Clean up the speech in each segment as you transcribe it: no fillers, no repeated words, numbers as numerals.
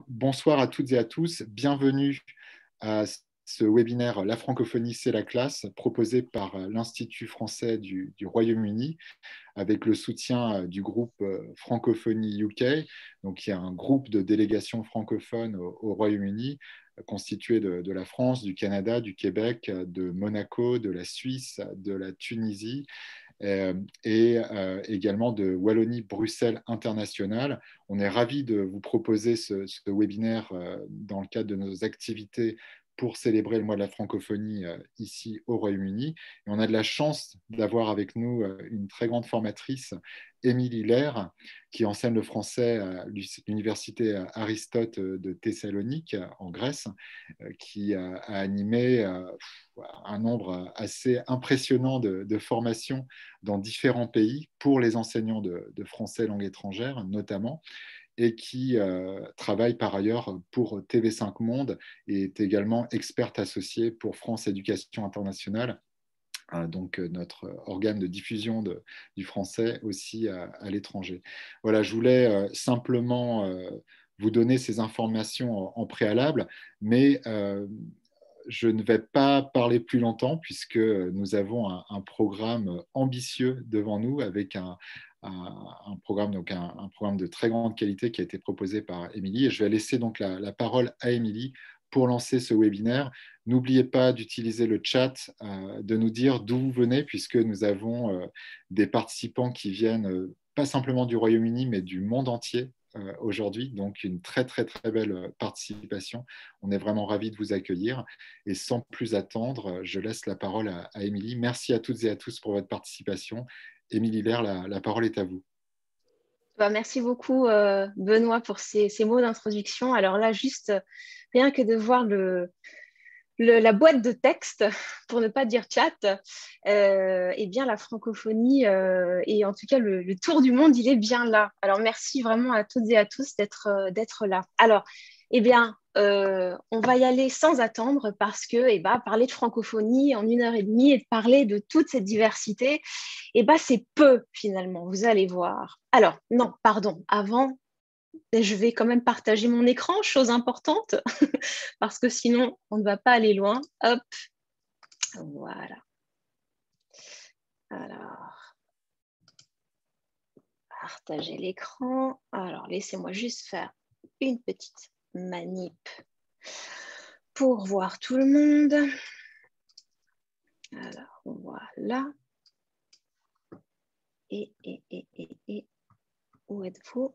bonsoir à toutes et à tous. Bienvenue à ce webinaire La francophonie, c'est la classe, proposé par l'Institut français du Royaume-Uni, avec le soutien du groupe Francophonie UK, donc il y a un groupe de délégations francophones au Royaume-Uni, constitué de la France, du Canada, du Québec, de Monaco, de la Suisse, de la Tunisie, et également de Wallonie-Bruxelles International. On est ravis de vous proposer ce webinaire dans le cadre de nos activités pour célébrer le mois de la francophonie ici au Royaume-Uni. Et on a de la chance d'avoir avec nous une très grande formatrice, Émilie Lair, qui enseigne le français à l'université Aristote de Thessalonique, en Grèce, qui a animé un nombre assez impressionnant de formations dans différents pays pour les enseignants de français langue étrangère, notamment, et qui travaille par ailleurs pour TV5 Monde et est également experte associée pour France Éducation Internationale, donc notre organe de diffusion du français aussi à l'étranger. Voilà, je voulais simplement vous donner ces informations en préalable, mais je ne vais pas parler plus longtemps puisque nous avons un programme ambitieux devant nous avec un programme, donc un programme de très grande qualité qui a été proposé par Émilie. Et je vais laisser donc la parole à Émilie pour lancer ce webinaire. N'oubliez pas d'utiliser le chat, de nous dire d'où vous venez, puisque nous avons des participants qui viennent pas simplement du Royaume-Uni, mais du monde entier aujourd'hui. Donc, une très, très, très belle participation. On est vraiment ravis de vous accueillir. Et sans plus attendre, je laisse la parole à Émilie. Merci à toutes et à tous pour votre participation. Émilie Lair, la parole est à vous. Merci beaucoup, Benoît, pour ces mots d'introduction. Alors là, juste rien que de voir la boîte de texte, pour ne pas dire chat, eh bien, la francophonie et en tout cas le tour du monde, il est bien là. Alors, merci vraiment à toutes et à tous d'être là. Alors, eh bien, on va y aller sans attendre parce que parler de francophonie en 1 heure et demie et de parler de toute cette diversité, c'est peu finalement, vous allez voir. Alors, non, pardon, avant, je vais quand même partager mon écran, chose importante, parce que sinon, on ne va pas aller loin. Hop, voilà. Alors, partager l'écran. Alors, laissez-moi juste faire une petite manip pour voir tout le monde. Alors, voilà. Et où êtes-vous?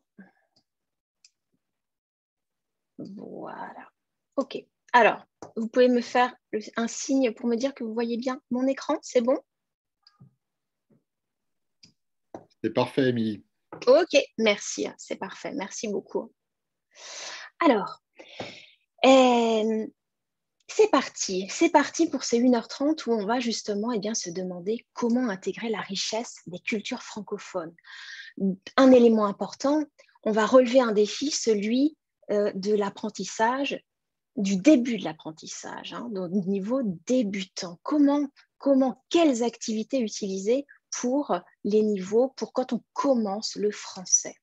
Voilà. OK. Alors, vous pouvez me faire un signe pour me dire que vous voyez bien mon écran? C'est bon? C'est parfait, Émilie. OK, merci. C'est parfait. Merci beaucoup. Alors, c'est parti pour ces 1 h 30 où on va justement se demander comment intégrer la richesse des cultures francophones. Un élément important, on va relever un défi, celui de l'apprentissage, du début de l'apprentissage, au niveau débutant. Quelles activités utiliser pour les niveaux, pour quand on commence le français.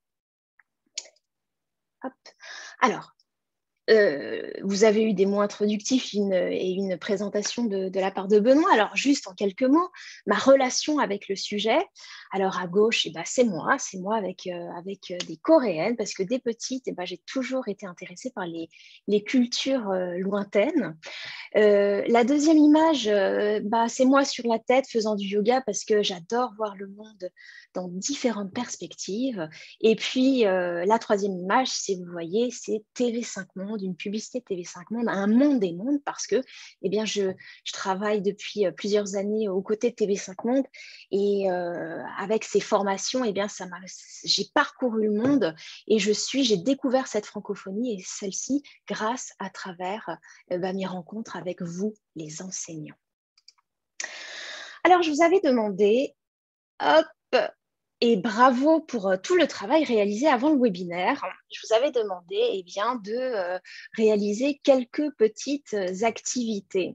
Hop. Alors, vous avez eu des mots introductifs et une présentation de la part de Benoît. Alors, juste en quelques mots, ma relation avec le sujet. Alors, à gauche, c'est moi avec des Coréennes, parce que dès petite, j'ai toujours été intéressée par les cultures lointaines. La deuxième image, c'est moi sur la tête faisant du yoga parce que j'adore voir le monde dans différentes perspectives. Et puis, la troisième image, si vous voyez, c'est TV5 Monde, une publicité TV5 Monde, un monde des mondes, parce que je travaille depuis plusieurs années aux côtés de TV5 Monde et avec ces formations, j'ai parcouru le monde et j'ai découvert cette francophonie et celle-ci grâce à travers mes rencontres avec vous, les enseignants. Alors, je vous avais demandé, hop, et bravo pour tout le travail réalisé avant le webinaire. Je vous avais demandé de réaliser quelques petites activités.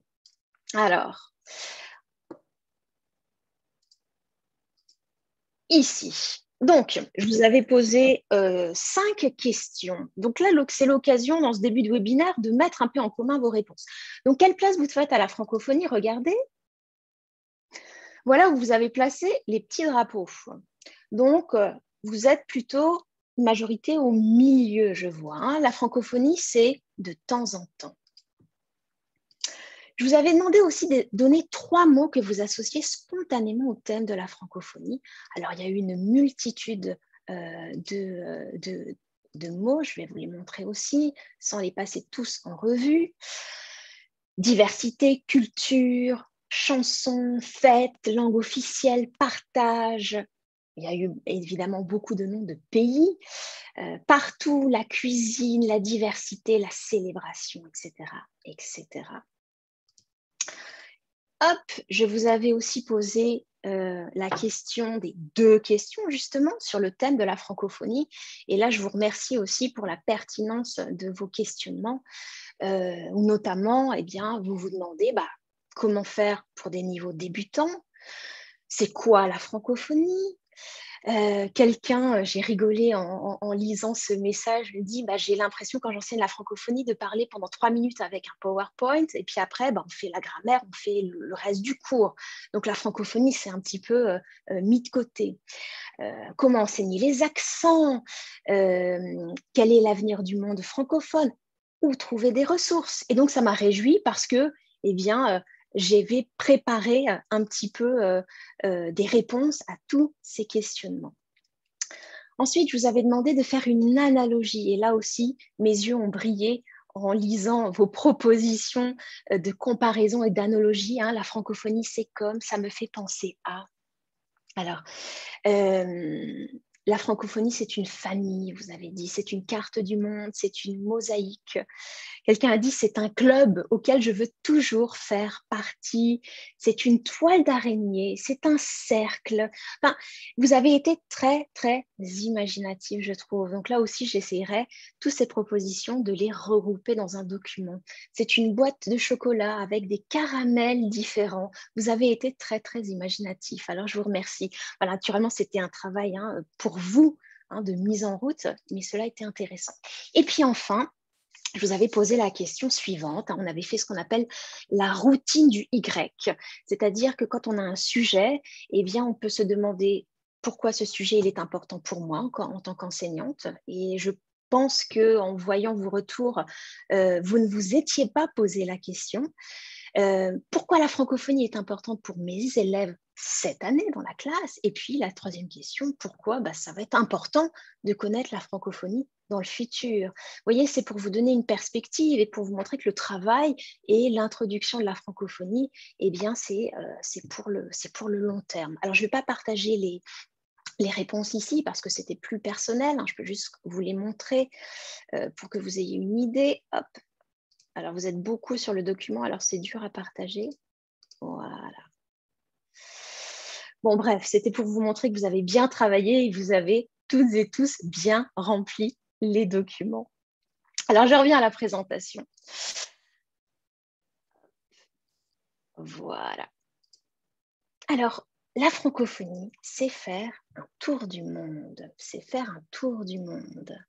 Alors, ici, Donc, je vous avais posé 5 questions. Donc là, c'est l'occasion, dans ce début de webinaire, de mettre un peu en commun vos réponses. Donc, quelle place vous faites à la francophonie? Regardez. Voilà où vous avez placé les petits drapeaux. Donc, vous êtes plutôt majorité au milieu, je vois. Hein. La francophonie, c'est de temps en temps. Je vous avais demandé aussi de donner 3 mots que vous associez spontanément au thème de la francophonie. Alors, il y a eu une multitude de mots, je vais vous les montrer aussi, sans les passer tous en revue. Diversité, culture, chansons, fêtes, langue officielle, partage. Il y a eu évidemment beaucoup de noms de pays. Partout, la cuisine, la diversité, la célébration, etc., etc. Hop, je vous avais aussi posé la question des 2 questions justement sur le thème de la francophonie. Et là, je vous remercie aussi pour la pertinence de vos questionnements, où notamment, eh bien, vous vous demandez comment faire pour des niveaux débutants, c'est quoi la francophonie, quelqu'un, j'ai rigolé en lisant ce message, me dit j'ai l'impression quand j'enseigne la francophonie de parler pendant 3 minutes avec un PowerPoint et puis après on fait la grammaire, on fait le reste du cours. Donc la francophonie c'est un petit peu mis de côté. Comment enseigner les accents, quel est l'avenir du monde francophone, où trouver des ressources. Et donc ça m'a réjouie parce que j'avais préparé un petit peu des réponses à tous ces questionnements. Ensuite, je vous avais demandé de faire une analogie. Et là aussi, mes yeux ont brillé en lisant vos propositions de comparaison et d'analogie. Hein. La francophonie, c'est comme, ça me fait penser à. Alors, la francophonie, c'est une famille, vous avez dit, c'est une carte du monde, c'est une mosaïque. Quelqu'un a dit, c'est un club auquel je veux toujours faire partie, c'est une toile d'araignée, c'est un cercle. Enfin, vous avez été très, très imaginatif, je trouve. Donc là aussi, j'essaierai, toutes ces propositions, de les regrouper dans un document. C'est une boîte de chocolat avec des caramels différents. Vous avez été très, très imaginatif. Alors, je vous remercie. Voilà, naturellement, c'était un travail pour vous de mise en route, mais cela a été intéressant. Et puis enfin, je vous avais posé la question suivante. On avait fait ce qu'on appelle la routine du Y, c'est-à-dire que quand on a un sujet, eh bien, on peut se demander pourquoi ce sujet il est important pour moi en tant qu'enseignante. Et je pense qu'en voyant vos retours, vous ne vous étiez pas posé la question. Pourquoi la francophonie est importante pour mes élèves cette année dans la classe? Et puis la 3e question, pourquoi ça va être important de connaître la francophonie dans le futur? Vous voyez, c'est pour vous donner une perspective et pour vous montrer que le travail et l'introduction de la francophonie, eh bien, c'est pour le long terme. Alors, je ne vais pas partager les réponses ici parce que c'était plus personnel. Hein, je peux juste vous les montrer pour que vous ayez une idée. Hop. Alors, vous êtes beaucoup sur le document, alors c'est dur à partager. Voilà. Bon, bref, c'était pour vous montrer que vous avez bien travaillé et que vous avez toutes et tous bien rempli les documents. Alors, je reviens à la présentation. Voilà. Alors, la francophonie, c'est faire un tour du monde. C'est faire un tour du monde.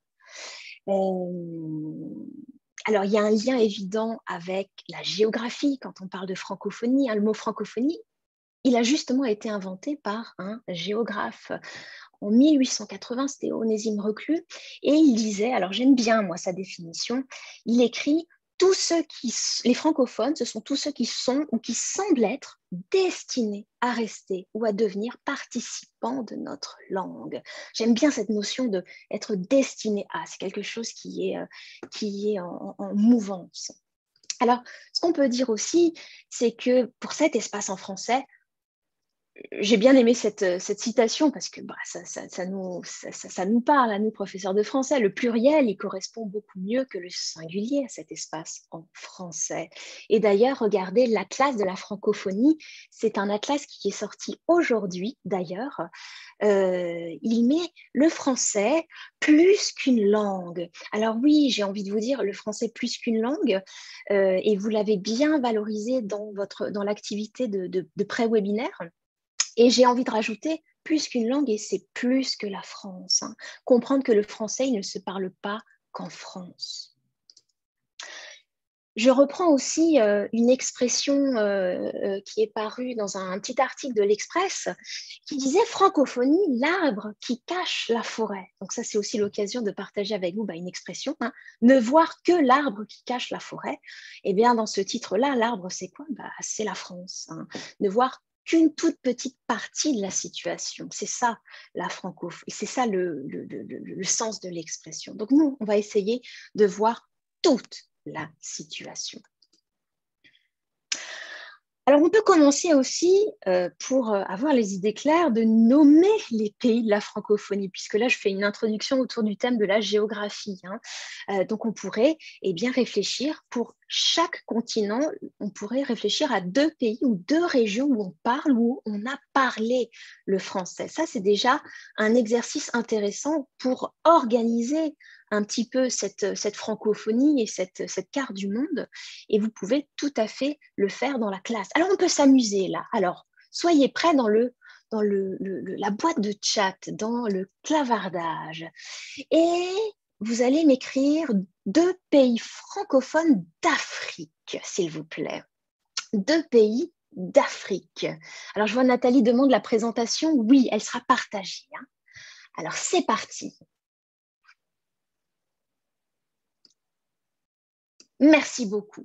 Alors, il y a un lien évident avec la géographie quand on parle de francophonie. Hein, le mot francophonie, il a justement été inventé par un géographe. En 1880, c'était Onésime Reclus, et il disait, alors j'aime bien moi sa définition, il écrit les francophones, ce sont tous ceux qui sont ou qui semblent être destinés à rester ou à devenir participants de notre langue. J'aime bien cette notion de être destiné à, c'est quelque chose qui est en mouvance. Alors, ce qu'on peut dire aussi, c'est que pour cet espace en français, j'ai bien aimé cette citation parce que ça nous parle à nous, professeurs de français. Le pluriel, il correspond beaucoup mieux que le singulier à cet espace en français. Et d'ailleurs, regardez l'atlas de la francophonie. C'est un atlas qui est sorti aujourd'hui, d'ailleurs. Il met le français plus qu'une langue. Alors oui, j'ai envie de vous dire le français plus qu'une langue, et vous l'avez bien valorisé dans l'activité de pré-webinaire. Et j'ai envie de rajouter plus qu'une langue et c'est plus que la France. Hein. Comprendre que le français, il ne se parle pas qu'en France. Je reprends aussi une expression qui est parue dans un petit article de l'Express qui disait francophonie, l'arbre qui cache la forêt. Donc ça, c'est aussi l'occasion de partager avec vous une expression, hein, ne voir que l'arbre qui cache la forêt. Eh bien, dans ce titre-là, l'arbre, c'est quoi? C'est la France. Hein. Ne voir qu'une toute petite partie de la situation. C'est ça, la francophonie. C'est ça le sens de l'expression. Donc nous, on va essayer de voir toute la situation. Alors, on peut commencer aussi, pour avoir les idées claires, de nommer les pays de la francophonie, puisque là, je fais une introduction autour du thème de la géographie. Hein. Donc, on pourrait bien réfléchir, pour chaque continent, on pourrait réfléchir à 2 pays ou 2 régions où on parle, où on a parlé le français. Ça, c'est déjà un exercice intéressant pour organiser un petit peu cette francophonie et cette carte du monde, et vous pouvez tout à fait le faire dans la classe. Alors, on peut s'amuser là. Alors, soyez prêts dans la boîte de chat, dans le clavardage, et vous allez m'écrire 2 pays francophones d'Afrique, s'il vous plaît. 2 pays d'Afrique. Alors, je vois Nathalie demande la présentation. Oui, elle sera partagée. Hein. Alors, c'est parti. Merci beaucoup.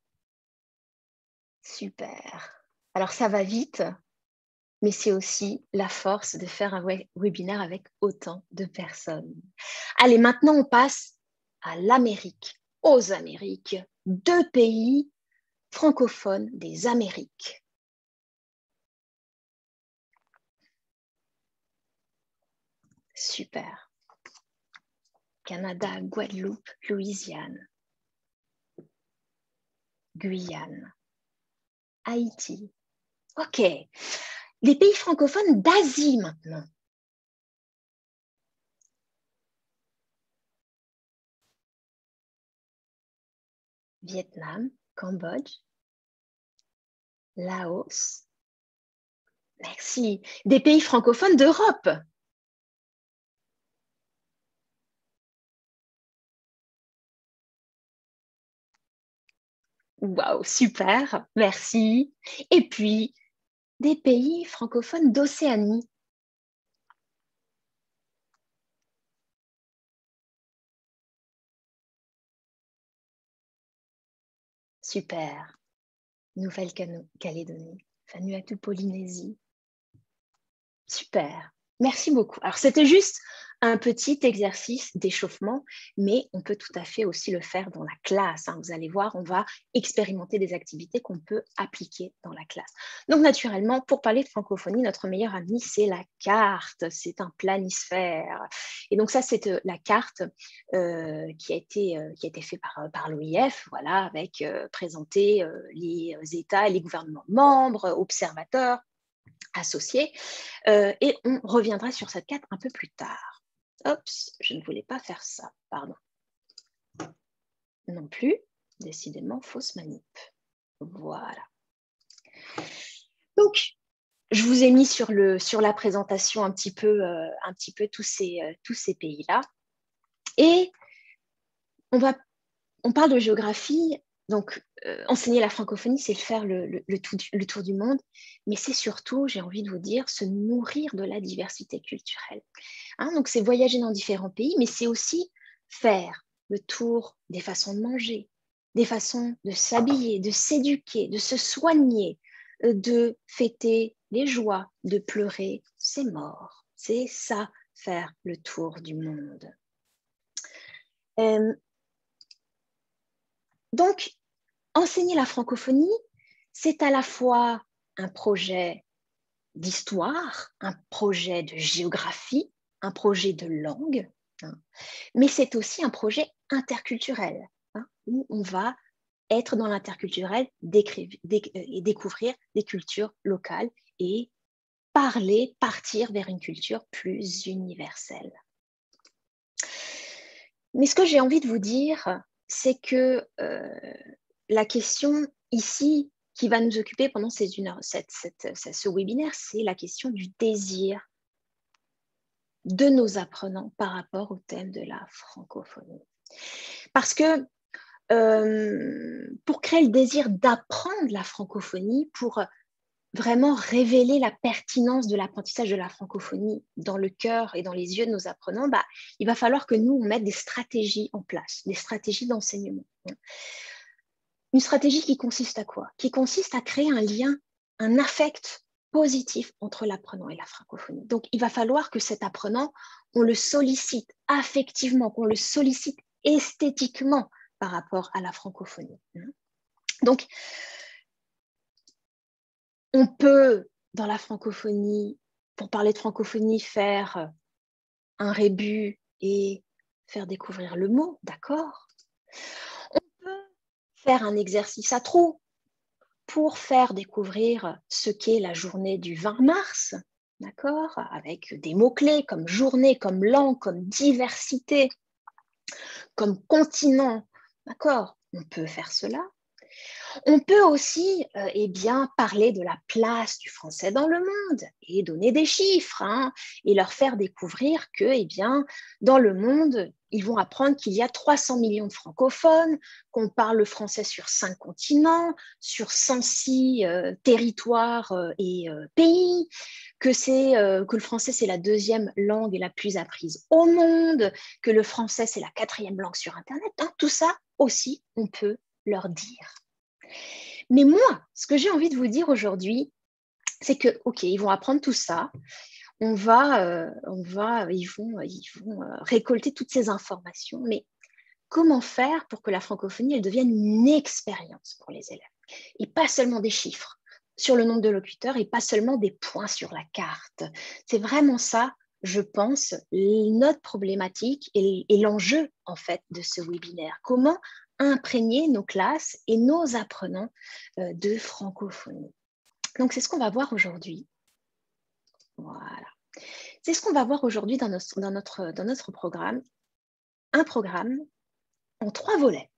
Super. Alors, ça va vite, mais c'est aussi la force de faire un webinaire avec autant de personnes. Allez, maintenant, on passe à l'Amérique, aux Amériques, 2 pays francophones des Amériques. Super. Canada, Guadeloupe, Louisiane, Guyane, Haïti. OK. Les pays francophones d'Asie maintenant. Vietnam, Cambodge, Laos. Merci. Des pays francophones d'Europe. Waouh, super, merci. Et puis, des pays francophones d'Océanie. Super. Nouvelle-Calédonie, Vanuatu-Polynésie. Super. Merci beaucoup. Alors, c'était juste un petit exercice d'échauffement, mais on peut tout à fait aussi le faire dans la classe. Hein. Vous allez voir, on va expérimenter des activités qu'on peut appliquer dans la classe. Donc, naturellement, pour parler de francophonie, notre meilleur ami, c'est la carte. C'est un planisphère. Et donc, ça, c'est la carte qui a été faite par l'OIF, voilà, avec présenter les États et les gouvernements membres, observateurs, associés, et on reviendra sur cette carte un peu plus tard. Oups, je ne voulais pas faire ça, pardon. Non plus, décidément, fausse manip. Voilà. Donc, je vous ai mis sur la présentation un petit peu tous ces pays-là. Et on parle de géographie. Donc, enseigner la francophonie, c'est faire le tour du monde, mais c'est surtout, j'ai envie de vous dire, se nourrir de la diversité culturelle. Hein, donc, c'est voyager dans différents pays, mais c'est aussi faire le tour des façons de manger, des façons de s'habiller, de s'éduquer, de se soigner, de fêter les joies, de pleurer ses morts. C'est ça, faire le tour du monde. Donc, enseigner la francophonie, c'est à la fois un projet d'histoire, un projet de géographie, un projet de langue, hein, mais c'est aussi un projet interculturel, hein, où on va être dans l'interculturel et découvrir des cultures locales et partir vers une culture plus universelle. Mais ce que j'ai envie de vous dire, c'est que la question ici qui va nous occuper pendant ce webinaire, c'est la question du désir de nos apprenants par rapport au thème de la francophonie. Parce que pour créer le désir d'apprendre la francophonie, pour vraiment révéler la pertinence de l'apprentissage de la francophonie dans le cœur et dans les yeux de nos apprenants, il va falloir que nous, on mette des stratégies en place, des stratégies d'enseignement. Une stratégie qui consiste à quoi? Qui consiste à créer un lien, un affect positif entre l'apprenant et la francophonie. Donc, il va falloir que cet apprenant, on le sollicite affectivement, qu'on le sollicite esthétiquement par rapport à la francophonie. Donc, on peut, dans la francophonie, pour parler de francophonie, faire un rébut et faire découvrir le mot, d'accord? On peut faire un exercice à trous pour faire découvrir ce qu'est la journée du 20 mars, d'accord? Avec des mots-clés comme journée, comme langue, comme diversité, comme continent, d'accord? On peut faire cela. On peut aussi parler de la place du français dans le monde et donner des chiffres et leur faire découvrir que dans le monde, ils vont apprendre qu'il y a 300 millions de francophones, qu'on parle le français sur 5 continents, sur 106 territoires et pays, que le français c'est la deuxième langue la plus apprise au monde, que le français c'est la 4e langue sur Internet. Tout ça aussi, on peut leur dire. Mais moi, ce que j'ai envie de vous dire aujourd'hui, c'est que, ok, ils vont apprendre tout ça, ils vont récolter toutes ces informations, mais comment faire pour que la francophonie, elle devienne une expérience pour les élèves, et pas seulement des chiffres sur le nombre de locuteurs, et pas seulement des points sur la carte. C'est vraiment ça, je pense, notre problématique et l'enjeu, en fait, de ce webinaire. Comment imprégner nos classes et nos apprenants de francophonie. Donc, c'est ce qu'on va voir aujourd'hui. Voilà. C'est ce qu'on va voir aujourd'hui dans notre programme. Un programme en 3 volets.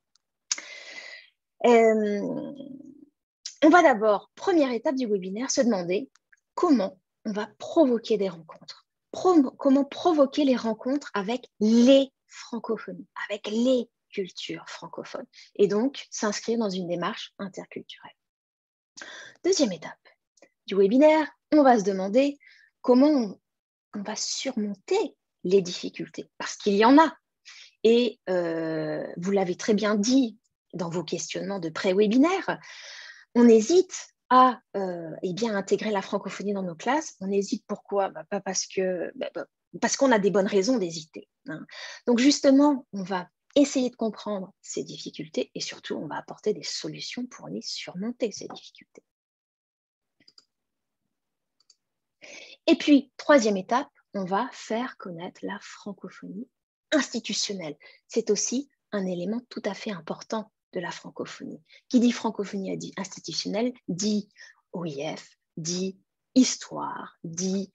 On va d'abord, première étape du webinaire, se demander comment on va provoquer des rencontres. Comment provoquer les rencontres avec les francophonies, avec les culture francophone, et donc s'inscrire dans une démarche interculturelle. Deuxième étape du webinaire, on va se demander comment on va surmonter les difficultés, parce qu'il y en a. Et vous l'avez très bien dit dans vos questionnements de pré-webinaire, on hésite à intégrer la francophonie dans nos classes. On hésite pourquoi? Pas parce qu'on a des bonnes raisons d'hésiter. Donc justement, on va essayer de comprendre ces difficultés et surtout, on va apporter des solutions pour les surmonter, ces difficultés. Et puis, troisième étape, on va faire connaître la francophonie institutionnelle. C'est aussi un élément tout à fait important de la francophonie. Qui dit francophonie dit institutionnelle, dit OIF, dit histoire, dit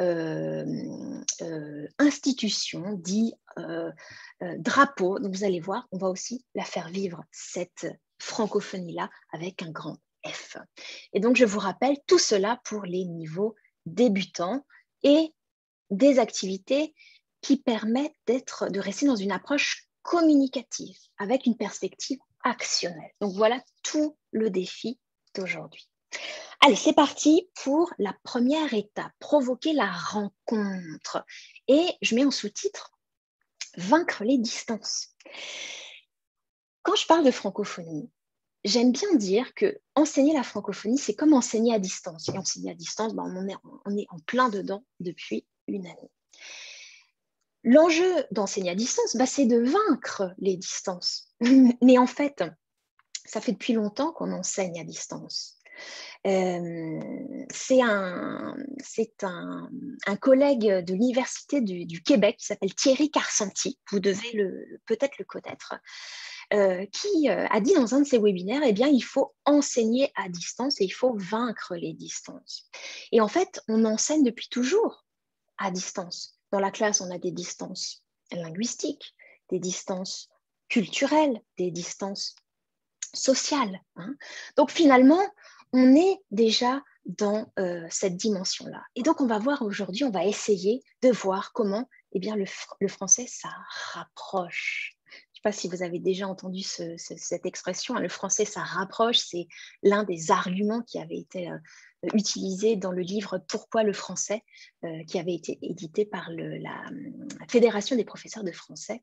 institution, dit drapeau. Donc vous allez voir, on va aussi la faire vivre, cette francophonie-là, avec un grand F. Et donc je vous rappelle tout cela pour les niveaux débutants et des activités qui permettent de rester dans une approche communicative avec une perspective actionnelle. Donc voilà tout le défi d'aujourd'hui. Allez, c'est parti pour la première étape, provoquer la rencontre. Et je mets en sous-titre « Vaincre les distances ». Quand je parle de francophonie, j'aime bien dire que enseigner la francophonie, c'est comme enseigner à distance. Et enseigner à distance, on est en plein dedans depuis une année. L'enjeu d'enseigner à distance, c'est de vaincre les distances. Mais en fait, ça fait depuis longtemps qu'on enseigne à distance. C'est un collègue de l'Université du Québec qui s'appelle Thierry Carcenti, vous devez peut-être le connaître, qui a dit dans un de ses webinaires, il faut enseigner à distance et il faut vaincre les distances. Et en fait, on enseigne depuis toujours à distance. Dans la classe, on a des distances linguistiques, des distances culturelles, des distances sociales. Donc finalement, on est déjà dans cette dimension-là. Et donc, on va voir aujourd'hui, on va essayer de voir comment eh bien, le français, ça rapproche. Je ne sais pas si vous avez déjà entendu cette expression, hein, le français, ça rapproche, c'est l'un des arguments qui avait été utilisé dans le livre Pourquoi le français, qui avait été édité par la Fédération des professeurs de français,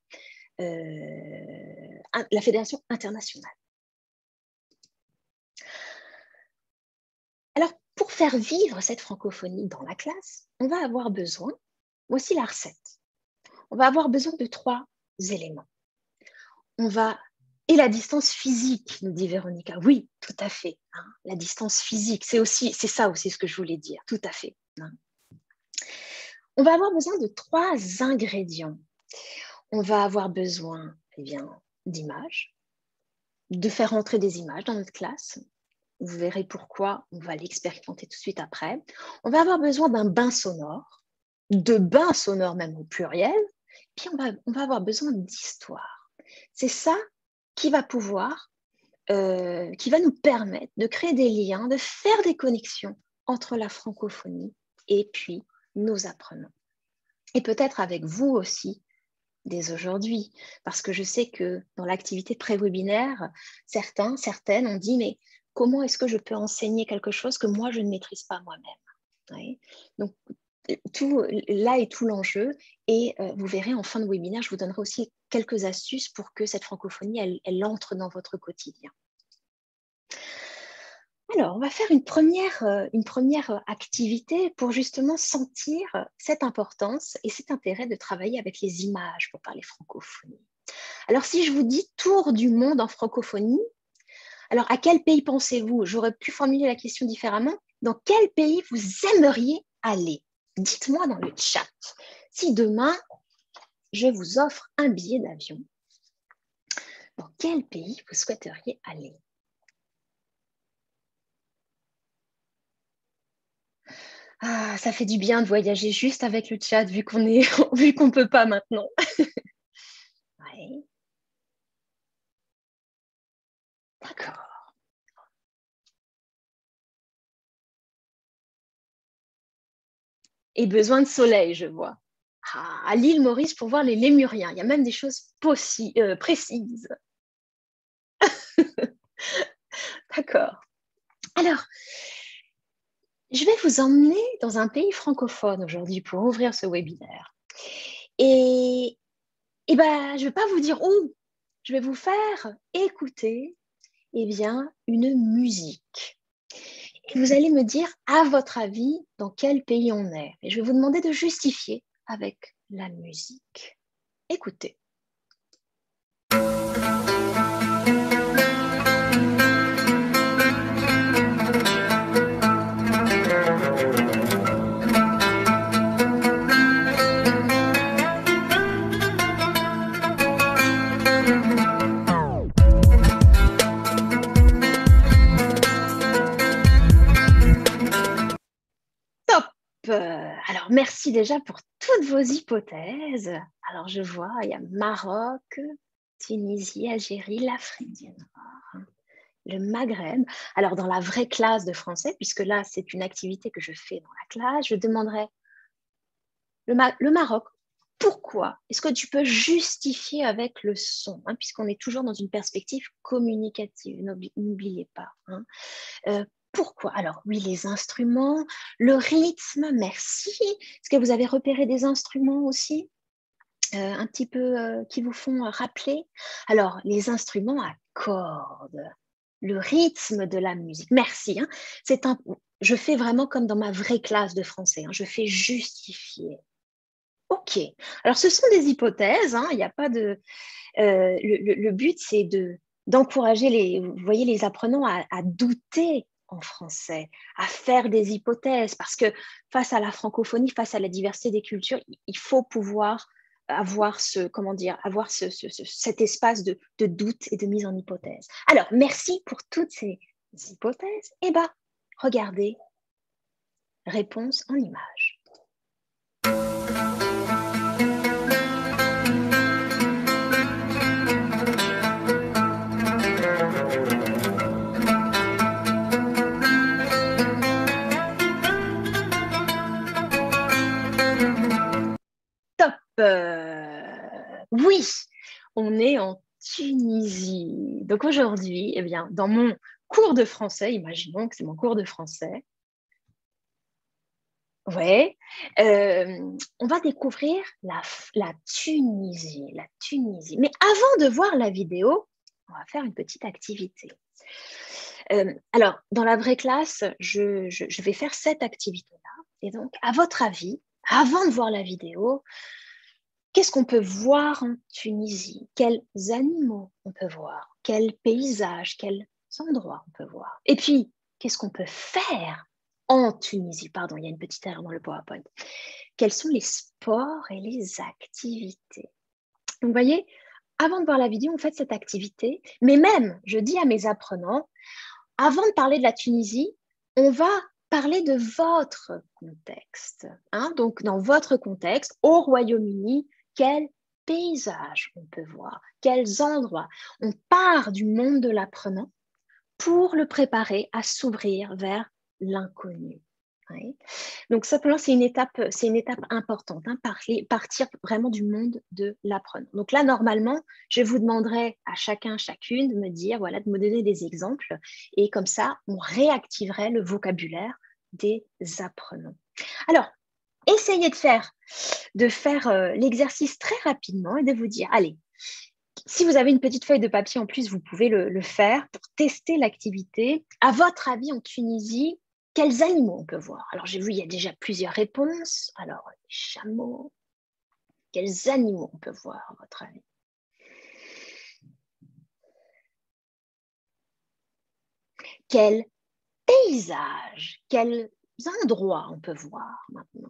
la Fédération internationale. Alors, pour faire vivre cette francophonie dans la classe, on va avoir besoin, voici la recette, on va avoir besoin de 3 éléments. Et la distance physique, nous dit Véronica. Oui, tout à fait. Hein, la distance physique, c'est ça aussi ce que je voulais dire, tout à fait. Hein. On va avoir besoin de 3 ingrédients. On va avoir besoin d'images, de faire entrer des images dans notre classe. Vous verrez pourquoi, on va l'expérimenter tout de suite après. On va avoir besoin d'un bain sonore, de bains sonores même au pluriel, puis on va avoir besoin d'histoire. C'est ça qui va nous permettre de créer des liens, de faire des connexions entre la francophonie et puis nos apprenants. Et peut-être avec vous aussi, dès aujourd'hui, parce que je sais que dans l'activité pré-webinaire, certaines ont dit, mais comment est-ce que je peux enseigner quelque chose que moi, je ne maîtrise pas moi-même? Oui. Donc, là est tout l'enjeu. Et vous verrez, en fin de webinaire, je vous donnerai aussi quelques astuces pour que cette francophonie, elle entre dans votre quotidien. Alors, on va faire une première activité pour justement sentir cette importance et cet intérêt de travailler avec les images pour parler francophonie. Alors, si je vous dis tour du monde en francophonie, alors à quel pays pensez-vous? J'aurais pu formuler la question différemment. Dans quel pays vous aimeriez aller? Dites-moi dans le chat. Si demain, je vous offre un billet d'avion, dans quel pays vous souhaiteriez aller? Ah, ça fait du bien de voyager juste avec le chat, vu qu'on ne peut pas maintenant. Ouais. D'accord. Et besoin de soleil, je vois. Ah, à l'île Maurice pour voir les lémuriens. Il y a même des choses précises. D'accord. Alors, je vais vous emmener dans un pays francophone aujourd'hui pour ouvrir ce webinaire. Et je ne vais pas vous dire où. Je vais vous faire écouter une musique. Et vous allez me dire, à votre avis, dans quel pays on est. Et je vais vous demander de justifier avec la musique. Écoutez. Alors, merci déjà pour toutes vos hypothèses. Alors, je vois, il y a Maroc, Tunisie, Algérie, l'Afrique du Nord, le Maghreb. Alors, dans la vraie classe de français, puisque là, c'est une activité que je fais dans la classe, je demanderai le Maroc. Pourquoi? Est-ce que tu peux justifier avec le son, hein, puisqu'on est toujours dans une perspective communicative, n'oubliez pas. Hein. Pourquoi? Alors, oui, les instruments, le rythme, merci. Est-ce que vous avez repéré des instruments aussi un petit peu qui vous font rappeler? Alors, les instruments à cordes, le rythme de la musique. Merci. Hein. Je fais vraiment comme dans ma vraie classe de français. Hein, je fais justifier. OK. Alors, ce sont des hypothèses. Hein, il n'y a pas de... le but, c'est d'encourager les apprenants à douter en français, à faire des hypothèses, parce que face à la francophonie, face à la diversité des cultures, il faut pouvoir avoir cet espace de doute et de mise en hypothèse. Alors, merci pour toutes ces hypothèses. Eh bien, regardez, réponse en image. Oui, on est en Tunisie. Donc aujourd'hui, eh bien, dans mon cours de français, imaginons que c'est mon cours de français, ouais, on va découvrir la Tunisie, la Tunisie. Mais avant de voir la vidéo, on va faire une petite activité. Alors, dans la vraie classe, je vais faire cette activité-là. Et donc, à votre avis, avant de voir la vidéo, qu'est-ce qu'on peut voir en Tunisie? Quels animaux on peut voir? Quels paysages? Quels endroits on peut voir? Et puis, qu'est-ce qu'on peut faire en Tunisie? Pardon, il y a une petite erreur dans le PowerPoint. Quels sont les sports et les activités? Donc, vous voyez, avant de voir la vidéo, on fait cette activité. Mais même, je dis à mes apprenants, avant de parler de la Tunisie, on va parler de votre contexte. Hein? Donc, dans votre contexte, au Royaume-Uni, quels paysages on peut voir, quels endroits. On part du monde de l'apprenant pour le préparer à s'ouvrir vers l'inconnu. Oui. Donc, simplement, c'est une étape importante, hein, partir vraiment du monde de l'apprenant. Donc là, normalement, je vous demanderai à chacun, chacune de me dire, voilà, de me donner des exemples. Et comme ça, on réactiverait le vocabulaire des apprenants. Alors, essayez de faire l'exercice très rapidement et de vous dire, allez, si vous avez une petite feuille de papier en plus, vous pouvez le faire pour tester l'activité. À votre avis, en Tunisie, quels animaux on peut voir? Alors, j'ai vu, il y a déjà plusieurs réponses. Alors, les chameaux. Quels animaux on peut voir, à votre avis? Quels paysages, quels endroits on peut voir maintenant?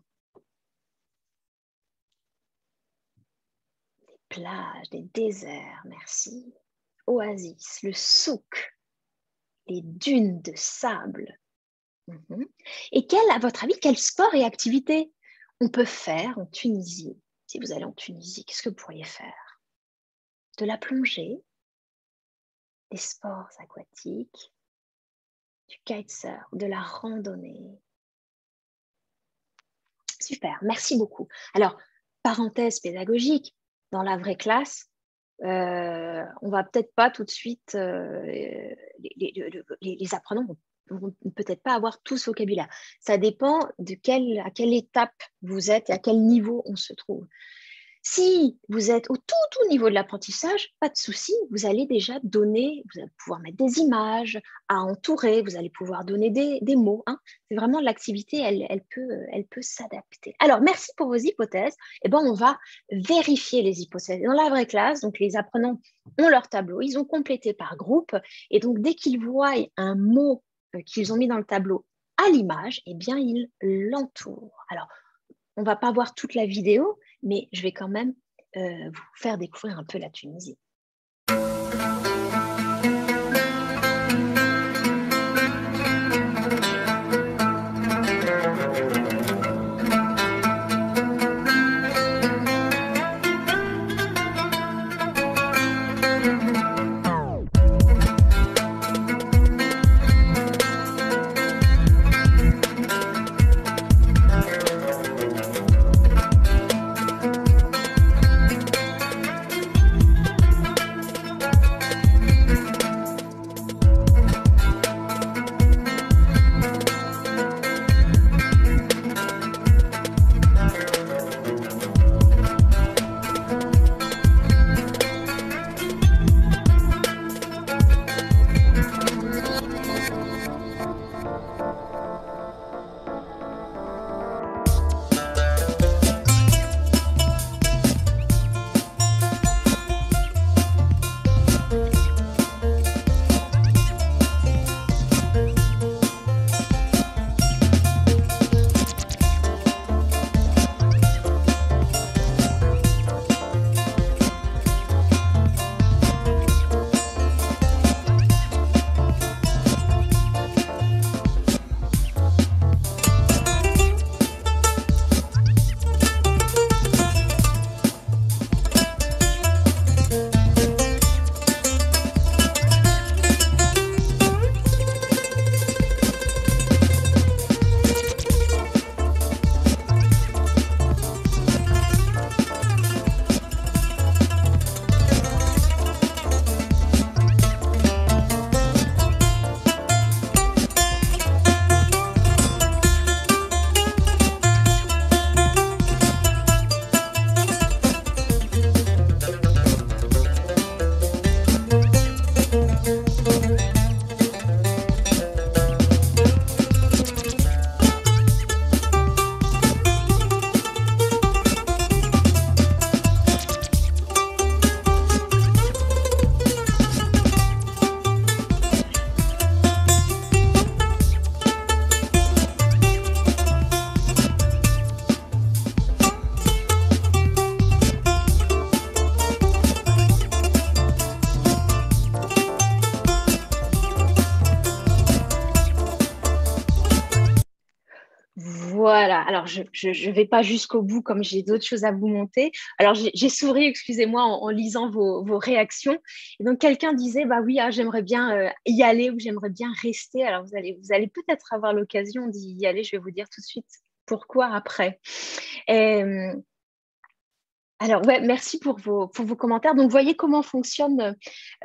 Des plages, des déserts, merci. Oasis, le souk, les dunes de sable. Et à votre avis, quel sport et activité on peut faire en Tunisie? Si vous allez en Tunisie, qu'est-ce que vous pourriez faire? De la plongée, des sports aquatiques, du kitesurf, de la randonnée. Super, merci beaucoup. Alors, parenthèse pédagogique, dans la vraie classe, on ne va peut-être pas tout de suite, les apprenants vont peut-être pas avoir tout ce vocabulaire. Ça dépend à quelle étape vous êtes et à quel niveau on se trouve. Si vous êtes au tout niveau de l'apprentissage, pas de souci, vous allez déjà donner, vous allez pouvoir mettre des images à entourer, vous allez pouvoir donner des mots. Hein. C'est vraiment l'activité, elle peut s'adapter. Alors, merci pour vos hypothèses. Eh ben, on va vérifier les hypothèses. Dans la vraie classe, donc les apprenants ont leur tableau, ils ont complété par groupe, et donc dès qu'ils voient un mot qu'ils ont mis dans le tableau à l'image, eh bien, ils l'entourent. Alors, on ne va pas voir toute la vidéo, mais je vais quand même vous faire découvrir un peu la Tunisie. voilà. Alors, je ne vais pas jusqu'au bout comme j'ai d'autres choses à vous monter. Alors, j'ai souri, excusez-moi, en lisant vos réactions. Et donc, quelqu'un disait, bah oui, j'aimerais bien y aller ou j'aimerais bien rester. Alors, vous allez peut-être avoir l'occasion d'y aller. Je vais vous dire tout de suite pourquoi après. Alors, ouais, merci pour vos commentaires. Donc, voyez comment fonctionne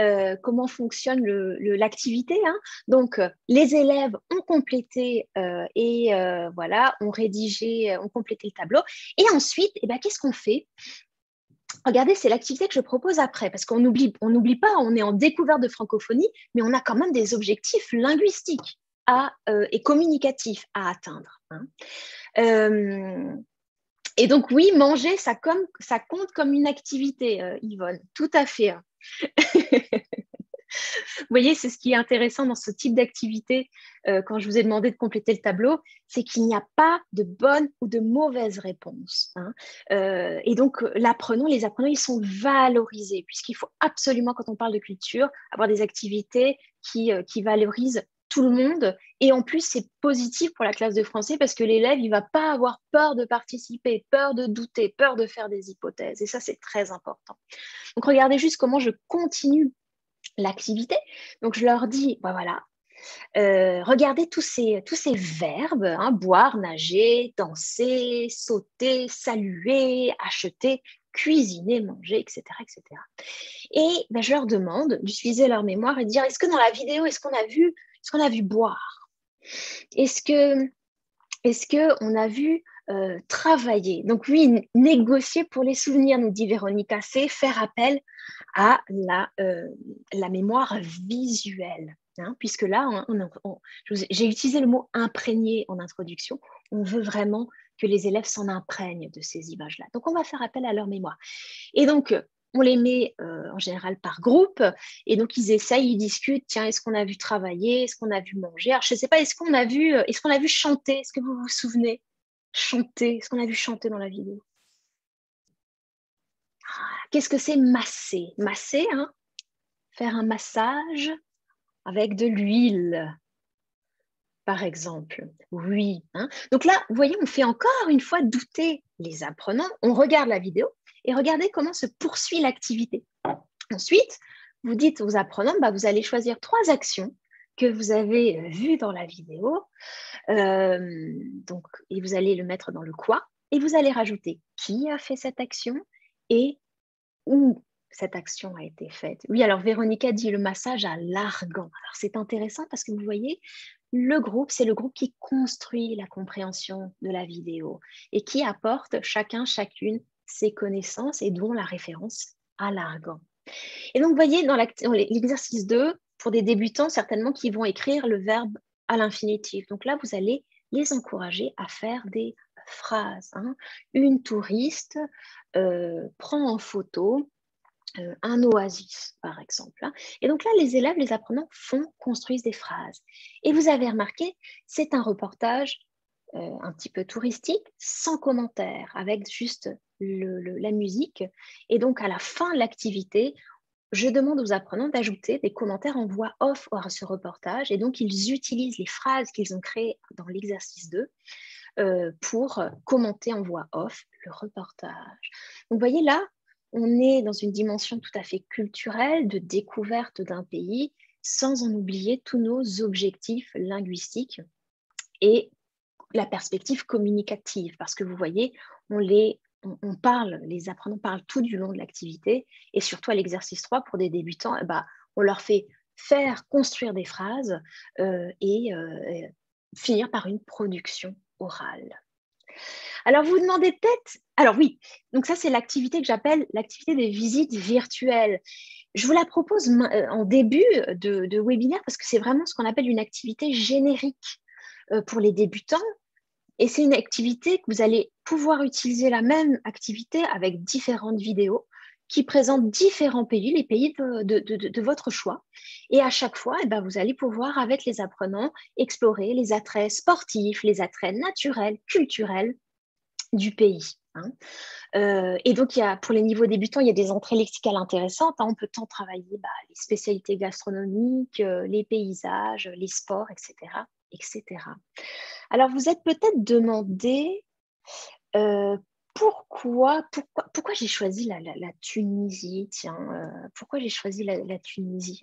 l'activité, hein. Donc, les élèves ont complété voilà, ont rédigé, ont complété le tableau. Et ensuite, qu'est-ce qu'on fait? Regardez, c'est l'activité que je propose après, parce qu'on n'oublie pas, on est en découverte de francophonie, mais on a quand même des objectifs linguistiques et communicatifs à atteindre, hein. Et donc, oui, manger, ça compte comme une activité, Yvonne, tout à fait, hein. Vous voyez, c'est ce qui est intéressant dans ce type d'activité, quand je vous ai demandé de compléter le tableau, c'est qu'il n'y a pas de bonne ou de mauvaise réponse, hein. Et donc, les apprenants, ils sont valorisés, puisqu'il faut absolument, quand on parle de culture, avoir des activités qui valorisent tout le monde. Et en plus, c'est positif pour la classe de français parce que l'élève, il ne va pas avoir peur de participer, peur de douter, peur de faire des hypothèses. Et ça, c'est très important. Donc, regardez juste comment je continue l'activité. Donc, je leur dis, voilà, regardez tous ces verbes, hein, boire, nager, danser, sauter, saluer, acheter, cuisiner, manger, etc. etc. Et je leur demande d'utiliser leur mémoire et de dire, est-ce que dans la vidéo, est-ce qu'on a vu boire? Est-ce qu'on a vu travailler? Donc oui, négocier pour les souvenirs, nous dit Véronica, c'est faire appel à la mémoire visuelle, hein, puisque là, j'ai utilisé le mot imprégné en introduction. On veut vraiment que les élèves s'en imprègnent de ces images-là. Donc, on va faire appel à leur mémoire. Et donc, on les met en général par groupe, et donc ils essayent, ils discutent, tiens, est-ce qu'on a vu travailler, est-ce qu'on a vu manger? Alors, je ne sais pas, est-ce qu'on a vu chanter? Est-ce que vous vous souvenez? Chanter, est-ce qu'on a vu chanter dans la vidéo? Qu'est-ce que c'est masser? Masser, hein? Faire un massage avec de l'huile, par exemple. Oui, hein? Donc là, vous voyez, on fait encore une fois douter les apprenants. On regarde la vidéo et regardez comment se poursuit l'activité. Ensuite, vous dites aux apprenants, vous allez choisir 3 actions que vous avez vues dans la vidéo, et vous allez le mettre dans le quoi, et vous allez rajouter qui a fait cette action et où cette action a été faite. Oui, alors Véronica dit le massage à l'argan. Alors c'est intéressant parce que vous voyez, c'est le groupe qui construit la compréhension de la vidéo et qui apporte chacune ses connaissances et dont la référence à l'argan. Et donc, vous voyez, dans l'exercice 2, pour des débutants, certainement, qui vont écrire le verbe à l'infinitif. Donc là, vous allez les encourager à faire des phrases, hein. Une touriste prend en photo un oasis, par exemple, hein. Et donc là, les élèves, les apprenants construisent des phrases. Et vous avez remarqué, c'est un reportage un petit peu touristique, sans commentaire, avec juste la musique. Et donc, à la fin de l'activité, je demande aux apprenants d'ajouter des commentaires en voix off à ce reportage. Et donc, ils utilisent les phrases qu'ils ont créées dans l'exercice 2 pour commenter en voix off le reportage. Donc, vous voyez là, on est dans une dimension tout à fait culturelle de découverte d'un pays, sans en oublier tous nos objectifs linguistiques et la perspective communicative, parce que vous voyez, on parle, les apprenants parlent tout du long de l'activité, et surtout à l'exercice 3, pour des débutants, on leur fait faire construire des phrases et finir par une production orale. Alors, vous vous demandez peut-être... Alors oui, donc ça, c'est l'activité que j'appelle l'activité des visites virtuelles. Je vous la propose en début de webinaire parce que c'est vraiment ce qu'on appelle une activité générique pour les débutants. Et c'est une activité que vous allez pouvoir utiliser la même activité avec différentes vidéos qui présentent différents pays, les pays de votre choix. Et à chaque fois, vous allez pouvoir, avec les apprenants, explorer les attraits sportifs, les attraits naturels, culturels du pays, hein. Et donc, pour les niveaux débutants, il y a des entrées lexicales intéressantes, hein. On peut tant travailler les spécialités gastronomiques, les paysages, les sports, etc. etc. Alors, vous êtes peut-être demandé pourquoi j'ai choisi la Tunisie, tiens, pourquoi j'ai choisi la Tunisie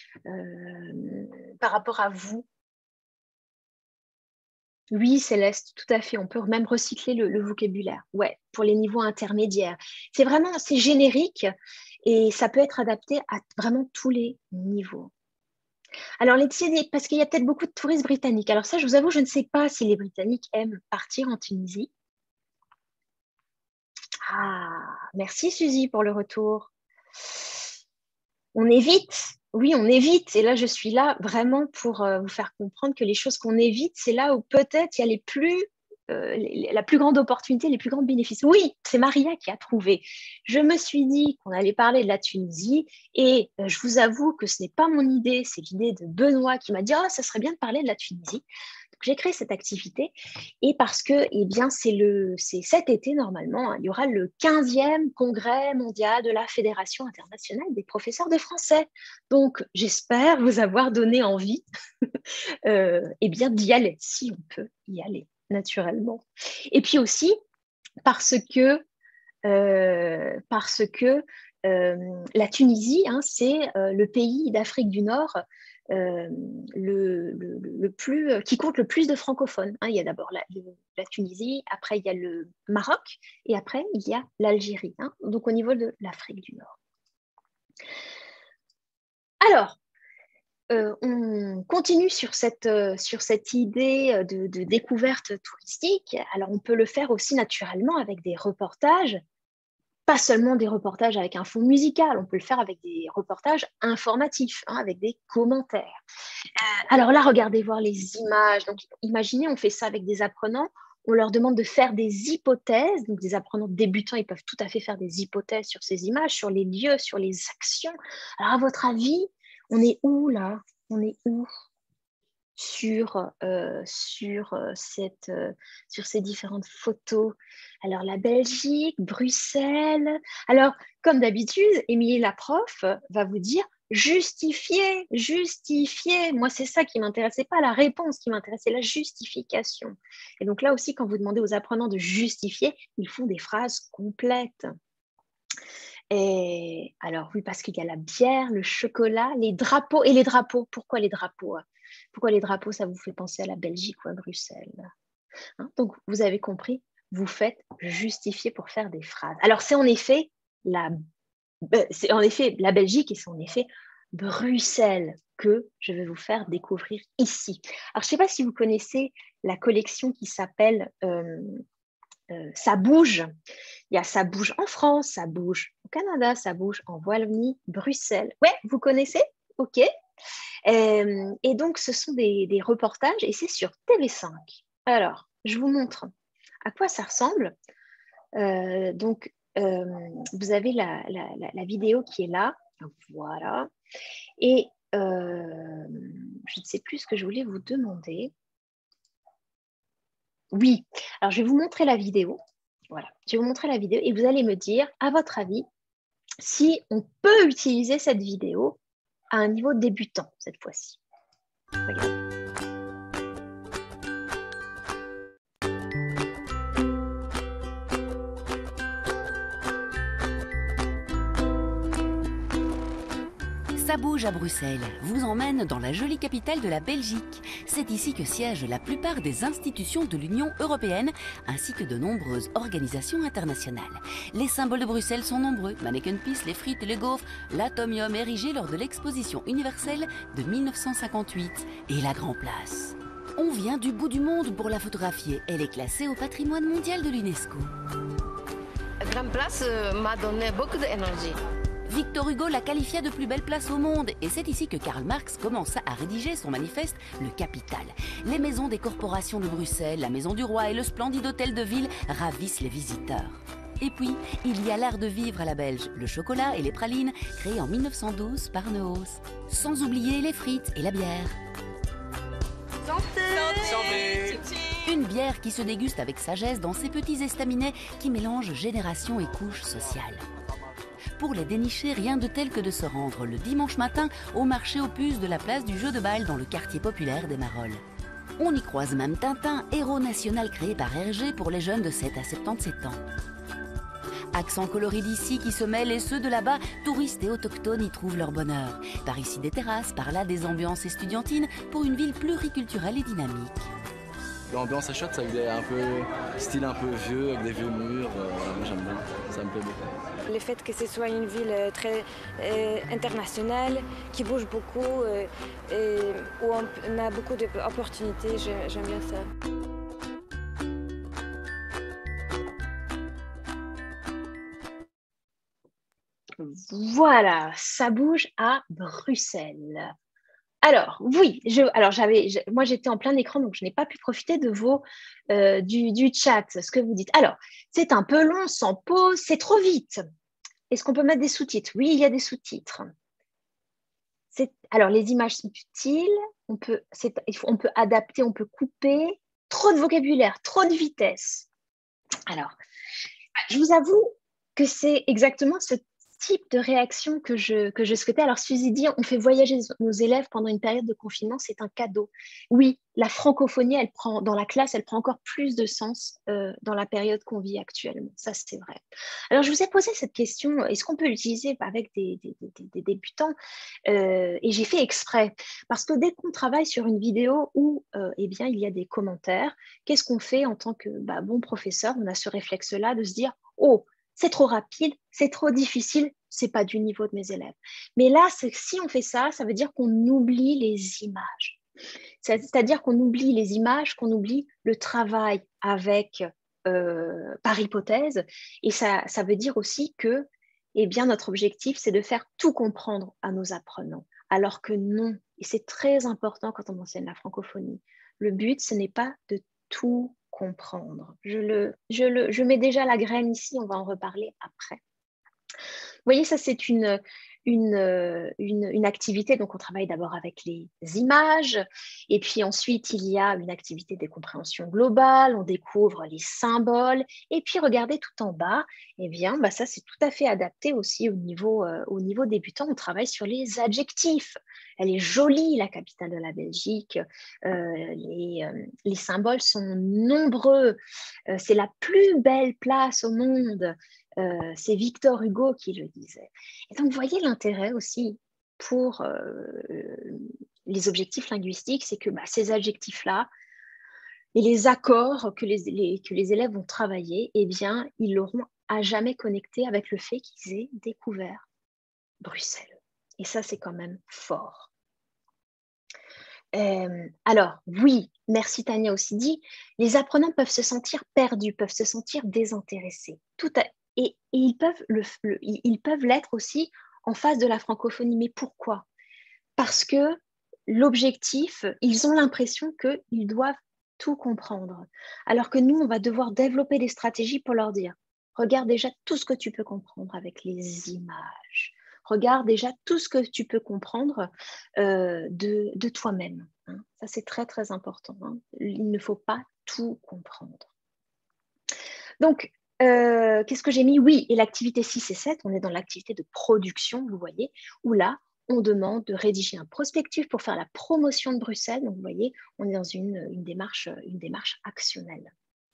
par rapport à vous? Oui, Céleste, tout à fait. On peut même recycler le vocabulaire. Ouais, pour les niveaux intermédiaires. C'est générique et ça peut être adapté à vraiment tous les niveaux. Alors, parce qu'il y a peut-être beaucoup de touristes britanniques. Alors ça, je vous avoue, je ne sais pas si les Britanniques aiment partir en Tunisie. Ah, merci Suzy pour le retour. On évite, oui, on évite. Et là, je suis là vraiment pour vous faire comprendre que les choses qu'on évite, c'est là où peut-être il y a la plus grande opportunité, les plus grands bénéfices. Oui, c'est Maria qui a trouvé. Je me suis dit qu'on allait parler de la Tunisie et je vous avoue que ce n'est pas mon idée, c'est l'idée de Benoît qui m'a dit « Oh, ça serait bien de parler de la Tunisie ». J'ai créé cette activité et parce que c'est cet été normalement, il y aura le 15e congrès mondial de la Fédération internationale des professeurs de français. Donc, j'espère vous avoir donné envie d'y aller, si on peut y aller naturellement. Et puis aussi parce que la Tunisie, c'est le pays d'Afrique du Nord qui compte le plus de francophones. Il y a d'abord la Tunisie, après il y a le Maroc et après il y a l'Algérie. Donc au niveau de l'Afrique du Nord. Alors, on continue sur cette idée de découverte touristique. Alors on peut le faire aussi naturellement avec des reportages. Pas seulement des reportages avec un fond musical, on peut le faire avec des reportages informatifs, avec des commentaires. Alors là, regardez voir les images. Donc, imaginez, on fait ça avec des apprenants, on leur demande de faire des hypothèses. Donc, des apprenants débutants, ils peuvent tout à fait faire des hypothèses sur ces images, sur les lieux, sur les actions. Alors, à votre avis, on est où là? On est où sur ces différentes photos? Alors, la Belgique, Bruxelles. Alors, comme d'habitude, Émilie la prof va vous dire justifier. Moi, c'est ça qui m'intéressait, pas la réponse qui m'intéressait, la justification. Et donc là aussi, quand vous demandez aux apprenants de justifier, ils font des phrases complètes. Et alors oui, parce qu'il y a la bière, le chocolat, les drapeaux. Et les drapeaux, pourquoi les drapeaux? Pourquoi les drapeaux, ça vous fait penser à la Belgique ou à Bruxelles? Donc, vous avez compris, vous faites justifier pour faire des phrases. Alors, c'est en effet la Belgique et c'est en effet Bruxelles que je vais vous faire découvrir ici. Alors, je ne sais pas si vous connaissez la collection qui s'appelle Ça bouge. Il y a Ça bouge en France, Ça bouge au Canada, Ça bouge en Wallonie, Bruxelles. Ouais, vous connaissez? Ok. Et donc, ce sont des reportages et c'est sur TV5. Alors, je vous montre à quoi ça ressemble. Donc, vous avez la vidéo qui est là. Voilà. Et je ne sais plus ce que je voulais vous demander. Oui, alors je vais vous montrer la vidéo. Voilà, je vais vous montrer la vidéo et vous allez me dire, à votre avis, si on peut utiliser cette vidéo à un niveau débutant cette fois-ci. Regardez. Ça bouge à Bruxelles vous emmène dans la jolie capitale de la Belgique. C'est ici que siègent la plupart des institutions de l'Union européenne ainsi que de nombreuses organisations internationales. Les symboles de Bruxelles sont nombreux, Manneken Pis, les frites et les gaufres, l'atomium érigé lors de l'exposition universelle de 1958 et la Grand Place. On vient du bout du monde pour la photographier. Elle est classée au patrimoine mondial de l'UNESCO. La Grand Place m'a donné beaucoup d'énergie. Victor Hugo la qualifiait de plus belle place au monde et c'est ici que Karl Marx commença à rédiger son manifeste Le Capital. Les maisons des corporations de Bruxelles, la Maison du Roi et le splendide hôtel de ville ravissent les visiteurs. Et puis, il y a l'art de vivre à la Belge, le chocolat et les pralines créés en 1912 par Neuhaus. Sans oublier les frites et la bière. Santé! Une bière qui se déguste avec sagesse dans ces petits estaminets qui mélangent génération et couches sociales. Pour les dénicher, rien de tel que de se rendre le dimanche matin au marché aux puces de la place du Jeu de Balle dans le quartier populaire des Marolles. On y croise même Tintin, héros national créé par Hergé pour les jeunes de 7 à 77 ans. Accents colorés d'ici qui se mêlent et ceux de là-bas, touristes et autochtones y trouvent leur bonheur. Par ici des terrasses, par là des ambiances estudiantines pour une ville pluriculturelle et dynamique. L'ambiance est chouette, ça avec un peu style un peu vieux, avec des vieux murs. Moi j'aime bien, ça me plaît beaucoup. Le fait que ce soit une ville très internationale, qui bouge beaucoup, où on a beaucoup d'opportunités, j'aime bien ça. Voilà, ça bouge à Bruxelles. Alors, oui, moi j'étais en plein écran, donc je n'ai pas pu profiter de du chat, ce que vous dites. Alors, c'est un peu long, sans pause, c'est trop vite. Est-ce qu'on peut mettre des sous-titres? Oui, il y a des sous-titres. Alors, les images sont utiles, on peut adapter, on peut couper. Trop de vocabulaire, trop de vitesse. Alors, je vous avoue que c'est exactement ce type de réaction que je souhaitais. Alors, Suzy dit, on fait voyager nos élèves pendant une période de confinement, c'est un cadeau. Oui, la francophonie, dans la classe, elle prend encore plus de sens dans la période qu'on vit actuellement. Ça, c'est vrai. Alors, je vous ai posé cette question, est-ce qu'on peut l'utiliser avec des débutants? Et j'ai fait exprès, parce que dès qu'on travaille sur une vidéo où eh bien, il y a des commentaires, qu'est-ce qu'on fait en tant que bon professeur? On a ce réflexe-là de se dire, oh, c'est trop rapide, c'est trop difficile, c'est pas du niveau de mes élèves. Mais là, si on fait ça, ça veut dire qu'on oublie les images. C'est-à-dire qu'on oublie les images, qu'on oublie le travail avec, par hypothèse. Et ça veut dire aussi que eh bien, notre objectif, c'est de faire tout comprendre à nos apprenants. Alors que non, et c'est très important quand on enseigne la francophonie, le but, ce n'est pas de tout comprendre. Je mets déjà la graine ici, on va en reparler après. Vous voyez, ça c'est une activité, donc on travaille d'abord avec les images, et puis ensuite il y a une activité de compréhension globale, on découvre les symboles, et puis regardez tout en bas, eh bien ça c'est tout à fait adapté aussi au niveau débutant, on travaille sur les adjectifs. Elle est jolie, la capitale de la Belgique, les symboles sont nombreux, c'est la plus belle place au monde. C'est Victor Hugo qui le disait. Et donc, vous voyez l'intérêt aussi pour les objectifs linguistiques, c'est que ces adjectifs-là et les accords que les élèves vont travailler, eh bien, ils l'auront à jamais connecté avec le fait qu'ils aient découvert Bruxelles. Et ça, c'est quand même fort. Alors, oui, merci Tania aussi dit, les apprenants peuvent se sentir perdus, peuvent se sentir désintéressés. Et ils peuvent l'être aussi en face de la francophonie. Mais pourquoi? Parce que l'objectif, ils ont l'impression qu'ils doivent tout comprendre. Alors que nous, on va devoir développer des stratégies pour leur dire, regarde déjà tout ce que tu peux comprendre avec les images. Regarde déjà tout ce que tu peux comprendre de toi-même. Hein. Ça, c'est très, très important. Hein. Il ne faut pas tout comprendre. Donc, qu'est-ce que j'ai mis? Oui, et l'activité 6 et 7, on est dans l'activité de production, vous voyez, où là, on demande de rédiger un prospectus pour faire la promotion de Bruxelles. Donc, vous voyez, on est dans une démarche actionnelle.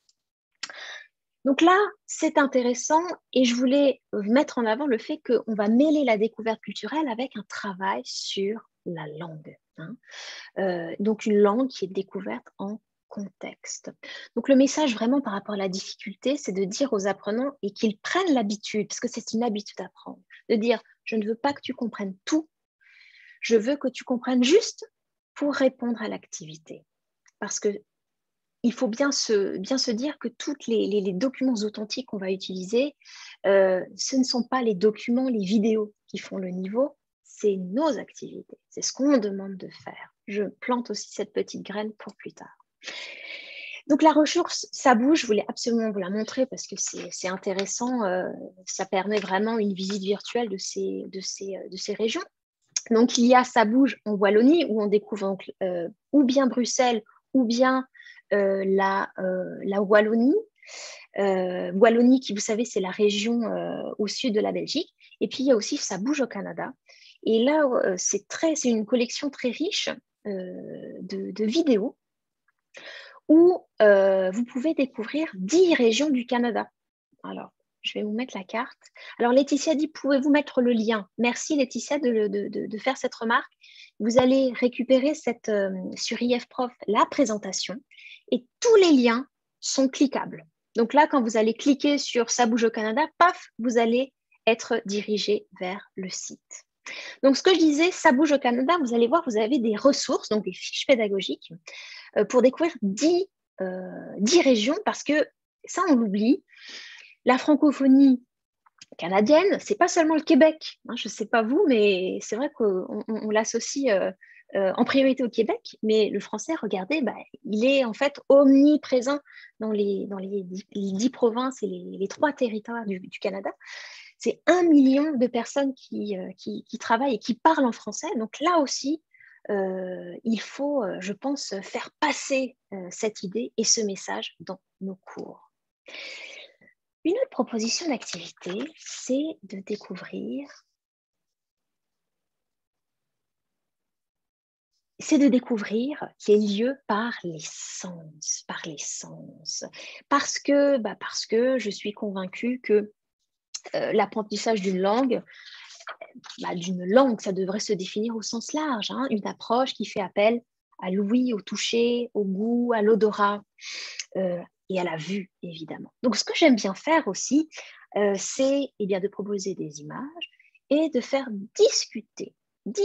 Donc là, c'est intéressant et je voulais mettre en avant le fait qu'on va mêler la découverte culturelle avec un travail sur la langue. Hein. Donc, une langue qui est découverte en contexte. Donc, le message vraiment par rapport à la difficulté, c'est de dire aux apprenants et qu'ils prennent l'habitude, parce que c'est une habitude à prendre, de dire « je ne veux pas que tu comprennes tout, je veux que tu comprennes juste pour répondre à l'activité. » Parce que il faut bien se dire que tous les documents authentiques qu'on va utiliser, ce ne sont pas les documents, les vidéos qui font le niveau, c'est nos activités, c'est ce qu'on demande de faire. Je plante aussi cette petite graine pour plus tard. Donc la ressource, ça bouge, je voulais absolument vous la montrer parce que c'est intéressant, ça permet vraiment une visite virtuelle de ces régions. Donc il y a Ça bouge en Wallonie où on découvre donc, ou bien Bruxelles ou bien la Wallonie. Wallonie qui, vous savez, c'est la région au sud de la Belgique. Et puis il y a aussi Ça bouge au Canada. Et là, c'est une collection très riche de vidéos où vous pouvez découvrir 10 régions du Canada. Alors, je vais vous mettre la carte. Alors, Laetitia dit, pouvez-vous mettre le lien? Merci Laetitia de faire cette remarque. Vous allez récupérer sur IFProf la présentation et tous les liens sont cliquables. Donc là, quand vous allez cliquer sur Ça bouge au Canada, paf, vous allez être dirigé vers le site. Donc, ce que je disais, Ça bouge au Canada, vous allez voir, vous avez des ressources, donc des fiches pédagogiques pour découvrir 10 régions parce que ça, on l'oublie. La francophonie canadienne, c'est pas seulement le Québec. Hein, je ne sais pas vous, mais c'est vrai qu'on l'associe en priorité au Québec, mais le français, regardez, il est en fait omniprésent dans les 10 provinces et les 3 territoires du Canada. C'est 1 million de personnes qui travaillent et qui parlent en français. Donc là aussi, il faut, je pense, faire passer cette idée et ce message dans nos cours. Une autre proposition d'activité, c'est de découvrir les lieux par les sens, parce que je suis convaincue que l'apprentissage d'une langue, ça devrait se définir au sens large, hein, une approche qui fait appel à l'ouïe, au toucher, au goût, à l'odorat et à la vue, évidemment. Donc, ce que j'aime bien faire aussi, c'est de proposer des images et de faire discuter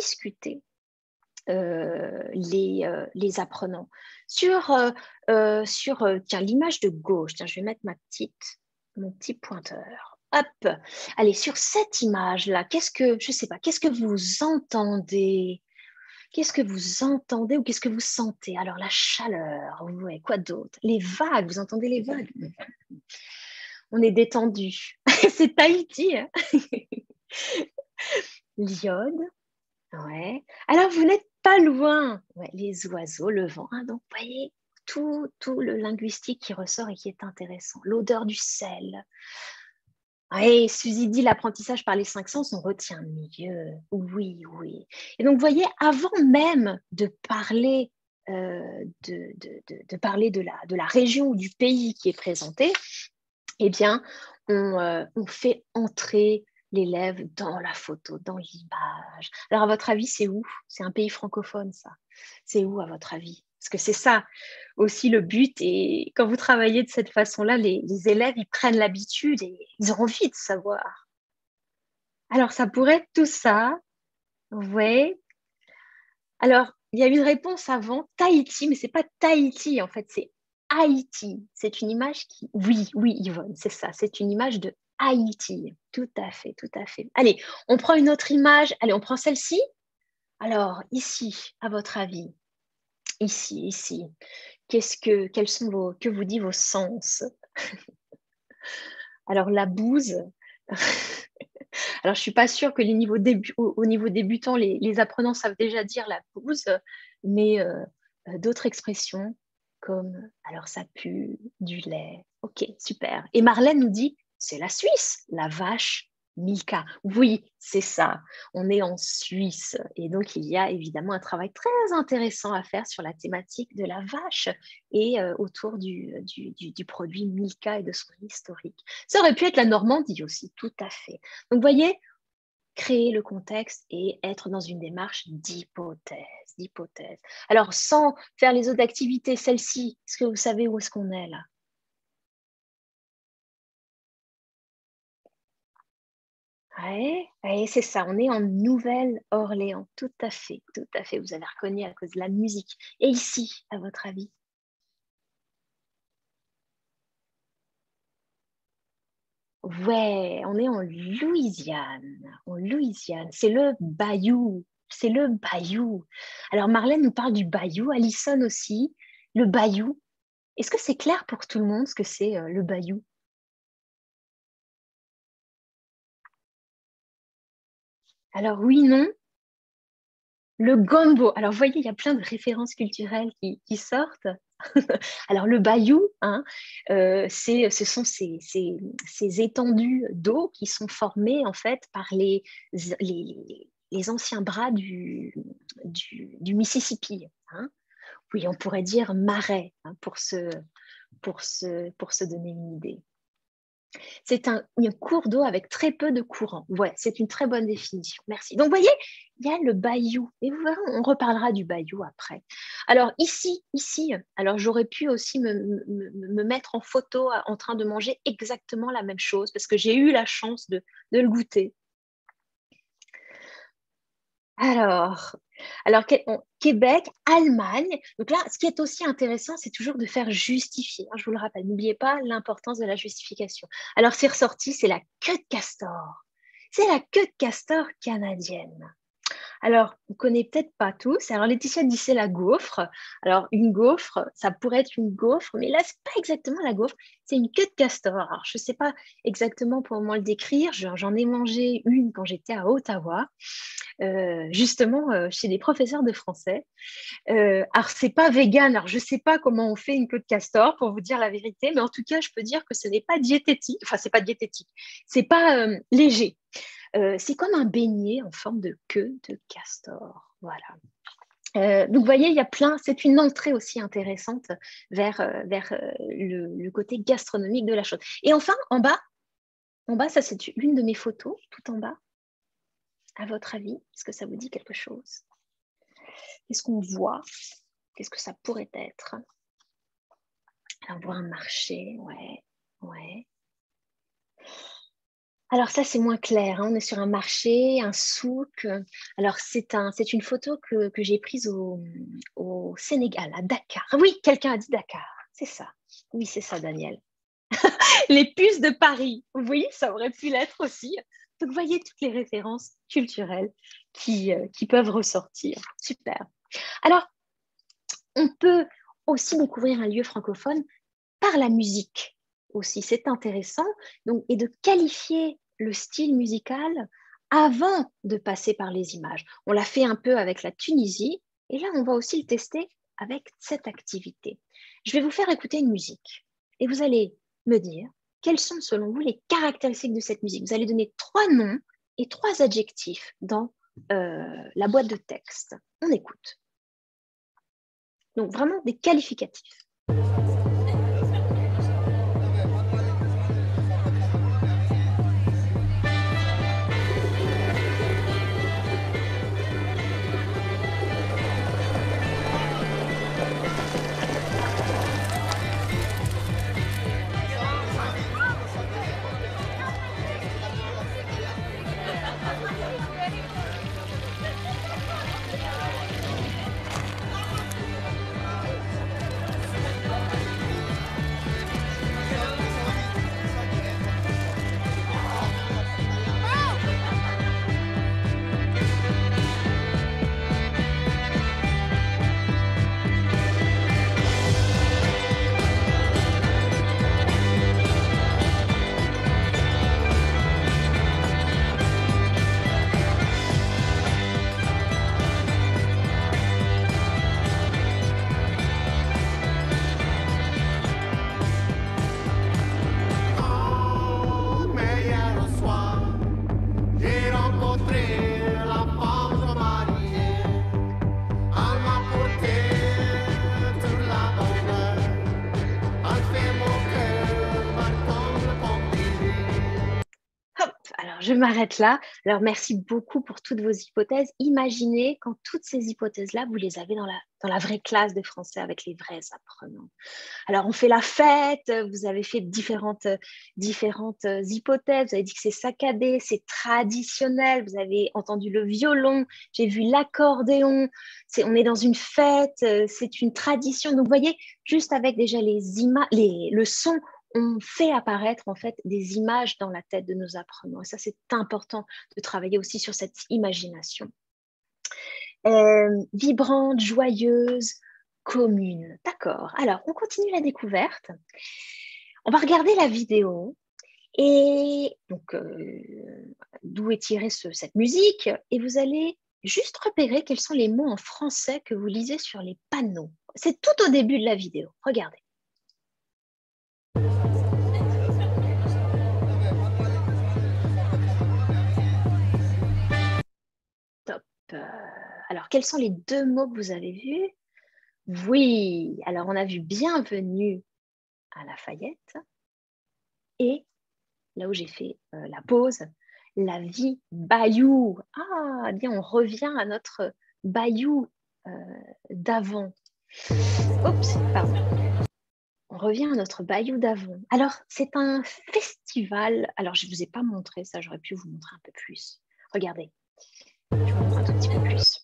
les apprenants sur l'image de gauche. Tiens, je vais mettre mon petit pointeur. Hop, allez, sur cette image-là, qu'est-ce que vous entendez? Qu'est-ce que vous entendez ou qu'est-ce que vous sentez? Alors, la chaleur, ouais, quoi d'autre? Les vagues, vous entendez les vagues? On est détendu. C'est Tahiti. Hein. L'iode, ouais. Alors, vous n'êtes pas loin. Ouais, les oiseaux, le vent. Hein, donc, vous voyez, tout le linguistique qui ressort et qui est intéressant. L'odeur du sel. Oui, Suzy dit l'apprentissage par les 5 sens, on retient mieux. Oui. Et donc, vous voyez, avant même de parler, de la région ou du pays qui est présenté, eh bien, on fait entrer l'élève dans la photo, dans l'image. Alors, à votre avis, c'est où? C'est un pays francophone, ça. C'est où, à votre avis? Parce que c'est ça aussi le but. Et quand vous travaillez de cette façon-là, les élèves, ils prennent l'habitude et ils ont envie de savoir. Alors, ça pourrait être tout ça. Oui. Alors, il y a une réponse avant, Tahiti, mais ce n'est pas Tahiti, en fait, c'est Haïti. C'est une image qui... Oui, Yvonne, c'est ça. C'est une image de Haïti. Tout à fait. Allez, on prend une autre image. Allez, on prend celle-ci. Alors, ici, à votre avis, ici, que vous dit vos sens? Alors, la bouse. Alors, je ne suis pas sûre que au niveau débutant, les apprenants savent déjà dire la bouse, mais d'autres expressions comme alors ça pue, du lait. Ok, super. Et Marlène nous dit c'est la Suisse, la vache Milka. Oui, c'est ça. On est en Suisse. Et donc, il y a évidemment un travail très intéressant à faire sur la thématique de la vache et autour du produit Milka et de son historique. Ça aurait pu être la Normandie aussi, tout à fait. Donc, vous voyez, créer le contexte et être dans une démarche d'hypothèse. Alors, sans faire les autres activités, celle-ci, est-ce que vous savez où est-ce qu'on est là? Oui, c'est ça, on est en Nouvelle-Orléans, tout à fait, vous avez reconnu à cause de la musique. Et ici, à votre avis? Ouais, on est en Louisiane, c'est le bayou, Alors Marlène nous parle du bayou, Alison aussi, le bayou. Est-ce que c'est clair pour tout le monde ce que c'est le bayou? Alors oui, non. Le gombo. Alors, vous voyez, il y a plein de références culturelles qui sortent. Alors, le bayou, hein, ce sont ces étendues d'eau qui sont formées, en fait, par les anciens bras du Mississippi. Hein. Oui, on pourrait dire marais hein, pour se donner une idée. C'est un cours d'eau avec très peu de courant. Ouais, c'est une très bonne définition. Merci. Donc, vous voyez, il y a le bayou. Et vous verrez, on reparlera du bayou après. Alors, ici, alors j'aurais pu aussi me mettre en photo en train de manger exactement la même chose parce que j'ai eu la chance de le goûter. Alors, Québec, Allemagne. Donc là, ce qui est aussi intéressant, c'est toujours de faire justifier. Je vous le rappelle, n'oubliez pas l'importance de la justification. Alors, c'est ressorti, c'est la queue de castor. C'est la queue de castor canadienne. Alors, on ne connaît peut-être pas tous. Alors, Laetitia dit c'est la gaufre. Alors, une gaufre, ça pourrait être une gaufre, mais là, ce n'est pas exactement la gaufre, c'est une queue de castor. Alors, je ne sais pas exactement comment le décrire. J'en ai mangé une quand j'étais à Ottawa, justement chez des professeurs de français. Alors, ce n'est pas vegan. Alors, je ne sais pas comment on fait une queue de castor, pour vous dire la vérité, mais en tout cas, je peux dire que ce n'est pas diététique. Enfin, ce n'est pas diététique. Ce n'est pas léger. C'est comme un beignet en forme de queue de castor. Voilà. Donc, vous voyez, il y a plein. C'est une entrée aussi intéressante vers le côté gastronomique de la chose. Et enfin, en bas, ça, c'est une de mes photos, tout en bas. À votre avis, est-ce que ça vous dit quelque chose? Qu'est-ce qu'on voit? Qu'est-ce que ça pourrait être? Alors, on voit un marché, ouais. Alors ça, c'est moins clair. On est sur un marché, un souk. Alors, c'est une photo que j'ai prise au Sénégal, à Dakar. Ah oui, quelqu'un a dit Dakar. C'est ça. Oui, c'est ça, Daniel. Les puces de Paris. Oui, ça aurait pu l'être aussi. Donc, vous voyez toutes les références culturelles qui peuvent ressortir. Super. Alors, on peut aussi découvrir un lieu francophone par la musique aussi. C'est intéressant. Donc, et de qualifier le style musical avant de passer par les images. On l'a fait un peu avec la Tunisie et là, on va aussi le tester avec cette activité. Je vais vous faire écouter une musique et vous allez me dire quelles sont selon vous les caractéristiques de cette musique. Vous allez donner 3 noms et 3 adjectifs dans la boîte de texte. On écoute. Donc, vraiment des qualificatifs. Je m'arrête là. Alors, merci beaucoup pour toutes vos hypothèses. Imaginez quand toutes ces hypothèses-là, vous les avez dans la vraie classe de français avec les vrais apprenants. Alors, on fait la fête, vous avez fait différentes hypothèses, vous avez dit que c'est saccadé, c'est traditionnel, vous avez entendu le violon, j'ai vu l'accordéon, on est dans une fête, c'est une tradition. Donc, vous voyez, juste avec déjà le son, on fait apparaître en fait des images dans la tête de nos apprenants. Et ça, c'est important de travailler aussi sur cette imagination. Vibrante, joyeuse, commune. D'accord. Alors, on continue la découverte. On va regarder la vidéo. Et donc, d'où est tirée cette musique? Et vous allez juste repérer quels sont les mots en français que vous lisez sur les panneaux. C'est tout au début de la vidéo. Regardez. Alors, quels sont les 2 mots que vous avez vus? Oui, alors on a vu Bienvenue à Lafayette et là où j'ai fait la pause, La vie Bayou. Ah, bien, on revient à notre Bayou d'avant. Oups, pardon. On revient à notre Bayou d'avant. Alors, c'est un festival. Alors, je ne vous ai pas montré ça, j'aurais pu vous montrer un peu plus. Regardez, je vous montre un tout petit peu plus.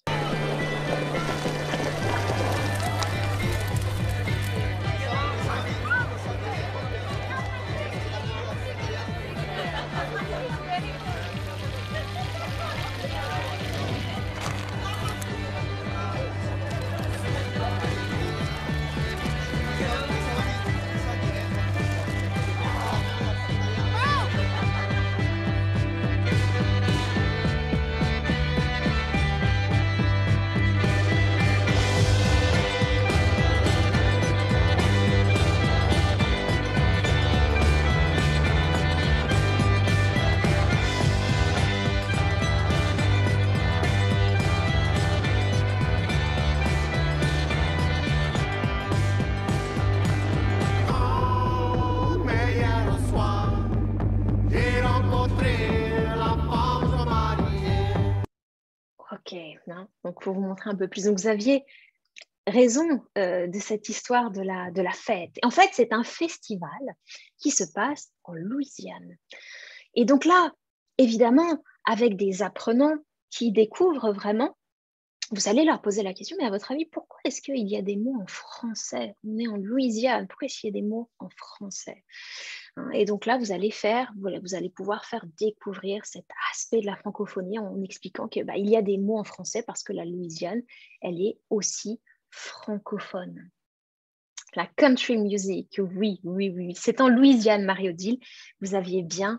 Ok, hein, donc pour vous montrer un peu plus. Donc vous aviez raison de cette histoire de la fête. En fait, c'est un festival qui se passe en Louisiane. Et donc là, évidemment, avec des apprenants qui découvrent vraiment, vous allez leur poser la question, mais à votre avis, pourquoi est-ce qu'il y a des mots en français? On est en Louisiane, pourquoi est-ce qu'il y a des mots en français? Et donc là, vous allez pouvoir faire découvrir cet aspect de la francophonie en expliquant qu'il y a des mots en français parce que la Louisiane, elle est aussi francophone. La country music, oui, c'est en Louisiane, Marie-Odile, vous avez bien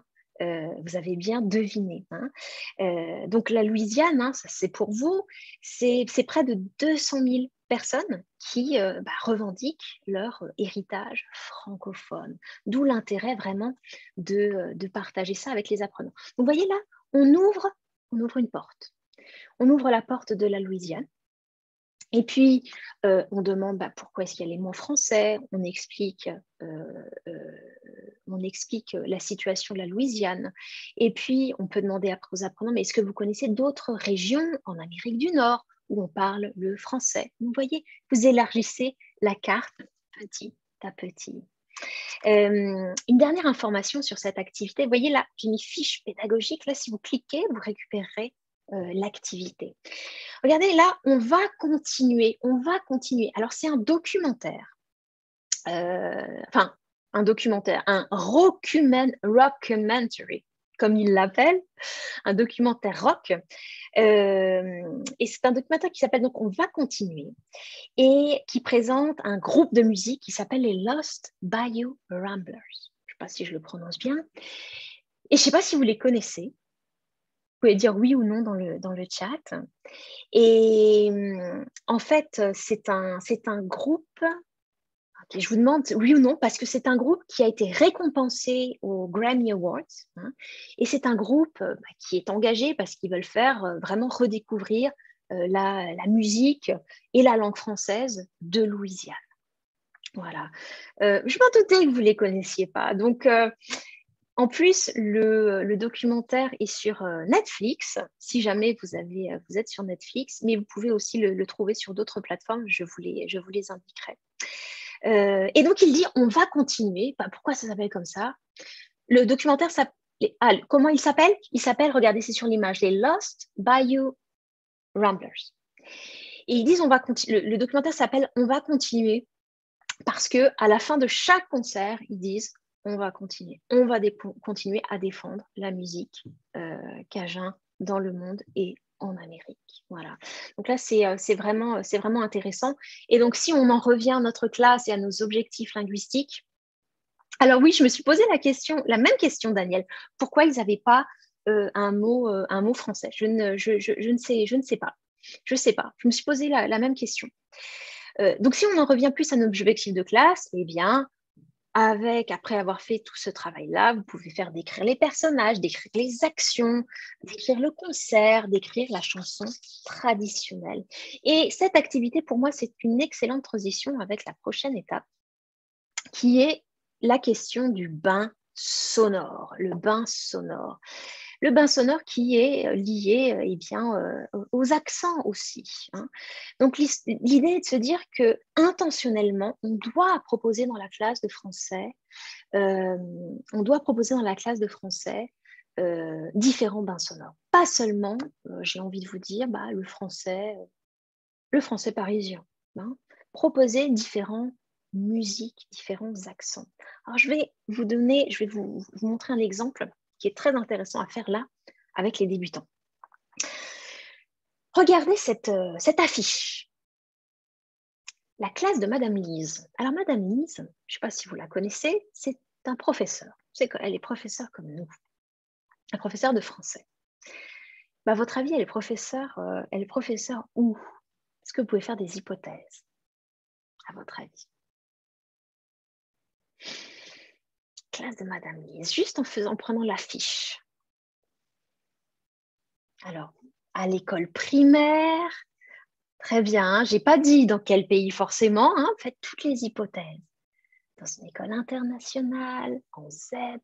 deviné. Donc la Louisiane, ça, c'est pour vous, c'est près de 200 000 personnes qui revendiquent leur héritage francophone. D'où l'intérêt vraiment de partager ça avec les apprenants. Donc vous voyez là, on ouvre une porte. On ouvre la porte de la Louisiane. Et puis, on demande pourquoi est-ce qu'il y a les mots français, on explique la situation de la Louisiane. Et puis, on peut demander après aux apprenants, mais est-ce que vous connaissez d'autres régions en Amérique du Nord où on parle le français? Vous voyez, vous élargissez la carte petit à petit. Une dernière information sur cette activité. Vous voyez là, j'ai mis fiche pédagogique. Là, si vous cliquez, vous récupérerez l'activité. Regardez, là, on va continuer. Alors, c'est un documentaire. Un documentaire, un rockumentary, comme il l'appelle, un documentaire rock. Et c'est un documentaire qui s'appelle donc On va continuer et qui présente un groupe de musique qui s'appelle les Lost Bayou Ramblers. Je ne sais pas si je le prononce bien. Et je ne sais pas si vous les connaissez. Vous pouvez dire oui ou non dans le chat. Et en fait, c'est un groupe. Okay, je vous demande oui ou non, parce que c'est un groupe qui a été récompensé aux Grammy Awards. Et c'est un groupe qui est engagé parce qu'ils veulent faire vraiment redécouvrir la musique et la langue française de Louisiane. Voilà. Je m'en doutais que vous ne les connaissiez pas. Donc, en plus, le documentaire est sur Netflix, si jamais vous êtes sur Netflix, mais vous pouvez aussi le trouver sur d'autres plateformes, je vous les indiquerai. Et donc, il dit, on va continuer. Pourquoi ça s'appelle comme ça? Le documentaire s'appelle, comment il s'appelle? Il s'appelle, regardez, c'est sur l'image, les Lost Bayou Ramblers. Et ils disent, le documentaire s'appelle On va continuer parce qu'à la fin de chaque concert, ils disent, on va continuer. On va continuer à défendre la musique cajun dans le monde et en Amérique. Voilà. Donc là, c'est vraiment intéressant. Et donc, si on en revient à notre classe et à nos objectifs linguistiques, alors oui, je me suis posé la même question, Daniel. Pourquoi ils n'avaient pas un mot français? Je ne sais pas. Je sais pas. Je me suis posé la même question. Donc, si on en revient plus à nos objectifs de classe, eh bien, après avoir fait tout ce travail-là, vous pouvez faire décrire les personnages, décrire les actions, décrire le concert, décrire la chanson traditionnelle. Et cette activité, pour moi, c'est une excellente transition avec la prochaine étape, qui est la question du bain sonore, le bain sonore. Le bain sonore qui est lié aux accents aussi. Hein. Donc, l'idée est de se dire que intentionnellement, on doit proposer dans la classe de français, différents bains sonores. Pas seulement, j'ai envie de vous dire, le français parisien. Hein. Proposer différentes musiques, différents accents. Alors, je vais vous montrer un exemple qui est très intéressant à faire là, avec les débutants. Regardez cette affiche. La classe de Madame Lise. Alors, Madame Lise, je ne sais pas si vous la connaissez, c'est un professeur. Elle est professeure comme nous, un professeur de français. À votre avis, elle est professeure où? Est-ce que vous pouvez faire des hypothèses, à votre avis? Classe de Madame Lise, juste en prenant l'affiche. Alors, à l'école primaire, très bien, je n'ai pas dit dans quel pays forcément, hein, faites toutes les hypothèses. Dans une école internationale, en ZEP.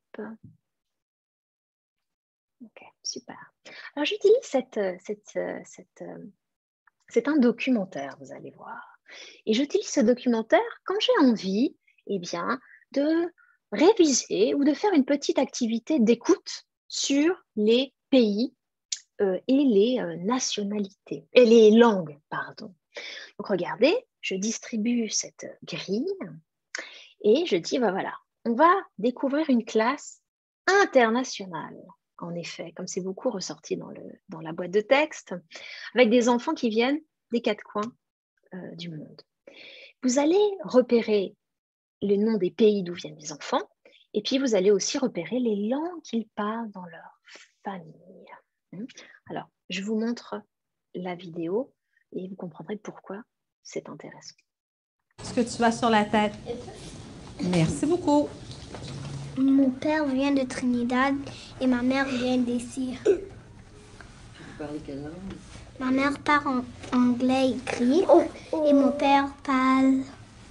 Ok, super. Alors, j'utilise c'est un documentaire, vous allez voir. Et j'utilise ce documentaire quand j'ai envie, de réviser ou de faire une petite activité d'écoute sur les pays et les nationalités, et les langues, pardon. Donc, regardez, je distribue cette grille et je dis, voilà, on va découvrir une classe internationale. En effet, comme c'est beaucoup ressorti dans la boîte de texte, avec des enfants qui viennent des quatre coins du monde. Vous allez repérer le nom des pays d'où viennent les enfants, et puis vous allez aussi repérer les langues qu'ils parlent dans leur famille. Alors, je vous montre la vidéo et vous comprendrez pourquoi c'est intéressant. Ce que tu as sur la tête. Merci beaucoup. Mon père vient de Trinidad et ma mère vient d'ici. Vous parlez quelle langue? Ma mère parle en anglais écrit et mon père parle...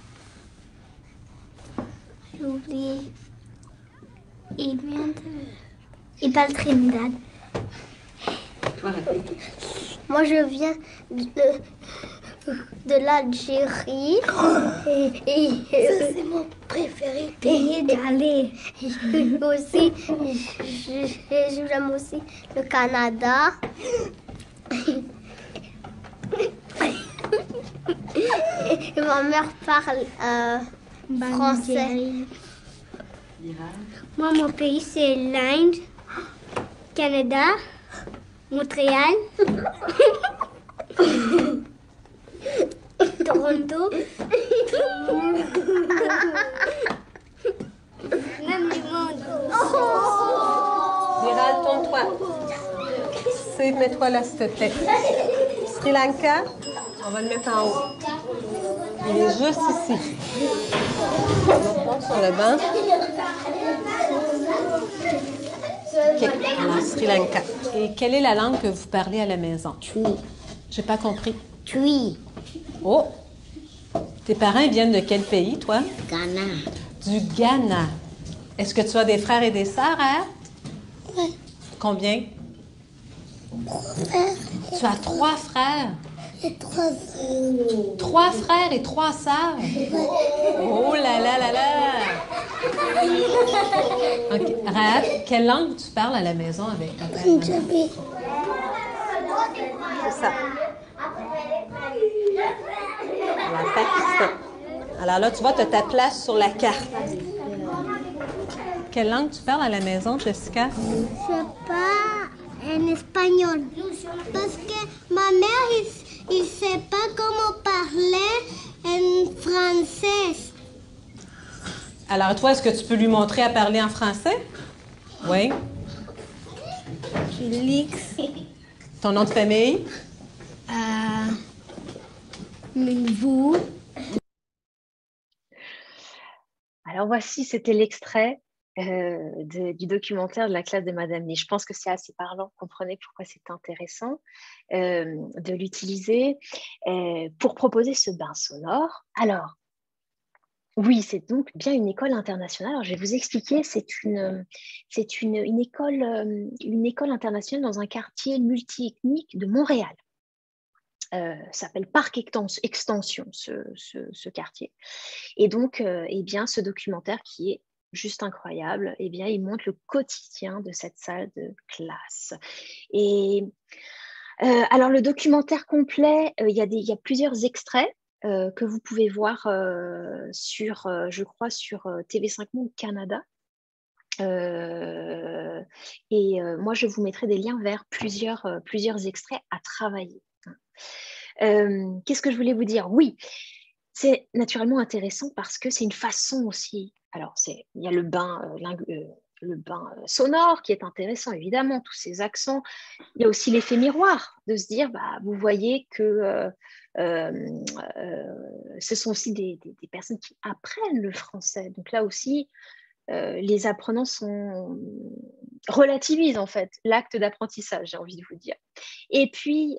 J'ai oublié. Il parle Trinidad. Moi, je viens de l'Algérie. Ça, c'est mon préféré pays d'aller. Aussi, j'aime aussi le Canada. Et ma mère parle français. Moi, mon pays, c'est l'Inde, Canada, Montréal, Toronto, même du monde. Viral, tourne-toi. Mets-toi là, s'il te plaît. Sri Lanka, on va le mettre en haut. Il est juste ici. On va le prendre sur le banc. OK, alors Sri Lanka. Et quelle est la langue que vous parlez à la maison? Tui. J'ai pas compris. Tui. Oh! Tes parents viennent de quel pays, toi? Ghana. Du Ghana. Est-ce que tu as des frères et des sœurs, hein? Oui. Combien? 3 frères. Tu as 3 frères? Et 3 sœurs. 3 frères et 3 sœurs? Oh là là là là! OK. Rahat, quelle langue tu parles à la maison avec ta mère? Punjabi. C'est ça. Alors, Pakistan. Alors là, tu vois, tu as ta place sur la carte. Quelle langue tu parles à la maison, Jessica? Je sais pas en espagnol. Parce que ma mère, il sait pas comment parler en français. Alors, toi, est-ce que tu peux lui montrer à parler en français? Oui. Félix. Ton nom de famille? Vous. Alors voici, c'était l'extrait du documentaire de la classe de Madame Lee. Je pense que c'est assez parlant, comprenez pourquoi c'est intéressant de l'utiliser pour proposer ce bain sonore. Alors, oui, c'est donc bien une école internationale. Alors, je vais vous expliquer, c'est une école internationale dans un quartier multiethnique de Montréal. S'appelle Parc Extension, ce quartier. Et donc, eh bien, ce documentaire qui est juste incroyable, eh bien, il montre le quotidien de cette salle de classe. Et alors, le documentaire complet, il y a plusieurs extraits que vous pouvez voir sur, je crois, sur TV5 Monde Canada. Moi, je vous mettrai des liens vers plusieurs extraits à travailler. Qu'est-ce que je voulais vous dire? Oui, c'est naturellement intéressant parce que c'est une façon aussi. Alors, il y a le bain sonore qui est intéressant, évidemment, tous ces accents. Il y a aussi l'effet miroir de se dire, bah, vous voyez que ce sont aussi des personnes qui apprennent le français. Donc là aussi, les apprenants relativisent en fait l'acte d'apprentissage, j'ai envie de vous dire. Et puis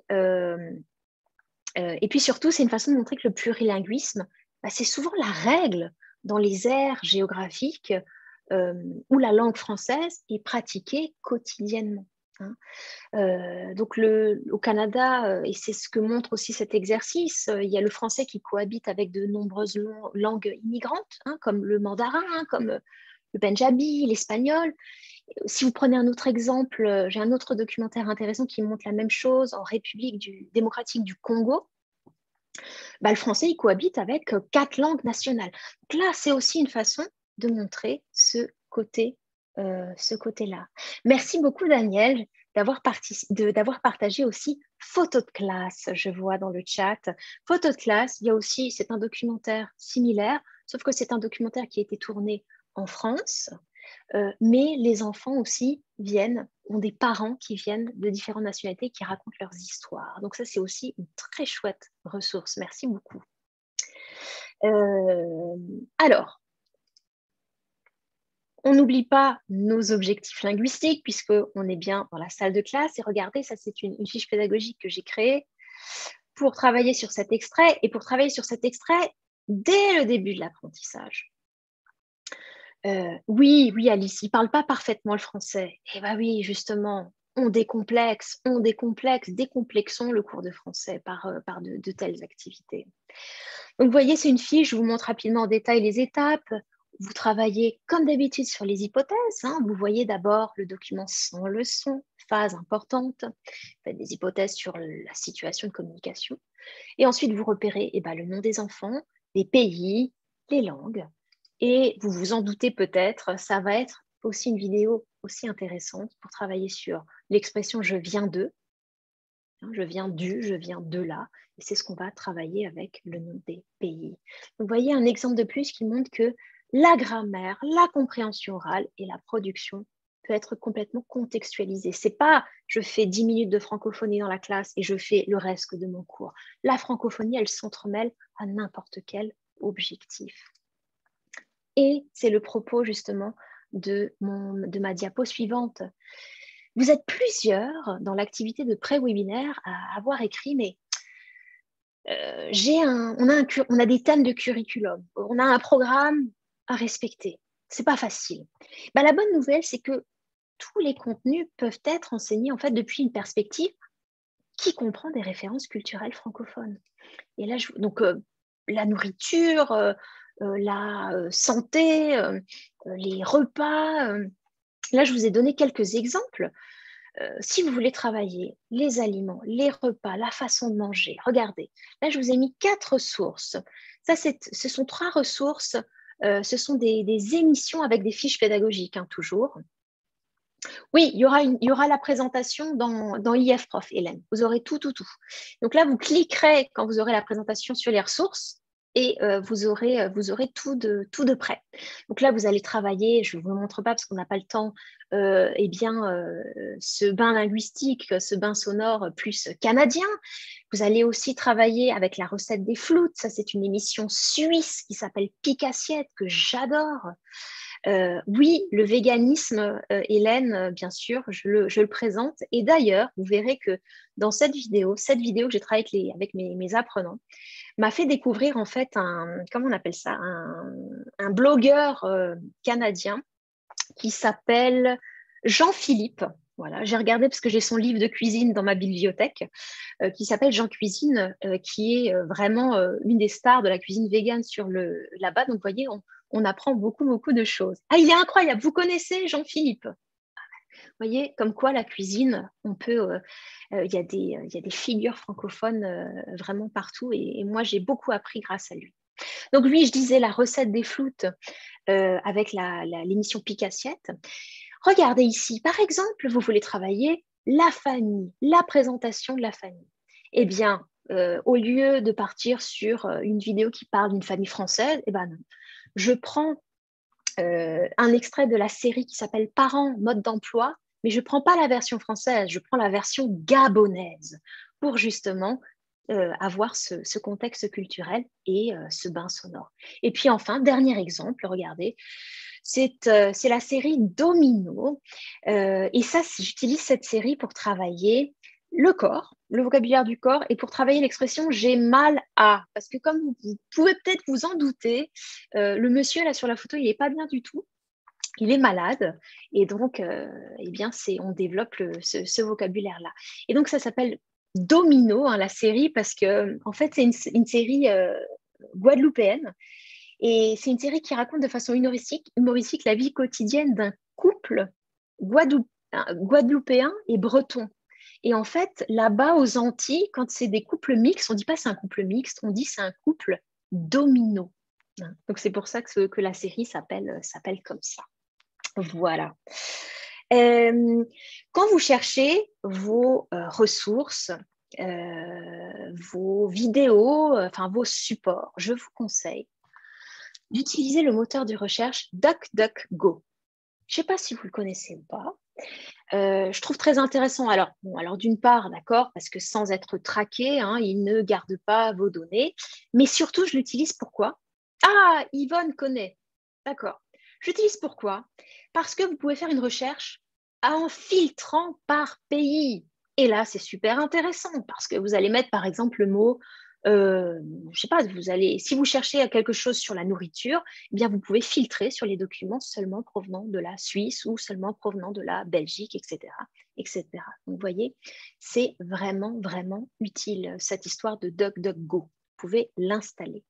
surtout, c'est une façon de montrer que le plurilinguisme, bah, c'est souvent la règle dans les aires géographiques où la langue française est pratiquée quotidiennement. Donc au Canada, et c'est ce que montre aussi cet exercice, il y a le français qui cohabite avec de nombreuses langues immigrantes, comme le mandarin, comme le pendjabi, l'espagnol. Si vous prenez un autre exemple, j'ai un autre documentaire intéressant qui montre la même chose en République démocratique du Congo. Bah, le français, il cohabite avec 4 langues nationales. Donc là, c'est aussi une façon de montrer ce côté-là. Merci beaucoup, Daniel, d'avoir partagé aussi Photo de classe, je vois dans le chat. Photo de classe, il y a aussi, c'est un documentaire similaire, sauf que c'est un documentaire qui a été tourné en France, mais les enfants aussi ont des parents qui viennent de différentes nationalités qui racontent leurs histoires. Donc ça, c'est aussi une très chouette ressource. Merci beaucoup. Alors, on n'oublie pas nos objectifs linguistiques puisqu'on est bien dans la salle de classe. Et regardez, ça c'est une fiche pédagogique que j'ai créée pour travailler sur cet extrait et pour travailler sur cet extrait dès le début de l'apprentissage. Oui, Alice, il ne parle pas parfaitement le français. Eh bien oui, justement, on décomplexe, décomplexons le cours de français par de telles activités. Donc, vous voyez, c'est une fiche, je vous montre rapidement en détail les étapes. Vous travaillez comme d'habitude sur les hypothèses. Vous voyez d'abord le document sans leçon, phase importante. Vous faites des hypothèses sur la situation de communication. Et ensuite, vous repérez le nom des enfants, les pays, les langues. Et vous vous en doutez peut-être, ça va être aussi une vidéo aussi intéressante pour travailler sur l'expression « je viens de ». Je viens du, je viens de là. Et c'est ce qu'on va travailler avec le nom des pays. Donc, vous voyez un exemple de plus qui montre que la grammaire, la compréhension orale et la production peut être complètement contextualisée. Ce n'est pas je fais 10 minutes de francophonie dans la classe et je fais le reste de mon cours. La francophonie, elle s'entremêle à n'importe quel objectif. Et c'est le propos justement de ma diapo suivante. Vous êtes plusieurs dans l'activité de pré-webinaire à avoir écrit, mais on a des thèmes de curriculum, on a un programme à respecter. C'est pas facile. La bonne nouvelle, c'est que tous les contenus peuvent être enseignés en fait depuis une perspective qui comprend des références culturelles francophones. Et là, donc la nourriture, la santé, les repas. Là, je vous ai donné quelques exemples. Si vous voulez travailler les aliments, les repas, la façon de manger, regardez. Là, je vous ai mis 4 sources. Ça, ce sont 3 ressources. Ce sont des émissions avec des fiches pédagogiques, toujours. Oui, il y aura la présentation dans IF Prof, Hélène. Vous aurez tout. Donc là, vous cliquerez quand vous aurez la présentation sur les ressources et vous aurez tout de près. Donc là, vous allez travailler, je ne vous le montre pas parce qu'on n'a pas le temps, eh bien, ce bain linguistique, ce bain sonore plus canadien. Vous allez aussi travailler avec la recette des floutes. Ça, c'est une émission suisse qui s'appelle Pique Assiette, que j'adore. Oui, le véganisme, Hélène, bien sûr, je le présente. Et d'ailleurs, vous verrez que dans cette vidéo que j'ai travaillée avec mes apprenants, m'a fait découvrir en fait comment on appelle ça, un blogueur canadien qui s'appelle Jean-Philippe. Voilà, j'ai regardé parce que j'ai son livre de cuisine dans ma bibliothèque qui s'appelle Jean Cuisine, qui est vraiment une des stars de la cuisine végane là-bas. Donc, vous voyez, on apprend beaucoup, beaucoup de choses. Ah, il est incroyable. Vous connaissez Jean-Philippe? Vous voyez, comme quoi la cuisine, on peut... il y a des figures francophones vraiment partout. Et moi, j'ai beaucoup appris grâce à lui. Donc, lui, je disais la recette des floutes avec l'émission Pique Assiette. Regardez ici, par exemple, vous voulez travailler la famille, la présentation de la famille. Eh bien, au lieu de partir sur une vidéo qui parle d'une famille française, eh ben non. Je prends un extrait de la série qui s'appelle Parents, mode d'emploi, mais je ne prends pas la version française, je prends la version gabonaise pour justement avoir ce contexte culturel et ce bain sonore. Et puis enfin, dernier exemple, regardez, c'est la série Domino. Et ça, j'utilise cette série pour travailler le corps, le vocabulaire du corps, et pour travailler l'expression « j'ai mal à ». Parce que comme vous pouvez peut-être vous en douter, le monsieur là sur la photo, il n'est pas bien du tout. Il est malade. Et donc, eh bien, on développe ce vocabulaire-là. Et donc, ça s'appelle Domino, hein, la série, parce que en fait, c'est une série guadeloupéenne. Et c'est une série qui raconte de façon humoristique la vie quotidienne d'un couple guadeloupéen et breton. Et en fait, là-bas aux Antilles, quand c'est des couples mixtes, on ne dit pas c'est un couple mixte, on dit c'est un couple domino. Donc c'est pour ça que la série s'appelle comme ça. Voilà. Quand vous cherchez vos ressources, vos vidéos, enfin vos supports, je vous conseille d'utiliser le moteur de recherche DuckDuckGo. Je ne sais pas si vous le connaissez ou pas. Je trouve très intéressant. Alors d'une part, d'accord, parce que sans être traqué, hein, il ne garde pas vos données. Mais surtout, je l'utilise pourquoi? Ah, Yvonne connaît. D'accord. J'utilise pourquoi? Parce que vous pouvez faire une recherche en filtrant par pays. Et là, c'est super intéressant parce que vous allez mettre, par exemple, le mot... je sais pas, si vous cherchez quelque chose sur la nourriture, eh bien vous pouvez filtrer sur les documents seulement provenant de la Suisse ou seulement provenant de la Belgique, etc. etc. Donc, vous voyez, c'est vraiment, vraiment utile, cette histoire de DuckDuckGo. Vous pouvez l'installer.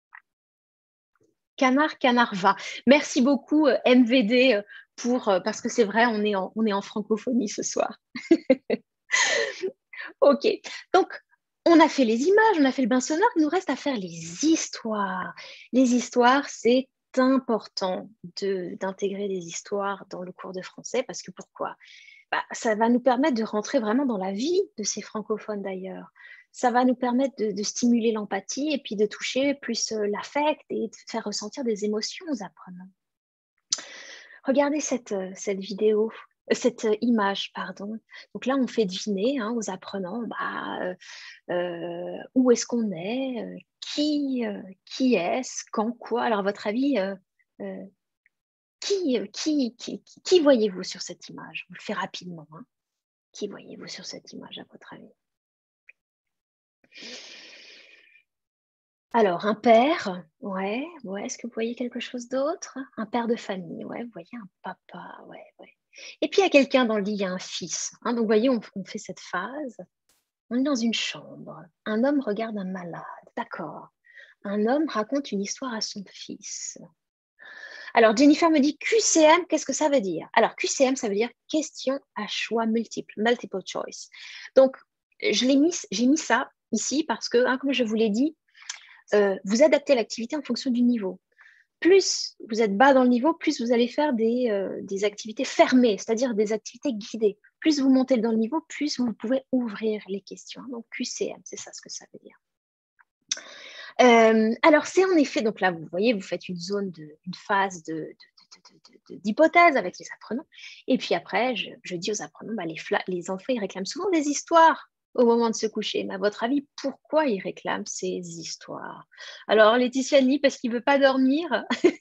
Canard va. Merci beaucoup, MVD, parce que c'est vrai, on est en francophonie ce soir. OK. Donc, on a fait les images, on a fait le bain sonore, il nous reste à faire les histoires. Les histoires, c'est important d'intégrer des histoires dans le cours de français, parce que pourquoi? Ça va nous permettre de rentrer vraiment dans la vie de ces francophones d'ailleurs. Ça va nous permettre de stimuler l'empathie et puis de toucher plus l'affect et de faire ressentir des émotions aux apprenants. Regardez cette vidéo. Cette image, pardon. Donc là, on fait deviner aux apprenants où est-ce qu'on est, qui est-ce, quand, quoi. Alors, à votre avis, qui voyez-vous sur cette image? Je vous le fais rapidement. Hein. Qui voyez-vous sur cette image, à votre avis? Alors, un père, ouais. Est-ce que vous voyez quelque chose d'autre? Un père de famille, ouais. Vous voyez un papa, ouais. Et puis, il y a quelqu'un dans le lit, il y a un fils. Hein, donc, vous voyez, on fait cette phase. On est dans une chambre. Un homme regarde un malade. D'accord. Un homme raconte une histoire à son fils. Alors, Jennifer me dit QCM, qu'est-ce que ça veut dire? Alors, QCM, ça veut dire question à choix multiple, multiple choice. Donc, j'ai mis ça ici parce que, comme je vous l'ai dit, vous adaptez l'activité en fonction du niveau. Plus vous êtes bas dans le niveau, plus vous allez faire des activités fermées, c'est-à-dire des activités guidées. Plus vous montez dans le niveau, plus vous pouvez ouvrir les questions. Donc, QCM, c'est ça ce que ça veut dire. Alors, c'est en effet, donc là, vous voyez, vous faites une phase de d'hypothèses avec les apprenants. Et puis après, je dis aux apprenants, les enfants, ils réclament souvent des histoires au moment de se coucher. Mais à votre avis, pourquoi ils réclament ces histoires? Alors, Laetitia dit parce qu'il ne veut pas dormir,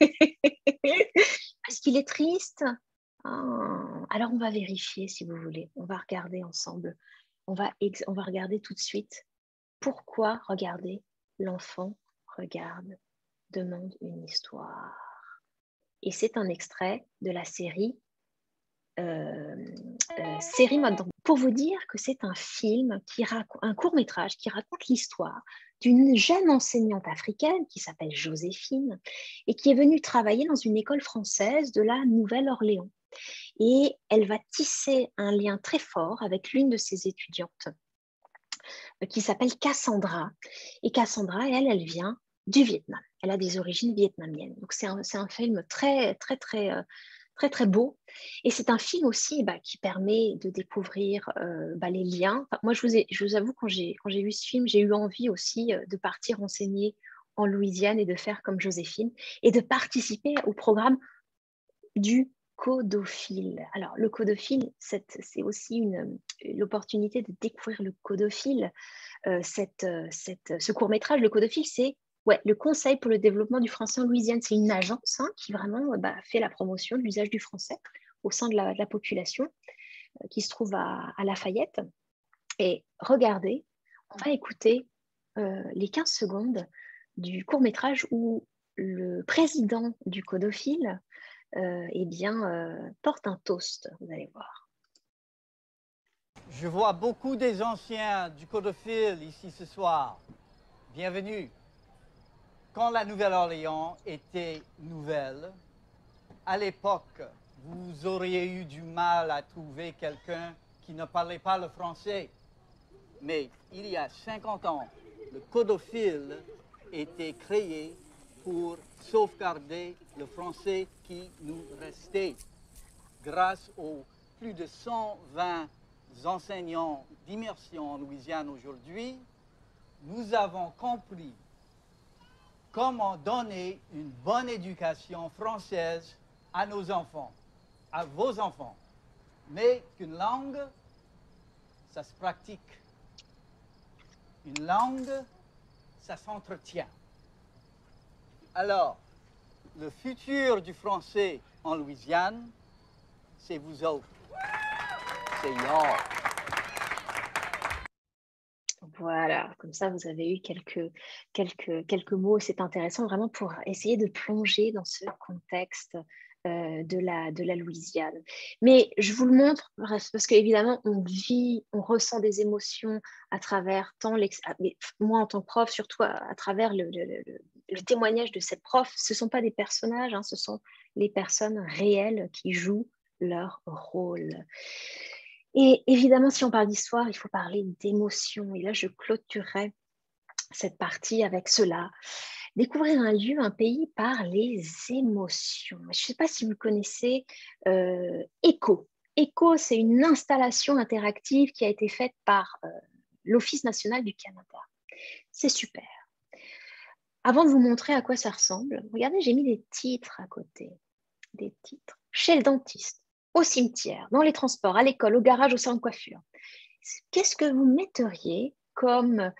parce qu'il est triste. Alors, on va vérifier si vous voulez. On va regarder ensemble. On va regarder tout de suite. Pourquoi, regardez, l'enfant demande une histoire. Et c'est un extrait de la série Mode d'emploi. Pour vous dire que c'est un film, un court-métrage qui raconte l'histoire d'une jeune enseignante africaine qui s'appelle Joséphine et qui est venue travailler dans une école française de la Nouvelle-Orléans. Et elle va tisser un lien très fort avec l'une de ses étudiantes qui s'appelle Cassandra. Et Cassandra, elle vient du Vietnam. Elle a des origines vietnamiennes. Donc, c'est un film très, très, très, très, très beau. Et c'est un film aussi qui permet de découvrir les liens. Enfin, moi, je vous avoue, quand j'ai vu ce film, j'ai eu envie aussi de partir enseigner en Louisiane et de faire comme Joséphine et de participer au programme du codophile. Alors, le codophile, c'est aussi l'opportunité de découvrir le codophile. Ce court-métrage, le codophile, c'est le Conseil pour le développement du français en Louisiane. C'est une agence qui vraiment fait la promotion de l'usage du français au sein de la population qui se trouve à Lafayette. Et regardez, on va écouter les 15 secondes du court-métrage où le président du codophile porte un toast, vous allez voir. Je vois beaucoup des anciens du codophile ici ce soir. Bienvenue. Quand la Nouvelle-Orléans était nouvelle, à l'époque, vous auriez eu du mal à trouver quelqu'un qui ne parlait pas le français. Mais il y a 50 ans, le codophile était créé pour sauvegarder le français qui nous restait. Grâce aux plus de 120 enseignants d'immersion en Louisiane aujourd'hui, nous avons compris comment donner une bonne éducation française à nos enfants, à vos enfants. Mais qu'une langue, ça se pratique. Une langue, ça s'entretient. Alors, le futur du français en Louisiane, c'est vous autres. C'est y'all. Voilà, comme ça vous avez eu quelques mots. C'est intéressant vraiment pour essayer de plonger dans ce contexte de la Louisiane. Mais je vous le montre parce qu'évidemment on ressent des émotions à travers moi en tant que prof, surtout à travers le témoignage de cette prof. Ce ne sont pas des personnages, ce sont les personnes réelles qui jouent leur rôle. Et évidemment, si on parle d'histoire, il faut parler d'émotion. Et là, je clôturerai cette partie avec cela. Découvrir un lieu, un pays par les émotions. Je ne sais pas si vous connaissez ECHO. ECHO, c'est une installation interactive qui a été faite par l'Office national du Canada. C'est super. Avant de vous montrer à quoi ça ressemble, regardez, j'ai mis des titres à côté. Des titres. Chez le dentiste, au cimetière, dans les transports, à l'école, au garage, au salon de coiffure. Qu'est-ce que vous metteriez comme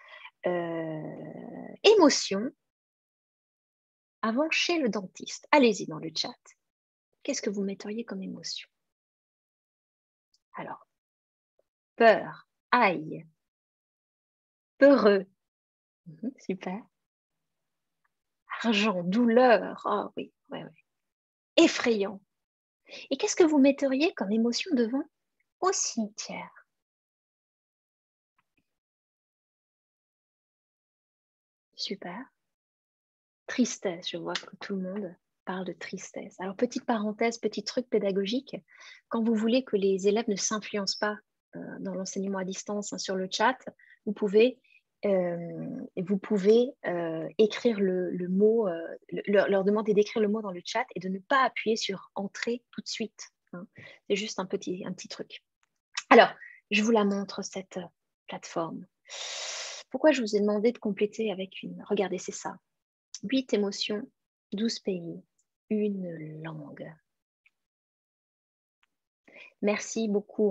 émotion avant chez le dentiste? Allez-y dans le chat. Qu'est-ce que vous metteriez comme émotion? Alors, peur, aïe, peureux, super. Argent, douleur, oh oui, ouais. Effrayant. Et qu'est-ce que vous metteriez comme émotion devant au cimetière? Super. Tristesse, je vois que tout le monde parle de tristesse. Alors, petite parenthèse, petit truc pédagogique, quand vous voulez que les élèves ne s'influencent pas dans l'enseignement à distance sur le chat, vous pouvez écrire le mot, leur demander d'écrire le mot dans le chat et de ne pas appuyer sur entrée tout de suite. C'est juste un petit truc. Alors, je vous la montre, cette plateforme. Pourquoi je vous ai demandé de compléter avec une... Regardez, c'est ça. 8 émotions, 12 pays, une langue. Merci beaucoup.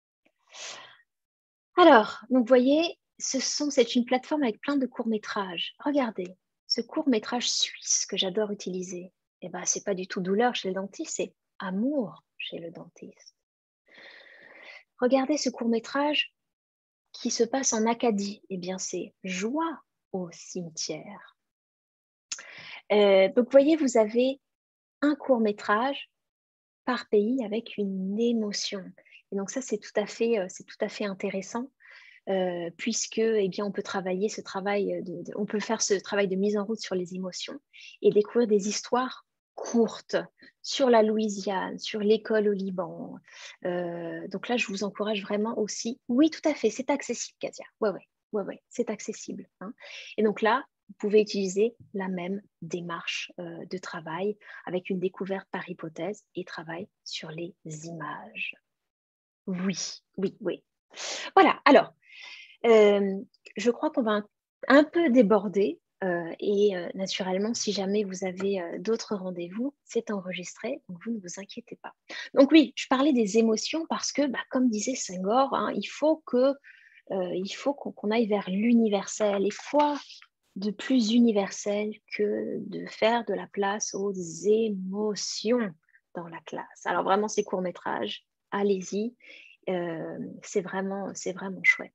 Alors, donc vous voyez, c'est une plateforme avec plein de courts-métrages. Regardez, ce court-métrage suisse que j'adore utiliser, eh ben, ce n'est pas du tout douleur chez le dentiste, c'est amour chez le dentiste. Regardez ce court-métrage qui se passe en Acadie, eh bien, c'est joie au cimetière. Donc, vous voyez, vous avez un court-métrage par pays avec une émotion. Et donc, ça, c'est tout à fait intéressant. Puisque eh bien, on peut travailler on peut faire ce travail de mise en route sur les émotions et découvrir des histoires courtes sur la Louisiane, sur l'école au Liban. Donc là, je vous encourage vraiment aussi. Oui, tout à fait, c'est accessible, Katia. Ouais, c'est accessible. Hein. Et donc là, vous pouvez utiliser la même démarche de travail avec une découverte par hypothèse et travail sur les images. Oui. Voilà, alors, je crois qu'on va un peu déborder et naturellement, si jamais vous avez d'autres rendez-vous, c'est enregistré, donc vous ne vous inquiétez pas. Donc oui, je parlais des émotions parce que, comme disait Senghor, hein, il faut qu'on aille vers l'universel. Et quoi de plus universel que de faire de la place aux émotions dans la classe. Alors vraiment, ces courts-métrages, allez-y, c'est vraiment chouette.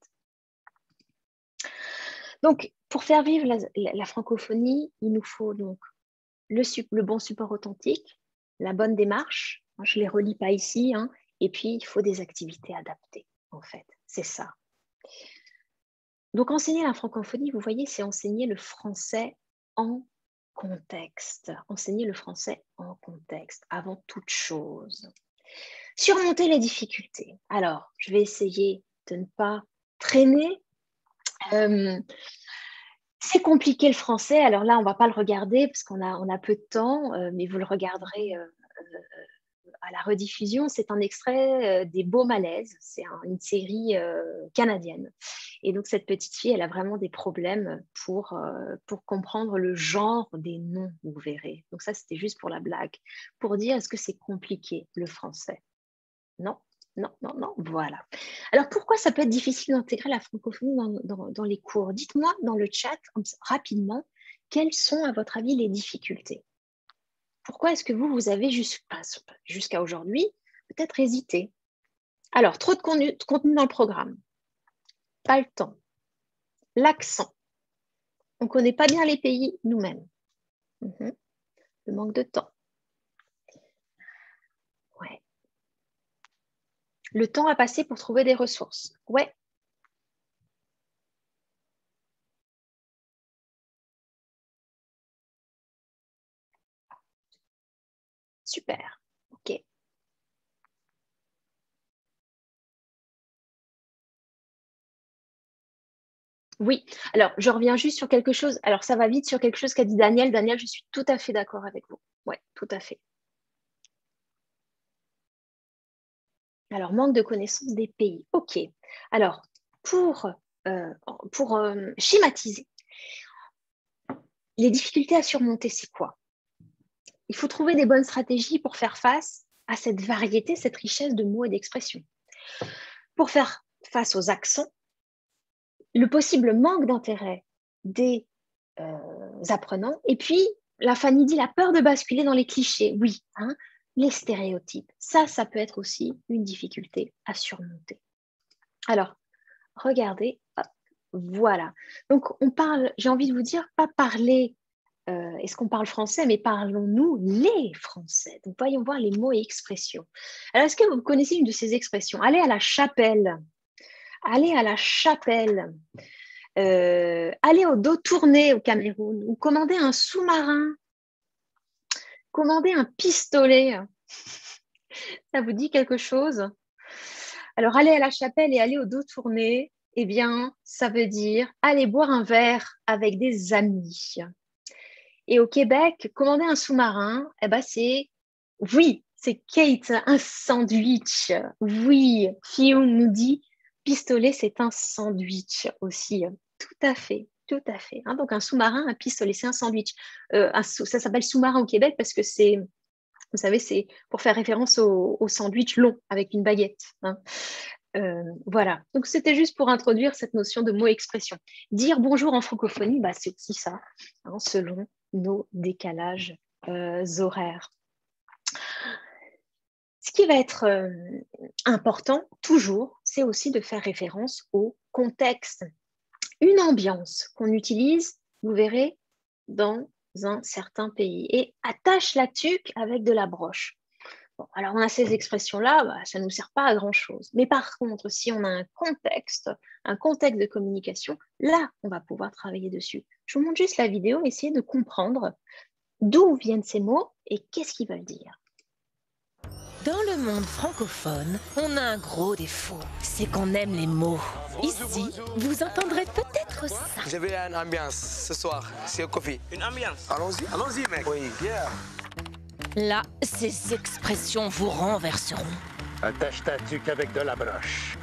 Donc, pour faire vivre la francophonie, il nous faut donc le bon support authentique, la bonne démarche, je ne les relis pas ici, hein, et puis il faut des activités adaptées, en fait, c'est ça. Donc, enseigner la francophonie, vous voyez, c'est enseigner le français en contexte. Enseigner le français en contexte, avant toute chose. Surmonter les difficultés. Alors, je vais essayer de ne pas traîner. C'est compliqué le français. Alors là, on ne va pas le regarder parce qu'on a peu de temps, mais vous le regarderez à la rediffusion. C'est un extrait des Beaux Malaises. C'est une série canadienne. Et donc, cette petite fille, elle a vraiment des problèmes pour comprendre le genre des noms, vous verrez. Donc ça, c'était juste pour la blague. Pour dire, est-ce que c'est compliqué, le français? Non, voilà. Alors, pourquoi ça peut être difficile d'intégrer la francophonie dans les cours? Dites-moi dans le chat, rapidement, quelles sont, à votre avis, les difficultés? Pourquoi est-ce que vous avez jusqu'à aujourd'hui peut-être hésité? Alors, trop de contenu dans le programme. Pas le temps. L'accent. On ne connaît pas bien les pays nous-mêmes. Le manque de temps. Ouais. Le temps à passer pour trouver des ressources. Ouais. Super. OK. Oui, alors je reviens juste sur quelque chose. Alors ça va vite sur quelque chose qu'a dit Daniel. Daniel, je suis tout à fait d'accord avec vous. Oui, tout à fait. Alors, manque de connaissance des pays. OK. Alors, pour schématiser, les difficultés à surmonter, c'est quoi? Il faut trouver des bonnes stratégies pour faire face à cette variété, cette richesse de mots et d'expressions. Pour faire face aux accents, le possible manque d'intérêt des apprenants, et puis, Fanny dit la peur de basculer dans les clichés. Oui, hein, les stéréotypes. Ça peut être aussi une difficulté à surmonter. Alors, regardez, hop, voilà. Donc, on parle, j'ai envie de vous dire, pas parler, est-ce qu'on parle français, mais parlons-nous les Français. Donc, voyons voir les mots et expressions. Alors, est-ce que vous connaissez une de ces expressions? Aller à la chapelle. Aller à la chapelle. Aller au dos tourné au Cameroun, ou commander un sous-marin, commander un pistolet. Ça vous dit quelque chose? Alors, aller à la chapelle et aller au dos tourné, eh bien, ça veut dire aller boire un verre avec des amis. Et au Québec, commander un sous-marin, eh ben, c'est Kate, un sandwich. Oui, Fionn nous dit pistolet, c'est un sandwich aussi. Tout à fait. Hein, donc, un sous-marin, un pistolet, c'est un sandwich. Ça s'appelle sous-marin au Québec parce que c'est Vous savez, c'est pour faire référence au sandwich long avec une baguette. Hein. Voilà, donc c'était juste pour introduire cette notion de mot-expression. Dire bonjour en francophonie, bah, c'est aussi ça, hein, selon nos décalages horaires. Ce qui va être important, toujours, c'est aussi de faire référence au contexte. Une ambiance qu'on utilise, vous verrez, dans un certain pays. Et attache la tuque avec de la broche. Bon, alors on a ces expressions-là, bah, ça ne nous sert pas à grand-chose. Mais par contre, si on a un contexte de communication, là, on va pouvoir travailler dessus. Je vous montre juste la vidéo, essayez de comprendre d'où viennent ces mots et qu'est-ce qu'ils veulent dire. Dans le monde francophone, on a un gros défaut, c'est qu'on aime les mots. Ici, vous entendrez peut-être ça. J'avais une ambiance ce soir, c'est au coffee. Une ambiance? Allons-y. Allons-y, mec. Oui, yeah. Là, ces expressions vous renverseront. Attache ta tuque avec de la broche.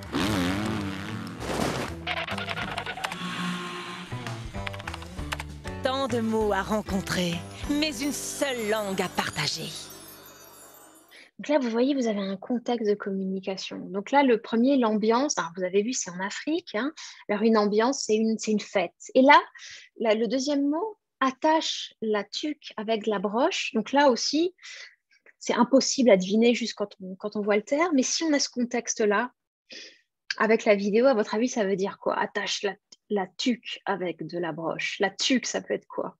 Tant de mots à rencontrer, mais une seule langue à partager. Donc là, vous voyez, vous avez un contexte de communication. Donc là, le premier, l'ambiance, vous avez vu, c'est en Afrique. Hein. Alors une ambiance, c'est une fête. Et là, le deuxième mot, attache la tuque avec de la broche. Donc là aussi, c'est impossible à deviner juste quand on voit le terme. Mais si on a ce contexte-là, avec la vidéo, à votre avis, ça veut dire quoi? Attache la tuque avec de la broche. La tuque, ça peut être quoi?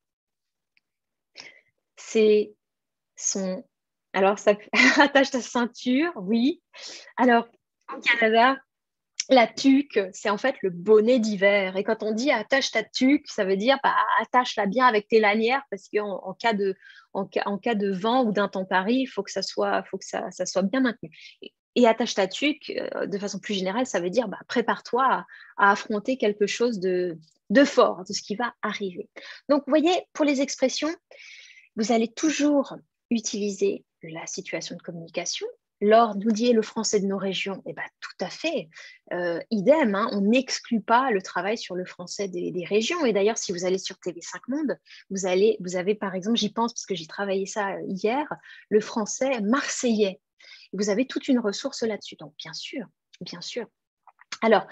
C'est son... Alors, ça attache ta ceinture, oui. Alors, au Canada, la tuque, c'est en fait le bonnet d'hiver. Et quand on dit attache ta tuque, ça veut dire attache-la bien avec tes lanières parce qu'en cas de vent ou d'intempérie, il faut que ça soit bien maintenu. Et attache ta tuque, de façon plus générale, ça veut dire prépare-toi à affronter quelque chose de fort, de ce qui va arriver. Donc, vous voyez, pour les expressions, vous allez toujours utiliser la situation de communication. Laure nous dit le français de nos régions, eh ben, tout à fait, idem, hein, on n'exclut pas le travail sur le français des régions. Et d'ailleurs, si vous allez sur TV5 Monde, vous avez par exemple, j'y pense parce que j'ai travaillé ça hier, le français marseillais. Vous avez toute une ressource là-dessus. Donc, bien sûr, bien sûr. Alors,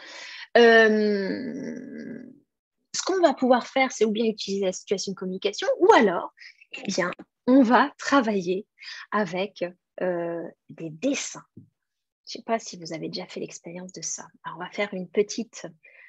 ce qu'on va pouvoir faire, c'est ou bien utiliser la situation de communication, ou alors, eh bien, on va travailler avec des dessins. Je ne sais pas si vous avez déjà fait l'expérience de ça. Alors, on va faire une petite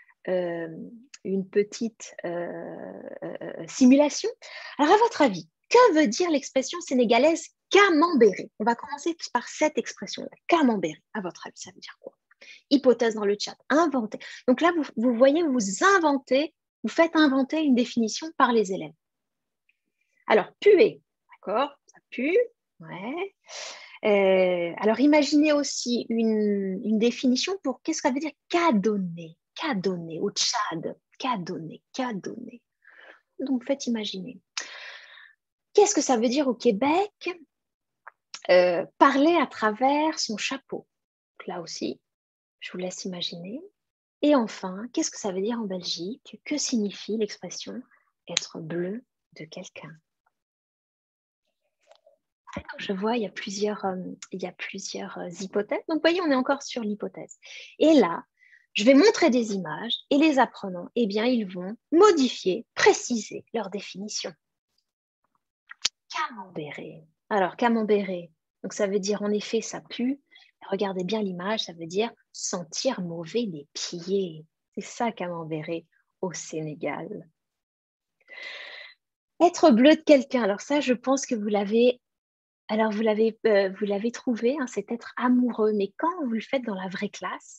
simulation. Alors, à votre avis, que veut dire l'expression sénégalaise camembéré? On va commencer par cette expression-là. Camembéré, à votre avis, ça veut dire quoi? Hypothèse dans le chat, inventer. Donc là, vous voyez, vous faites inventer une définition par les élèves. Alors, puer, d'accord, ça pue, ouais. Alors, imaginez aussi une définition pour qu'est-ce que ça veut dire cadonner, cadonner au Tchad, cadonner, cadonner. Donc, faites imaginer. Qu'est-ce que ça veut dire au Québec? Parler à travers son chapeau. Donc, là aussi, je vous laisse imaginer. Et enfin, qu'est-ce que ça veut dire en Belgique? Que signifie l'expression être bleu de quelqu'un? Je vois, il y a plusieurs hypothèses. Donc, vous voyez, on est encore sur l'hypothèse. Et là, je vais montrer des images et les apprenants, eh bien, ils vont modifier, préciser leur définition. Camembéré. Alors, camembéré, donc ça veut dire, en effet, ça pue. Regardez bien l'image, ça veut dire sentir mauvais des pieds. C'est ça, camembéré, au Sénégal. Être bleu de quelqu'un. Alors ça, je pense que vous l'avez trouvé, hein, c'est être amoureux. Mais quand vous le faites dans la vraie classe,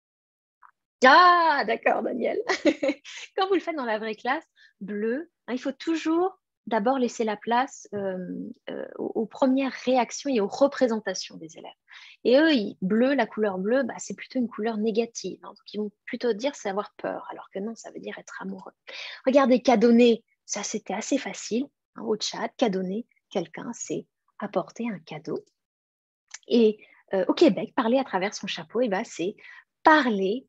ah, d'accord, Daniel. Quand vous le faites dans la vraie classe, bleu, hein, il faut toujours d'abord laisser la place aux premières réactions et aux représentations des élèves. Et eux, bleu, la couleur bleue, c'est plutôt une couleur négative. Hein, donc, ils vont plutôt dire c'est avoir peur, alors que non, ça veut dire être amoureux. Regardez, cadonner, ça, c'était assez facile. Hein, au Tchad, cadonner quelqu'un, c'est apporter un cadeau. Et au Québec, parler à travers son chapeau, c'est parler,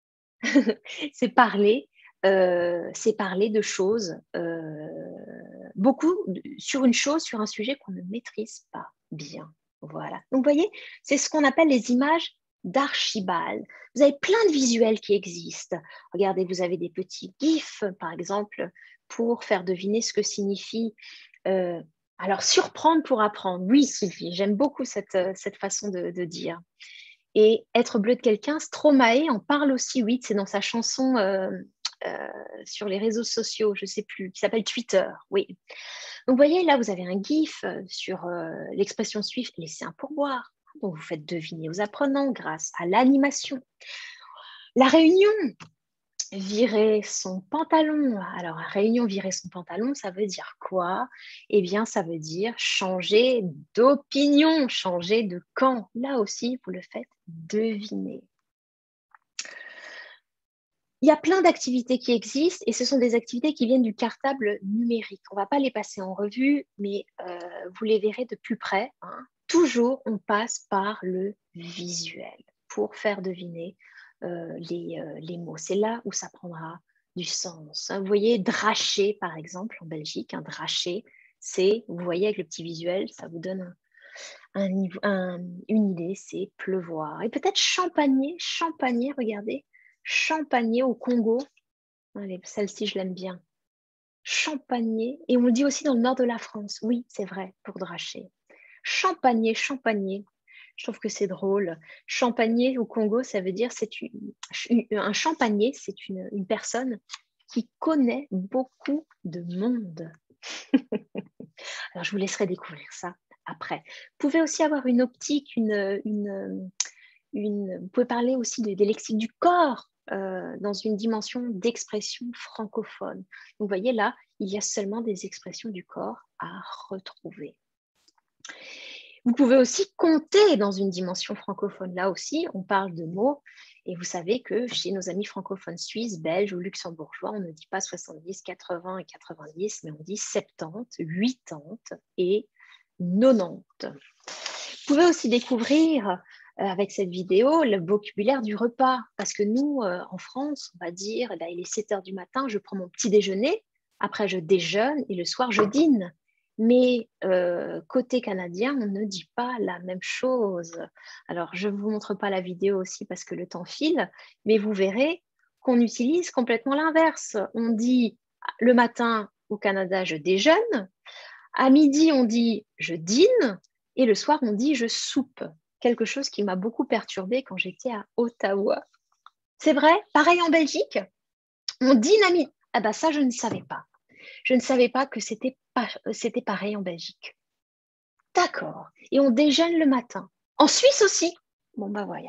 c'est parler de choses beaucoup sur une chose, sur un sujet qu'on ne maîtrise pas bien. Voilà. Donc, vous voyez, c'est ce qu'on appelle les images d'Archibald. Vous avez plein de visuels qui existent. Regardez, vous avez des petits gifs, par exemple, pour faire deviner ce que signifie... alors, surprendre pour apprendre. Oui, Sylvie, j'aime beaucoup cette façon de dire. Et être bleu de quelqu'un, Stromae en parle aussi, oui, c'est dans sa chanson sur les réseaux sociaux, je ne sais plus, qui s'appelle Twitter, oui. Donc, vous voyez, là, vous avez un gif sur l'expression suivante, laisser un pourboire. Donc, vous faites deviner aux apprenants grâce à l'animation. La réunion, virer son pantalon. Alors, à réunion, virer son pantalon, ça veut dire quoi? Eh bien, ça veut dire changer d'opinion, changer de camp. Là aussi, vous le faites deviner. Il y a plein d'activités qui existent et ce sont des activités qui viennent du cartable numérique. On ne va pas les passer en revue, mais vous les verrez de plus près. Hein. Toujours, on passe par le visuel pour faire deviner les mots. C'est là où ça prendra du sens. Vous voyez, dracher, par exemple, en Belgique, un dracher, c'est, vous voyez avec le petit visuel, ça vous donne une idée, c'est pleuvoir. Et peut-être champagner, regardez, champagner au Congo. Allez, celle-ci, je l'aime bien. Champagner, et on le dit aussi dans le nord de la France. Oui, c'est vrai, pour dracher. Champagner. Je trouve que c'est drôle. Champagner au Congo, ça veut dire un champagner, c'est une personne qui connaît beaucoup de monde. Alors, je vous laisserai découvrir ça après. Vous pouvez aussi avoir une optique, vous pouvez parler aussi des lexiques du corps dans une dimension d'expression francophone. Donc, vous voyez là, il y a seulement des expressions du corps à retrouver. Vous pouvez aussi compter dans une dimension francophone. Là aussi, on parle de mots. Et vous savez que chez nos amis francophones suisses, belges ou luxembourgeois, on ne dit pas 70, 80 et 90, mais on dit 70, 80 et 90. Vous pouvez aussi découvrir avec cette vidéo le vocabulaire du repas. Parce que nous, en France, on va dire, là, il est 7 heures du matin, je prends mon petit déjeuner, après je déjeune et le soir, je dîne. Mais côté canadien, on ne dit pas la même chose. Alors, je ne vous montre pas la vidéo aussi parce que le temps file, mais vous verrez qu'on utilise complètement l'inverse. On dit le matin au Canada, je déjeune. À midi, on dit je dîne. Et le soir, on dit je soupe. Quelque chose qui m'a beaucoup perturbée quand j'étais à Ottawa. C'est vrai, pareil en Belgique. On dîne à midi. Ah ben ça, je ne savais pas. Je ne savais pas que c'était pareil en Belgique. D'accord. Et on déjeune le matin. En Suisse aussi. Bon, ben voilà.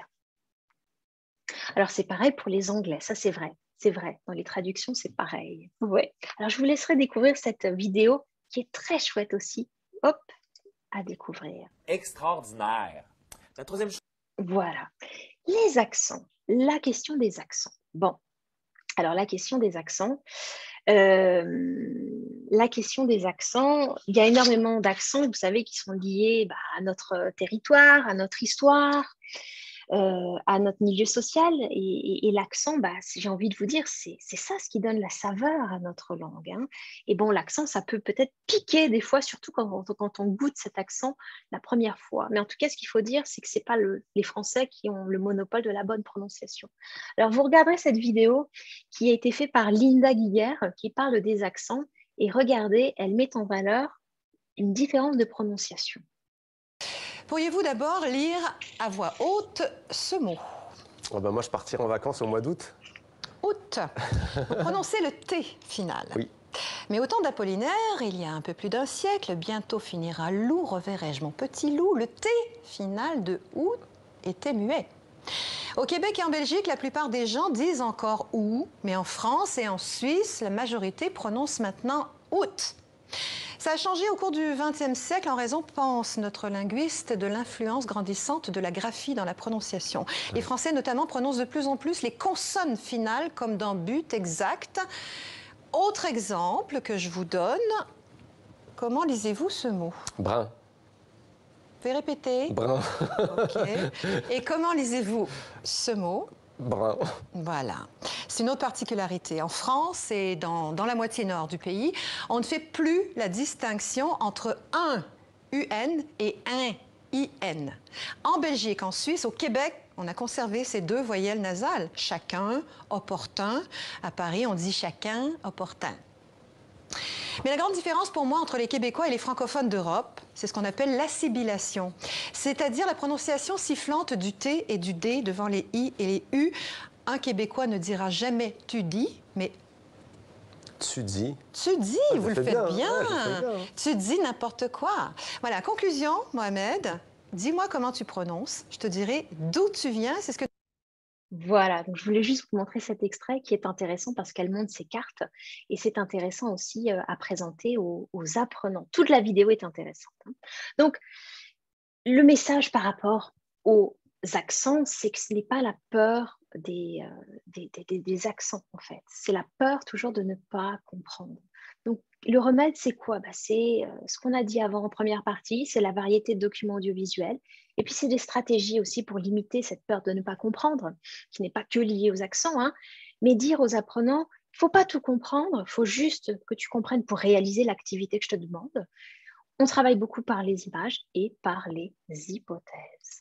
Alors, c'est pareil pour les Anglais. Ça, c'est vrai. C'est vrai. Dans les traductions, c'est pareil. Ouais. Alors, je vous laisserai découvrir cette vidéo qui est très chouette aussi. Hop, à découvrir. Extraordinaire. La troisième chose. Voilà. Les accents. La question des accents. Bon. Alors, la question des accents. Il y a énormément d'accents, vous savez, qui sont liés à notre territoire, à notre histoire, à notre milieu social. Et l'accent, j'ai envie de vous dire, c'est ça ce qui donne la saveur à notre langue. Hein. Et bon, l'accent, ça peut peut-être piquer des fois, surtout quand on goûte cet accent la première fois. Mais en tout cas, ce qu'il faut dire, c'est que ce n'est pas les Français qui ont le monopole de la bonne prononciation. Alors, vous regarderez cette vidéo qui a été faite par Linda Guiguer, qui parle des accents. Et regardez, elle met en valeur une différence de prononciation. Pourriez-vous d'abord lire à voix haute ce mot? Oh ben moi, je partirai en vacances au mois d'août. Août. Vous prononcez le T final. Oui. Mais au temps d'Apollinaire, il y a un peu plus d'un siècle, bientôt finira loup, reverrai-je mon petit loup, le T final de août était muet. Au Québec et en Belgique, la plupart des gens disent encore ou, mais en France et en Suisse, la majorité prononce maintenant août. Ça a changé au cours du XXe siècle en raison, pense notre linguiste, de l'influence grandissante de la graphie dans la prononciation. Les Français, notamment, prononcent de plus en plus les consonnes finales, comme dans but, exact. Autre exemple que je vous donne, comment lisez-vous ce mot? Brun. Vous pouvez répéter? Brun. OK. Et comment lisez-vous ce mot? Brun. Voilà. C'est une autre particularité. En France et dans la moitié nord du pays, on ne fait plus la distinction entre un UN et un IN. En Belgique, en Suisse, au Québec, on a conservé ces deux voyelles nasales. Chacun, opportun. À Paris, on dit chacun, opportun. Mais la grande différence pour moi entre les Québécois et les francophones d'Europe, c'est ce qu'on appelle l'assibilation, c'est-à-dire la prononciation sifflante du T et du D devant les I et les U. Un Québécois ne dira jamais « tu dis », mais « tu dis ». Tu dis, vous le faites bien. Ouais, tu dis n'importe quoi. Voilà, conclusion, Mohamed, dis-moi comment tu prononces, je te dirai d'où tu viens, c'est ce que... Voilà, donc je voulais juste vous montrer cet extrait qui est intéressant parce qu'elle montre ses cartes et c'est intéressant aussi à présenter aux apprenants. Toute la vidéo est intéressante. Donc, le message par rapport aux accents, c'est que ce n'est pas la peur des accents en fait, c'est la peur toujours de ne pas comprendre. Donc, le remède, c'est quoi? C'est ce qu'on a dit avant en première partie, c'est la variété de documents audiovisuels. Et puis, c'est des stratégies aussi pour limiter cette peur de ne pas comprendre, qui n'est pas que liée aux accents, hein, mais dire aux apprenants, il ne faut pas tout comprendre, il faut juste que tu comprennes pour réaliser l'activité que je te demande. On travaille beaucoup par les images et par les hypothèses.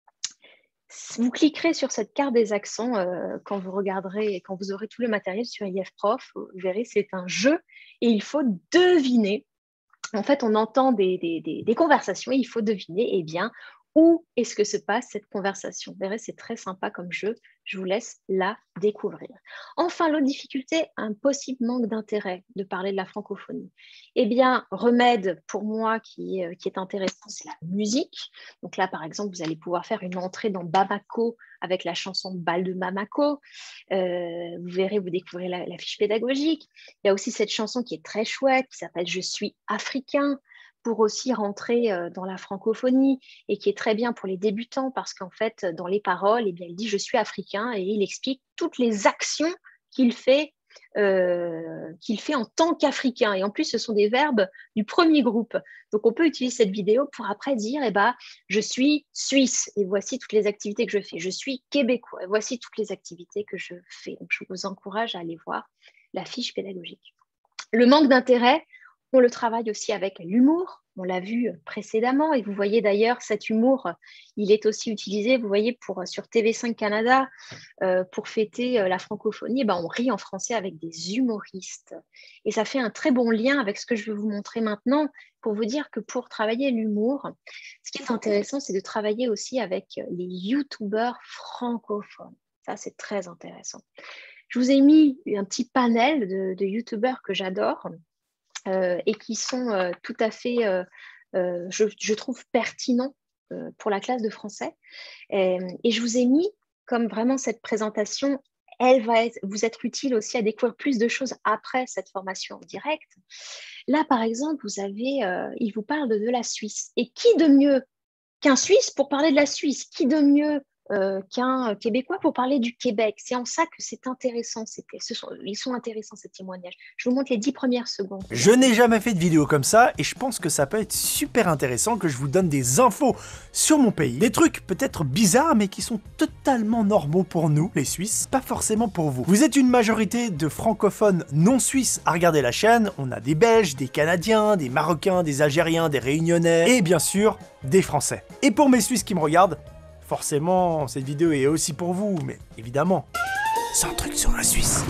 Vous cliquerez sur cette carte des accents quand vous regarderez et quand vous aurez tout le matériel sur IF Prof. Vous verrez, c'est un jeu et il faut deviner. En fait, on entend des conversations et il faut deviner, eh bien, où est-ce que se passe cette conversation. Vous verrez, c'est très sympa comme jeu. Je vous laisse la découvrir. Enfin, l'autre difficulté, un possible manque d'intérêt de parler de la francophonie. Eh bien, remède pour moi qui est intéressant, c'est la musique. Donc là, par exemple, vous allez pouvoir faire une entrée dans Bamako avec la chanson Bal de Bamako. Vous verrez, vous découvrirez la fiche pédagogique. Il y a aussi cette chanson qui est très chouette, qui s'appelle « Je suis africain », pour aussi rentrer dans la francophonie et qui est très bien pour les débutants parce qu'en fait, dans les paroles, eh bien, il dit « je suis africain » et il explique toutes les actions qu'il fait en tant qu'Africain. Et en plus, ce sont des verbes du premier groupe. Donc, on peut utiliser cette vidéo pour après dire je suis suisse et voici toutes les activités que je fais. Je suis québécois et voici toutes les activités que je fais. Donc, je vous encourage à aller voir la fiche pédagogique. Le manque d'intérêt, on le travaille aussi avec l'humour, on l'a vu précédemment et vous voyez d'ailleurs cet humour, il est aussi utilisé, vous voyez, sur TV5 Canada, pour fêter la francophonie, on rit en français avec des humoristes. Et ça fait un très bon lien avec ce que je vais vous montrer maintenant pour vous dire que pour travailler l'humour, ce qui est intéressant, c'est de travailler aussi avec les youtubeurs francophones. Ça, c'est très intéressant. Je vous ai mis un petit panel de youtubeurs que j'adore. Et qui sont tout à fait, je trouve, pertinents pour la classe de français. Et je vous ai mis, comme vraiment cette présentation, elle va vous être utile aussi à découvrir plus de choses après cette formation en direct. Là, par exemple, vous avez, il vous parle de la Suisse. Et qui de mieux qu'un Suisse pour parler de la Suisse? Qui de mieux qu'un Québécois pour parler du Québec? C'est en ça que c'est intéressant. Ils sont intéressants, ces témoignages. Je vous montre les 10 premières secondes. Je n'ai jamais fait de vidéo comme ça et je pense que ça peut être super intéressant que je vous donne des infos sur mon pays. Des trucs peut-être bizarres mais qui sont totalement normaux pour nous, les Suisses, pas forcément pour vous. Vous êtes une majorité de francophones non suisses à regarder la chaîne. On a des Belges, des Canadiens, des Marocains, des Algériens, des Réunionnais et bien sûr des Français. Et pour mes Suisses qui me regardent, forcément, cette vidéo est aussi pour vous, mais évidemment, c'est un truc sur la Suisse.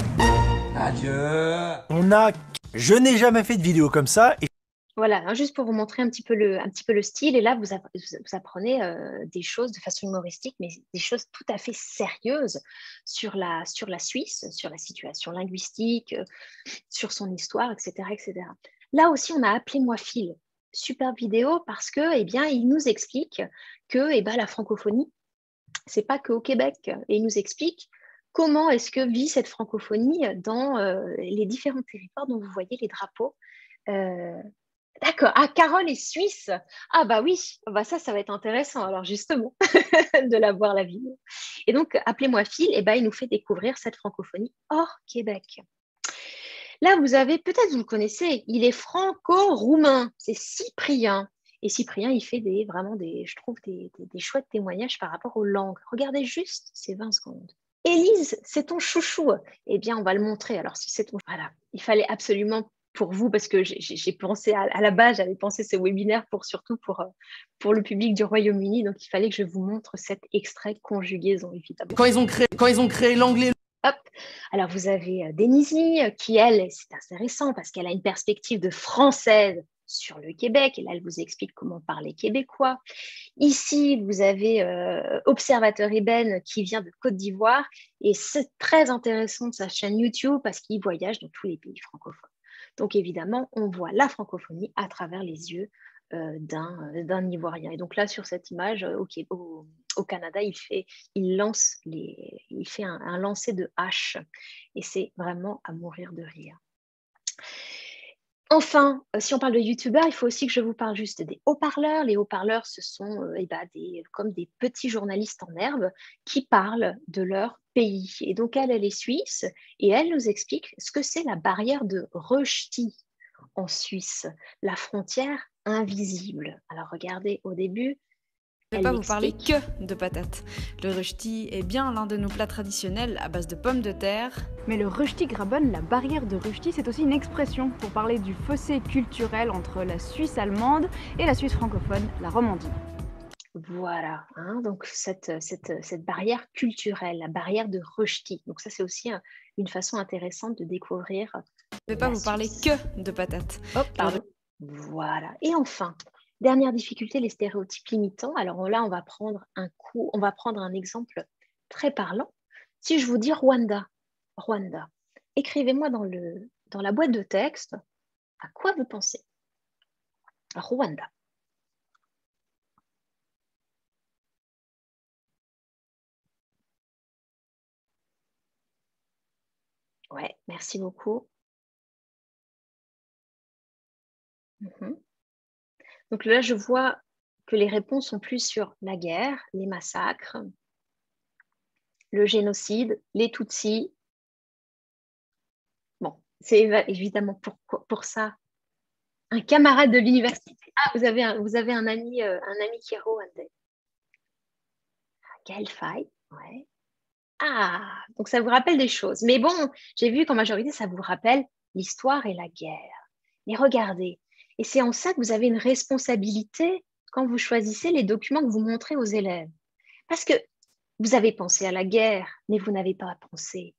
Adieu. Je n'ai jamais fait de vidéo comme ça. Et... Voilà, juste pour vous montrer un petit peu le style. Et là, vous apprenez des choses de façon humoristique, mais des choses tout à fait sérieuses sur la Suisse, sur la situation linguistique, sur son histoire, etc., etc. Là aussi, on a Appelez-moi Phil. Super vidéo parce que, il nous explique que la francophonie, c'est pas qu'au Québec. Et il nous explique comment est-ce que vit cette francophonie dans les différents territoires dont vous voyez les drapeaux. D'accord. Ah, Carole est suisse. Ah bah oui, ça va être intéressant. Alors justement, de la voir la vidéo. Et donc, Appelez-moi Phil, il nous fait découvrir cette francophonie hors Québec. Là, vous avez, peut-être vous le connaissez, il est franco-roumain, c'est Cyprien. Et Cyprien, il fait je trouve des chouettes témoignages par rapport aux langues. Regardez juste ces 20 secondes. Élise, c'est ton chouchou. Eh bien, on va le montrer. Alors, si c'est ton... Voilà, il fallait absolument pour vous, parce que j'ai pensé à la base, j'avais pensé ce webinaire surtout pour le public du Royaume-Uni. Donc, il fallait que je vous montre cet extrait conjugaison, évidemment. Quand ils ont créé l'anglais... Hop. Alors, vous avez Denise, qui, elle, c'est intéressant parce qu'elle a une perspective de française sur le Québec. Et là, elle vous explique comment parler québécois. Ici, vous avez Observateur Eben qui vient de Côte d'Ivoire. Et c'est très intéressant de sa chaîne YouTube parce qu'il voyage dans tous les pays francophones. Donc, évidemment, on voit la francophonie à travers les yeux d'un Ivoirien. Et donc là, sur cette image, au Canada, il fait un lancer de hache. Et c'est vraiment à mourir de rire. Enfin, si on parle de youtubeurs, il faut aussi que je vous parle juste des haut-parleurs. Les haut-parleurs, ce sont comme des petits journalistes en herbe qui parlent de leur pays. Et donc, elle est suisse et elle nous explique ce que c'est la barrière de Rösti en Suisse, la frontière invisible. Alors, regardez au début. Je ne vais pas vous parler que de patates. Le rösti est bien l'un de nos plats traditionnels à base de pommes de terre. Mais le Röstigraben, la barrière de Rösti, c'est aussi une expression pour parler du fossé culturel entre la Suisse allemande et la Suisse francophone, la Romandie. Voilà, donc cette barrière culturelle, la barrière de Rösti. Donc ça, c'est aussi une façon intéressante de découvrir. Je ne vais pas vous parler que de patates. Oh, pardon. Voilà. Et enfin, dernière difficulté, les stéréotypes limitants. Alors là, on va prendre un exemple très parlant. Si je vous dis Rwanda, écrivez-moi dans la boîte de texte à quoi vous pensez. Rwanda. Ouais, merci beaucoup. Donc là, je vois que les réponses sont plus sur la guerre, les massacres, le génocide, les Tutsis. Bon, c'est évidemment pour ça un camarade de l'université. Ah, vous avez un ami qui est rwandais. Gaël Faye, ouais. Ah, donc ça vous rappelle des choses. Mais bon, j'ai vu qu'en majorité, ça vous rappelle l'histoire et la guerre. Mais regardez, et c'est en ça que vous avez une responsabilité quand vous choisissez les documents que vous montrez aux élèves. Parce que vous avez pensé à la guerre, mais vous n'avez pas pensé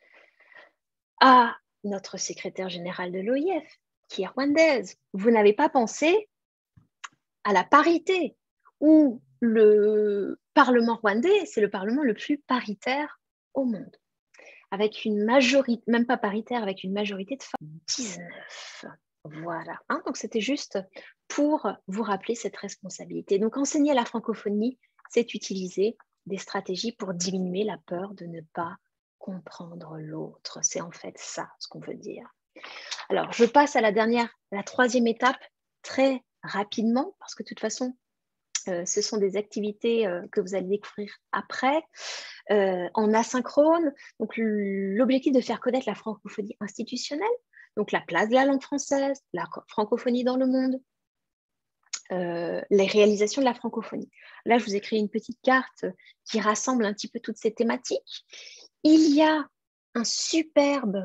à notre secrétaire général de l'OIF, qui est rwandaise. Vous n'avez pas pensé à la parité, où le Parlement rwandais, c'est le Parlement le plus paritaire au monde. Avec une majorité, même pas paritaire, avec une majorité de femmes, 19. Voilà, donc c'était juste pour vous rappeler cette responsabilité. Donc enseigner la francophonie, c'est utiliser des stratégies pour diminuer la peur de ne pas comprendre l'autre. C'est en fait ça ce qu'on veut dire. Alors, je passe à la troisième étape très rapidement, parce que de toute façon, ce sont des activités que vous allez découvrir après, en asynchrone. Donc, l'objectif de faire connaître la francophonie institutionnelle, donc la place de la langue française, la francophonie dans le monde, les réalisations de la francophonie. Là, je vous ai créé une petite carte qui rassemble un petit peu toutes ces thématiques. Il y a un superbe...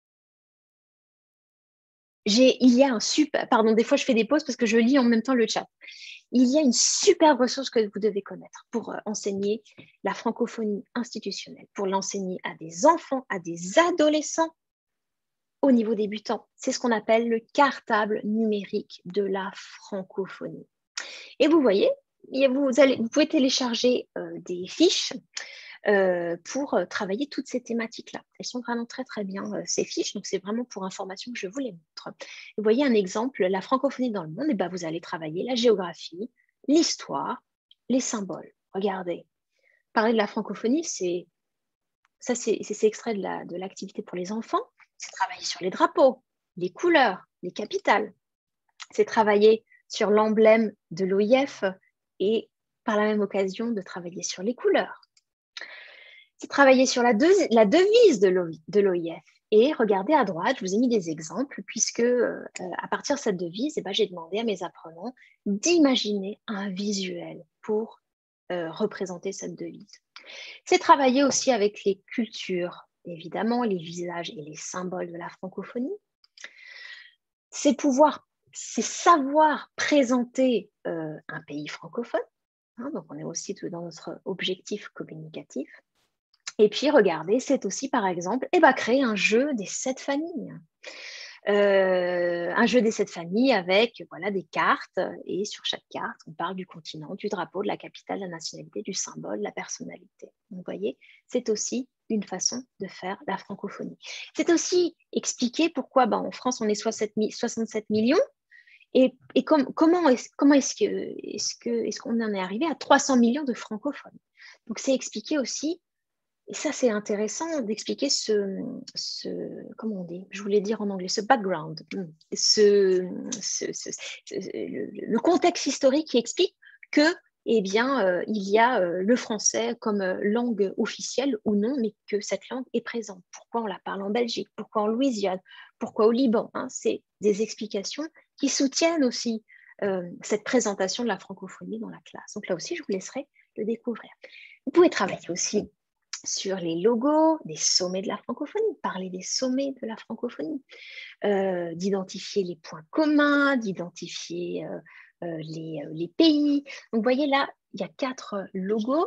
Pardon, des fois je fais des pauses parce que je lis en même temps le chat. Il y a une superbe ressource que vous devez connaître pour enseigner la francophonie institutionnelle, pour l'enseigner à des enfants, à des adolescents au niveau débutant. C'est ce qu'on appelle le cartable numérique de la francophonie. Et vous voyez, vous pouvez télécharger des fiches pour travailler toutes ces thématiques-là. Elles sont vraiment très très bien, ces fiches, donc c'est vraiment pour information que je vous les montre. Vous voyez un exemple, la francophonie dans le monde, et vous allez travailler la géographie, l'histoire, les symboles. Regardez, parler de la francophonie, c'est extrait de l'activité pour les enfants, c'est travailler sur les drapeaux, les couleurs, les capitales, c'est travailler sur l'emblème de l'OIF et par la même occasion de travailler sur les couleurs. C'est travailler sur la devise de l'OIF. Et regardez à droite, je vous ai mis des exemples, puisque à partir de cette devise, j'ai demandé à mes apprenants d'imaginer un visuel pour représenter cette devise. C'est travailler aussi avec les cultures, évidemment, les visages et les symboles de la francophonie. C'est savoir présenter un pays francophone, hein, donc on est aussi dans notre objectif communicatif. Et puis, regardez, c'est aussi, par exemple, créer un jeu des 7 familles. Un jeu des 7 familles avec des cartes, et sur chaque carte, on parle du continent, du drapeau, de la capitale, de la nationalité, du symbole, de la personnalité. Donc, vous voyez, c'est aussi une façon de faire la francophonie. C'est aussi expliquer pourquoi en France, on est 67 millions, et comment est-ce qu'on en est arrivé à 300 millions de francophones. Donc, c'est expliquer aussi. Et ça, c'est intéressant d'expliquer comment on dit, je voulais dire en anglais, ce background, le contexte historique qui explique que, il y a le français comme langue officielle ou non, mais que cette langue est présente. Pourquoi on la parle en Belgique? Pourquoi en Louisiane? Pourquoi au Liban? C'est des explications qui soutiennent aussi cette présentation de la francophonie dans la classe. Donc là aussi, je vous laisserai le découvrir. Vous pouvez travailler aussi sur les logos des sommets de la francophonie, parler des sommets de la francophonie, d'identifier les points communs, d'identifier les pays. Donc, vous voyez là, il y a 4 logos.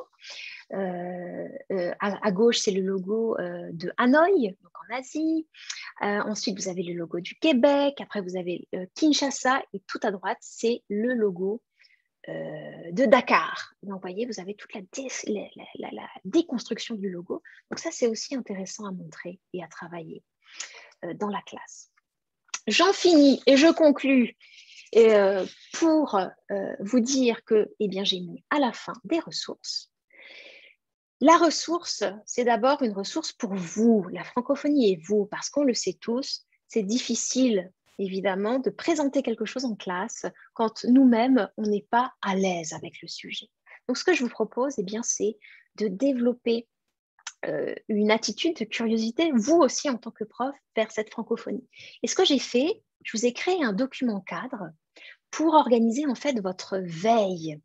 À gauche, c'est le logo de Hanoï, donc en Asie. Ensuite, vous avez le logo du Québec. Après, vous avez Kinshasa. Et tout à droite, c'est le logo de Dakar. Donc, vous voyez, vous avez toute la déconstruction du logo. Donc, ça, c'est aussi intéressant à montrer et à travailler dans la classe. J'en finis et je conclus pour vous dire que j'ai mis à la fin des ressources. La ressource, c'est d'abord une ressource pour vous, la francophonie et vous, parce qu'on le sait tous, c'est difficile évidemment, de présenter quelque chose en classe quand nous-mêmes, on n'est pas à l'aise avec le sujet. Donc, ce que je vous propose, c'est de développer une attitude de curiosité, vous aussi en tant que prof, vers cette francophonie. Et ce que j'ai fait, je vous ai créé un document cadre pour organiser en fait votre veille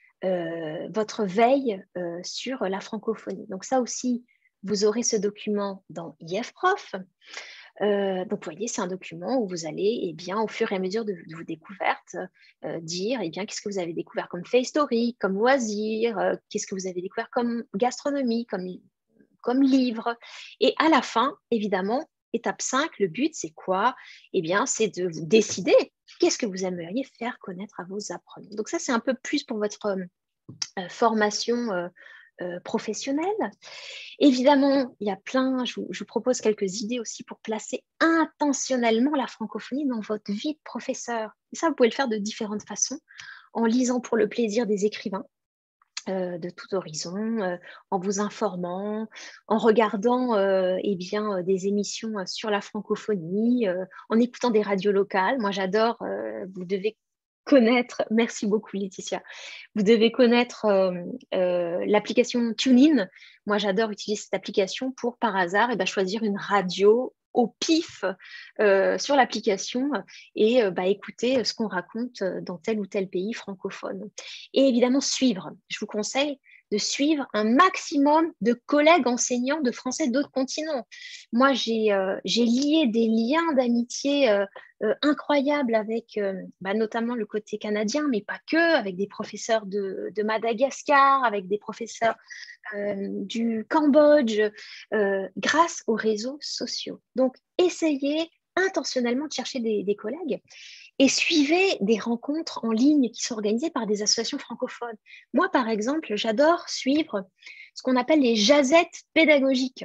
sur la francophonie. Donc, ça aussi, vous aurez ce document dans IF-Prof. Donc, vous voyez, c'est un document où vous allez, au fur et à mesure de vos découvertes, dire, qu'est-ce que vous avez découvert comme fait historique, comme loisir, qu'est-ce que vous avez découvert comme gastronomie, comme livre. Et à la fin, évidemment, étape 5, le but, c'est quoi? C'est de vous décider qu'est-ce que vous aimeriez faire connaître à vos apprenants. Donc, ça, c'est un peu plus pour votre formation professionnelle. Évidemment, il y a je vous propose quelques idées aussi pour placer intentionnellement la francophonie dans votre vie de professeur. Et ça, vous pouvez le faire de différentes façons, en lisant pour le plaisir des écrivains de tout horizon, en vous informant, en regardant des émissions sur la francophonie, en écoutant des radios locales. Moi, j'adore, vous devez connaître, merci beaucoup Laetitia, vous devez connaître l'application TuneIn. Moi, j'adore utiliser cette application pour, par hasard, choisir une radio au pif sur l'application et écouter ce qu'on raconte dans tel ou tel pays francophone. Et évidemment, suivre. Je vous conseille de suivre un maximum de collègues enseignants de français d'autres continents. Moi, j'ai lié des liens d'amitié incroyables avec notamment le côté canadien, mais pas que, avec des professeurs de Madagascar, avec des professeurs du Cambodge, grâce aux réseaux sociaux. Donc, essayez intentionnellement de chercher des collègues et suivez des rencontres en ligne qui sont organisées par des associations francophones. Moi, par exemple, j'adore suivre ce qu'on appelle les jazettes pédagogiques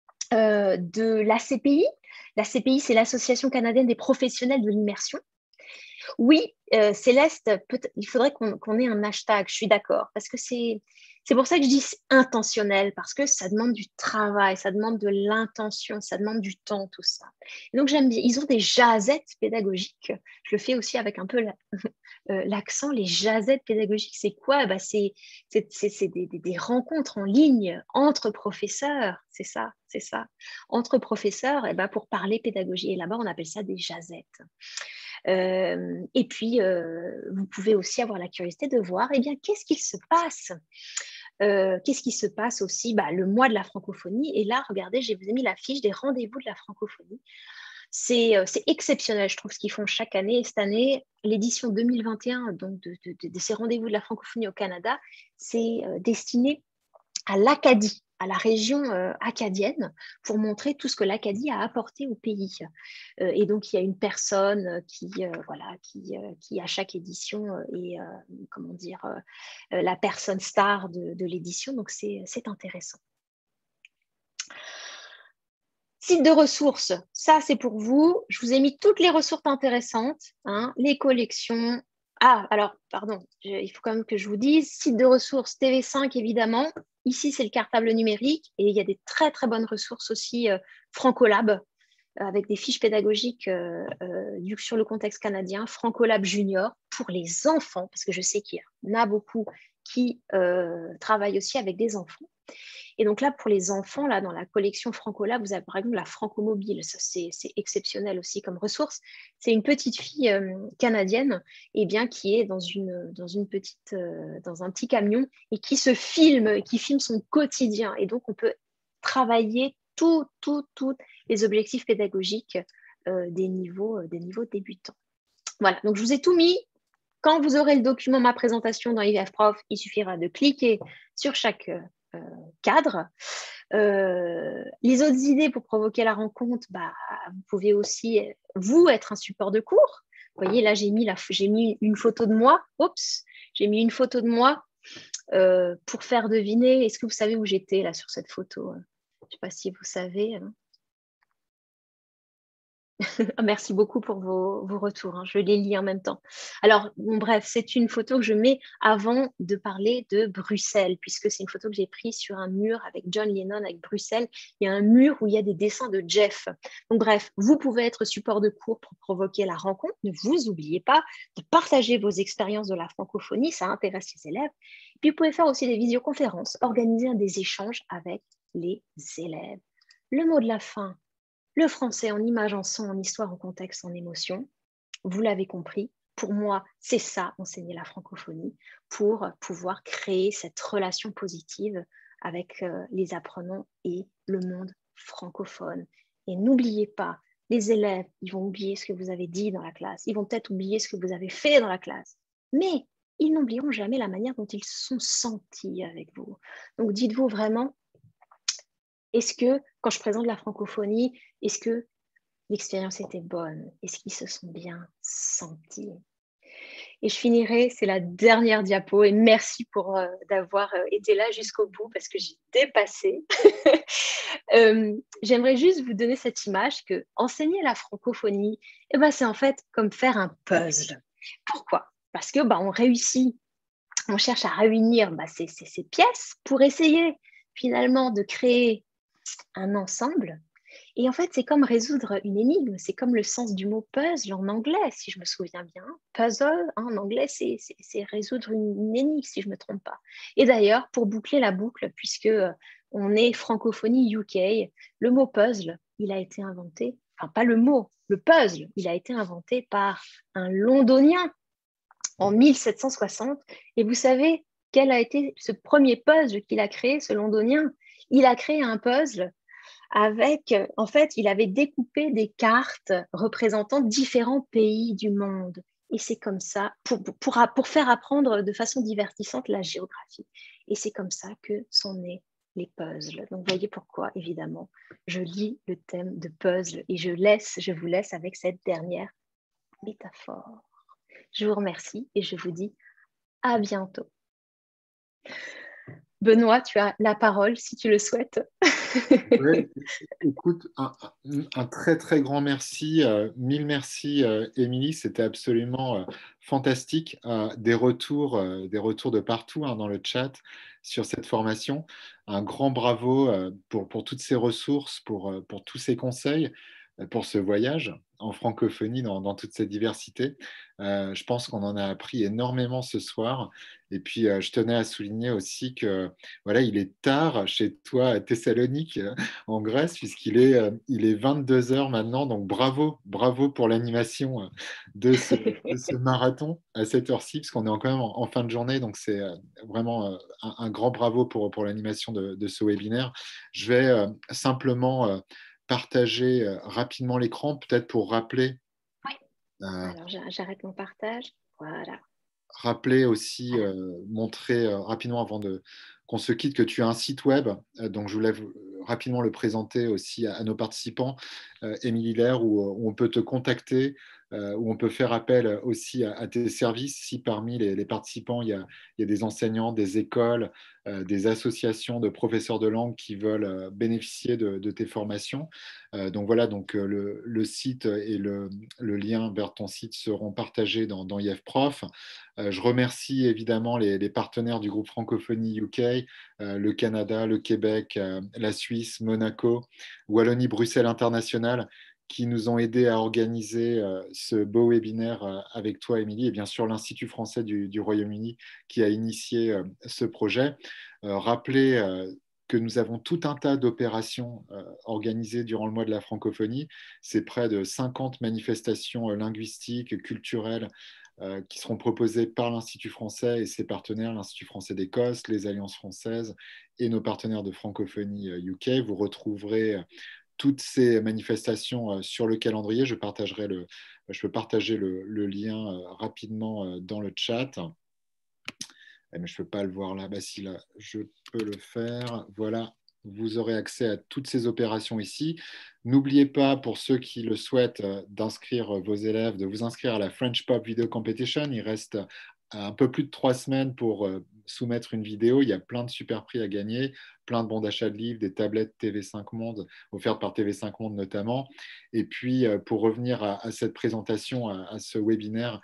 de l'ACPI. L'ACPI, c'est l'Association canadienne des professionnels de l'immersion. Oui, Céleste, il faudrait qu'on ait un hashtag, je suis d'accord, parce que c'est pour ça que je dis intentionnel, parce que ça demande du travail, ça demande de l'intention, ça demande du temps, tout ça. Et donc, j'aime bien. Ils ont des jazettes pédagogiques. Je le fais aussi avec un peu l'accent. Les jazettes pédagogiques, c'est quoi? C'est des rencontres en ligne entre professeurs. C'est ça. Entre professeurs pour parler pédagogie. Et là-bas, on appelle ça des jazettes. Et puis, vous pouvez aussi avoir la curiosité de voir, eh bien, qu'est-ce qu'il se passe qu'est-ce qui se passe aussi le mois de la francophonie. Et là, regardez, je vous ai mis la fiche des rendez-vous de la francophonie. C'est exceptionnel, je trouve, ce qu'ils font chaque année. Et cette année, l'édition 2021 donc de ces rendez-vous de la francophonie au Canada, c'est destiné à l'Acadie, à la région acadienne, pour montrer tout ce que l'Acadie a apporté au pays. Et donc, il y a une personne qui à chaque édition est, la personne star de l'édition. Donc, c'est intéressant. Site de ressources, ça, c'est pour vous. Je vous ai mis toutes les ressources intéressantes, les collections. Ah, alors, pardon, il faut quand même que je vous dise, site de ressources TV5, évidemment. Ici, c'est le cartable numérique et il y a des très, très bonnes ressources aussi Francolab avec des fiches pédagogiques sur le contexte canadien, Francolab Junior pour les enfants, parce que je sais qu'il y en a beaucoup qui travaillent aussi avec des enfants. Et donc là, pour les enfants, là, dans la collection Francolab, vous avez par exemple la Francomobile. Ça, c'est exceptionnel aussi comme ressource. C'est une petite fille canadienne qui est dans un petit camion et qui filme son quotidien. Et donc, on peut travailler tous les objectifs pédagogiques des niveaux débutants. Voilà, donc je vous ai tout mis. Quand vous aurez le document, ma présentation dans IVF Prof, il suffira de cliquer sur chaque cadre. Les autres idées pour provoquer la rencontre, vous pouvez aussi, vous, être un support de cours. Vous voyez, là, j'ai mis une photo de moi. Oups, j'ai mis une photo de moi pour faire deviner. Est-ce que vous savez où j'étais là sur cette photo? Je ne sais pas si vous savez. Merci beaucoup pour vos retours, je les lis en même temps. Alors, bref, c'est une photo que je mets avant de parler de Bruxelles, puisque c'est une photo que j'ai prise sur un mur avec John Lennon, avec Bruxelles. Il y a un mur où il y a des dessins de Jeff. Donc, bref, vous pouvez être support de cours pour provoquer la rencontre. Ne vous oubliez pas de partager vos expériences de la francophonie, ça intéresse les élèves. Et puis, vous pouvez faire aussi des visioconférences, organiser des échanges avec les élèves. Le mot de la fin. Le français en images, en son, en histoire, en contexte, en émotion. Vous l'avez compris, pour moi, c'est ça, enseigner la francophonie, pour pouvoir créer cette relation positive avec les apprenants et le monde francophone. Et n'oubliez pas, les élèves, ils vont oublier ce que vous avez dit dans la classe, ils vont peut-être oublier ce que vous avez fait dans la classe, mais ils n'oublieront jamais la manière dont ils se sont sentis avec vous. Donc, dites-vous vraiment, est-ce que, quand je présente la francophonie, est-ce que l'expérience était bonne? Est-ce qu'ils se sont bien sentis? Et je finirai, c'est la dernière diapo, et merci pour d'avoir été là jusqu'au bout, parce que j'ai dépassé. J'aimerais juste vous donner cette image que enseigner la francophonie, c'est en fait comme faire un puzzle. Pourquoi? Parce que on réussit, on cherche à réunir ces pièces pour essayer finalement de créer un ensemble. Et en fait, c'est comme résoudre une énigme. C'est comme le sens du mot puzzle en anglais, si je me souviens bien. Puzzle, en anglais, c'est résoudre une énigme, si je ne me trompe pas. Et d'ailleurs, pour boucler la boucle, puisque on est francophonie UK, le mot puzzle, il a été inventé, enfin pas le mot, le puzzle, il a été inventé par un Londonien en 1760. Et vous savez quel a été ce premier puzzle qu'il a créé, ce Londonien? Il a créé un puzzle avec, en fait, il avait découpé des cartes représentant différents pays du monde. Et c'est comme ça, pour faire apprendre de façon divertissante la géographie. Et c'est comme ça que sont nés les puzzles. Donc, vous voyez pourquoi, évidemment, je lis le thème de puzzle et je vous laisse avec cette dernière métaphore. Je vous remercie et je vous dis à bientôt. Benoît, tu as la parole si tu le souhaites. Ouais, écoute, un très très grand merci, mille merci Émilie, c'était absolument fantastique. Des retours de partout dans le chat sur cette formation. Un grand bravo pour toutes ces ressources, pour tous ces conseils, pour ce voyage. en francophonie dans toute cette diversité. Je pense qu'on en a appris énormément ce soir. Et puis, je tenais à souligner aussi que voilà, il est tard chez toi à Thessalonique, en Grèce, il est 22 heures maintenant. Donc, bravo pour l'animation de ce marathon à cette heure-ci, parce qu'on est quand même en fin de journée. Donc, c'est vraiment un grand bravo pour l'animation de ce webinaire. Je vais simplement partager rapidement l'écran, peut-être pour rappeler. Oui. Alors, j'arrête mon partage. Voilà. Rappeler aussi, montrer rapidement avant qu'on se quitte que tu as un site web. Donc, je voulais rapidement le présenter aussi à nos participants, Émilie Lair, où on peut te contacter, où on peut faire appel aussi à tes services. Si parmi les participants, il y a des enseignants, des écoles, des associations de professeurs de langue qui veulent bénéficier de tes formations. Donc voilà, le site et le lien vers ton site seront partagés dans IF Prof. Je remercie évidemment les partenaires du groupe Francophonie UK, le Canada, le Québec, la Suisse, Monaco, Wallonie, Bruxelles International, qui nous ont aidés à organiser ce beau webinaire avec toi, Émilie, et bien sûr l'Institut français du Royaume-Uni qui a initié ce projet. Rappeler que nous avons tout un tas d'opérations organisées durant le mois de la francophonie. C'est près de 50 manifestations linguistiques, culturelles, qui seront proposées par l'Institut français et ses partenaires, l'Institut français d'Écosse, les Alliances françaises et nos partenaires de francophonie UK. Vous retrouverez toutes ces manifestations sur le calendrier. Je peux partager le lien rapidement dans le chat. Mais je ne peux pas le voir là. Si, là, je peux le faire. Voilà, vous aurez accès à toutes ces opérations ici. N'oubliez pas, pour ceux qui le souhaitent, d'inscrire vos élèves, de vous inscrire à la French Pop Video Competition. Il reste un peu plus de 3 semaines pour soumettre une vidéo. Il y a plein de super prix à gagner, plein de bons d'achat de livres, des tablettes TV5 Monde, offertes par TV5 Monde notamment. Et puis, pour revenir à cette présentation, à ce webinaire,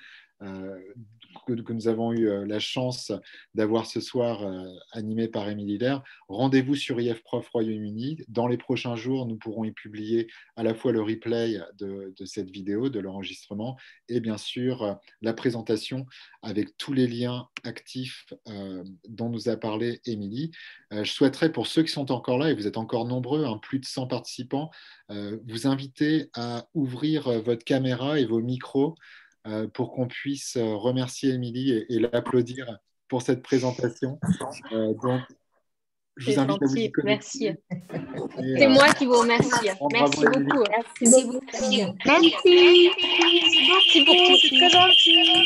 que nous avons eu la chance d'avoir ce soir animé par Émilie Lair. Rendez-vous sur IF Prof Royaume-Uni. Dans les prochains jours, nous pourrons y publier à la fois le replay de cette vidéo, de l'enregistrement, et bien sûr la présentation avec tous les liens actifs dont nous a parlé Émilie. Je souhaiterais, pour ceux qui sont encore là, et vous êtes encore nombreux, plus de 100 participants, vous inviter à ouvrir votre caméra et vos micros pour qu'on puisse remercier Émilie et l'applaudir pour cette présentation. Donc, je vous invite à vous y connecter. Merci. C'est moi qui vous remercie. Merci beaucoup. Merci beaucoup. Merci. Merci beaucoup. C'est très gentil.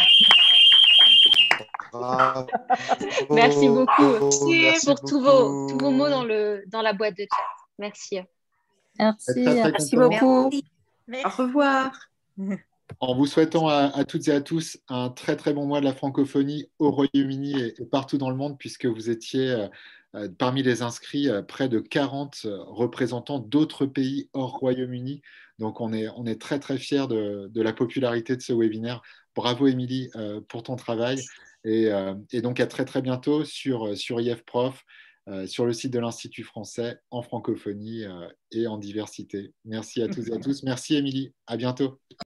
Merci beaucoup. Merci pour tous vos mots dans la boîte de chat. Merci. Merci beaucoup. Merci. Au revoir. En vous souhaitant à toutes et à tous un très très bon mois de la francophonie au Royaume-Uni et partout dans le monde, puisque vous étiez parmi les inscrits près de 40 représentants d'autres pays hors Royaume-Uni. Donc on est très très fiers de la popularité de ce webinaire. Bravo Émilie pour ton travail et donc à très très bientôt sur IF Prof, sur le site de l'Institut français en francophonie et en diversité. Merci à tous et à tous. Merci Émilie, à bientôt.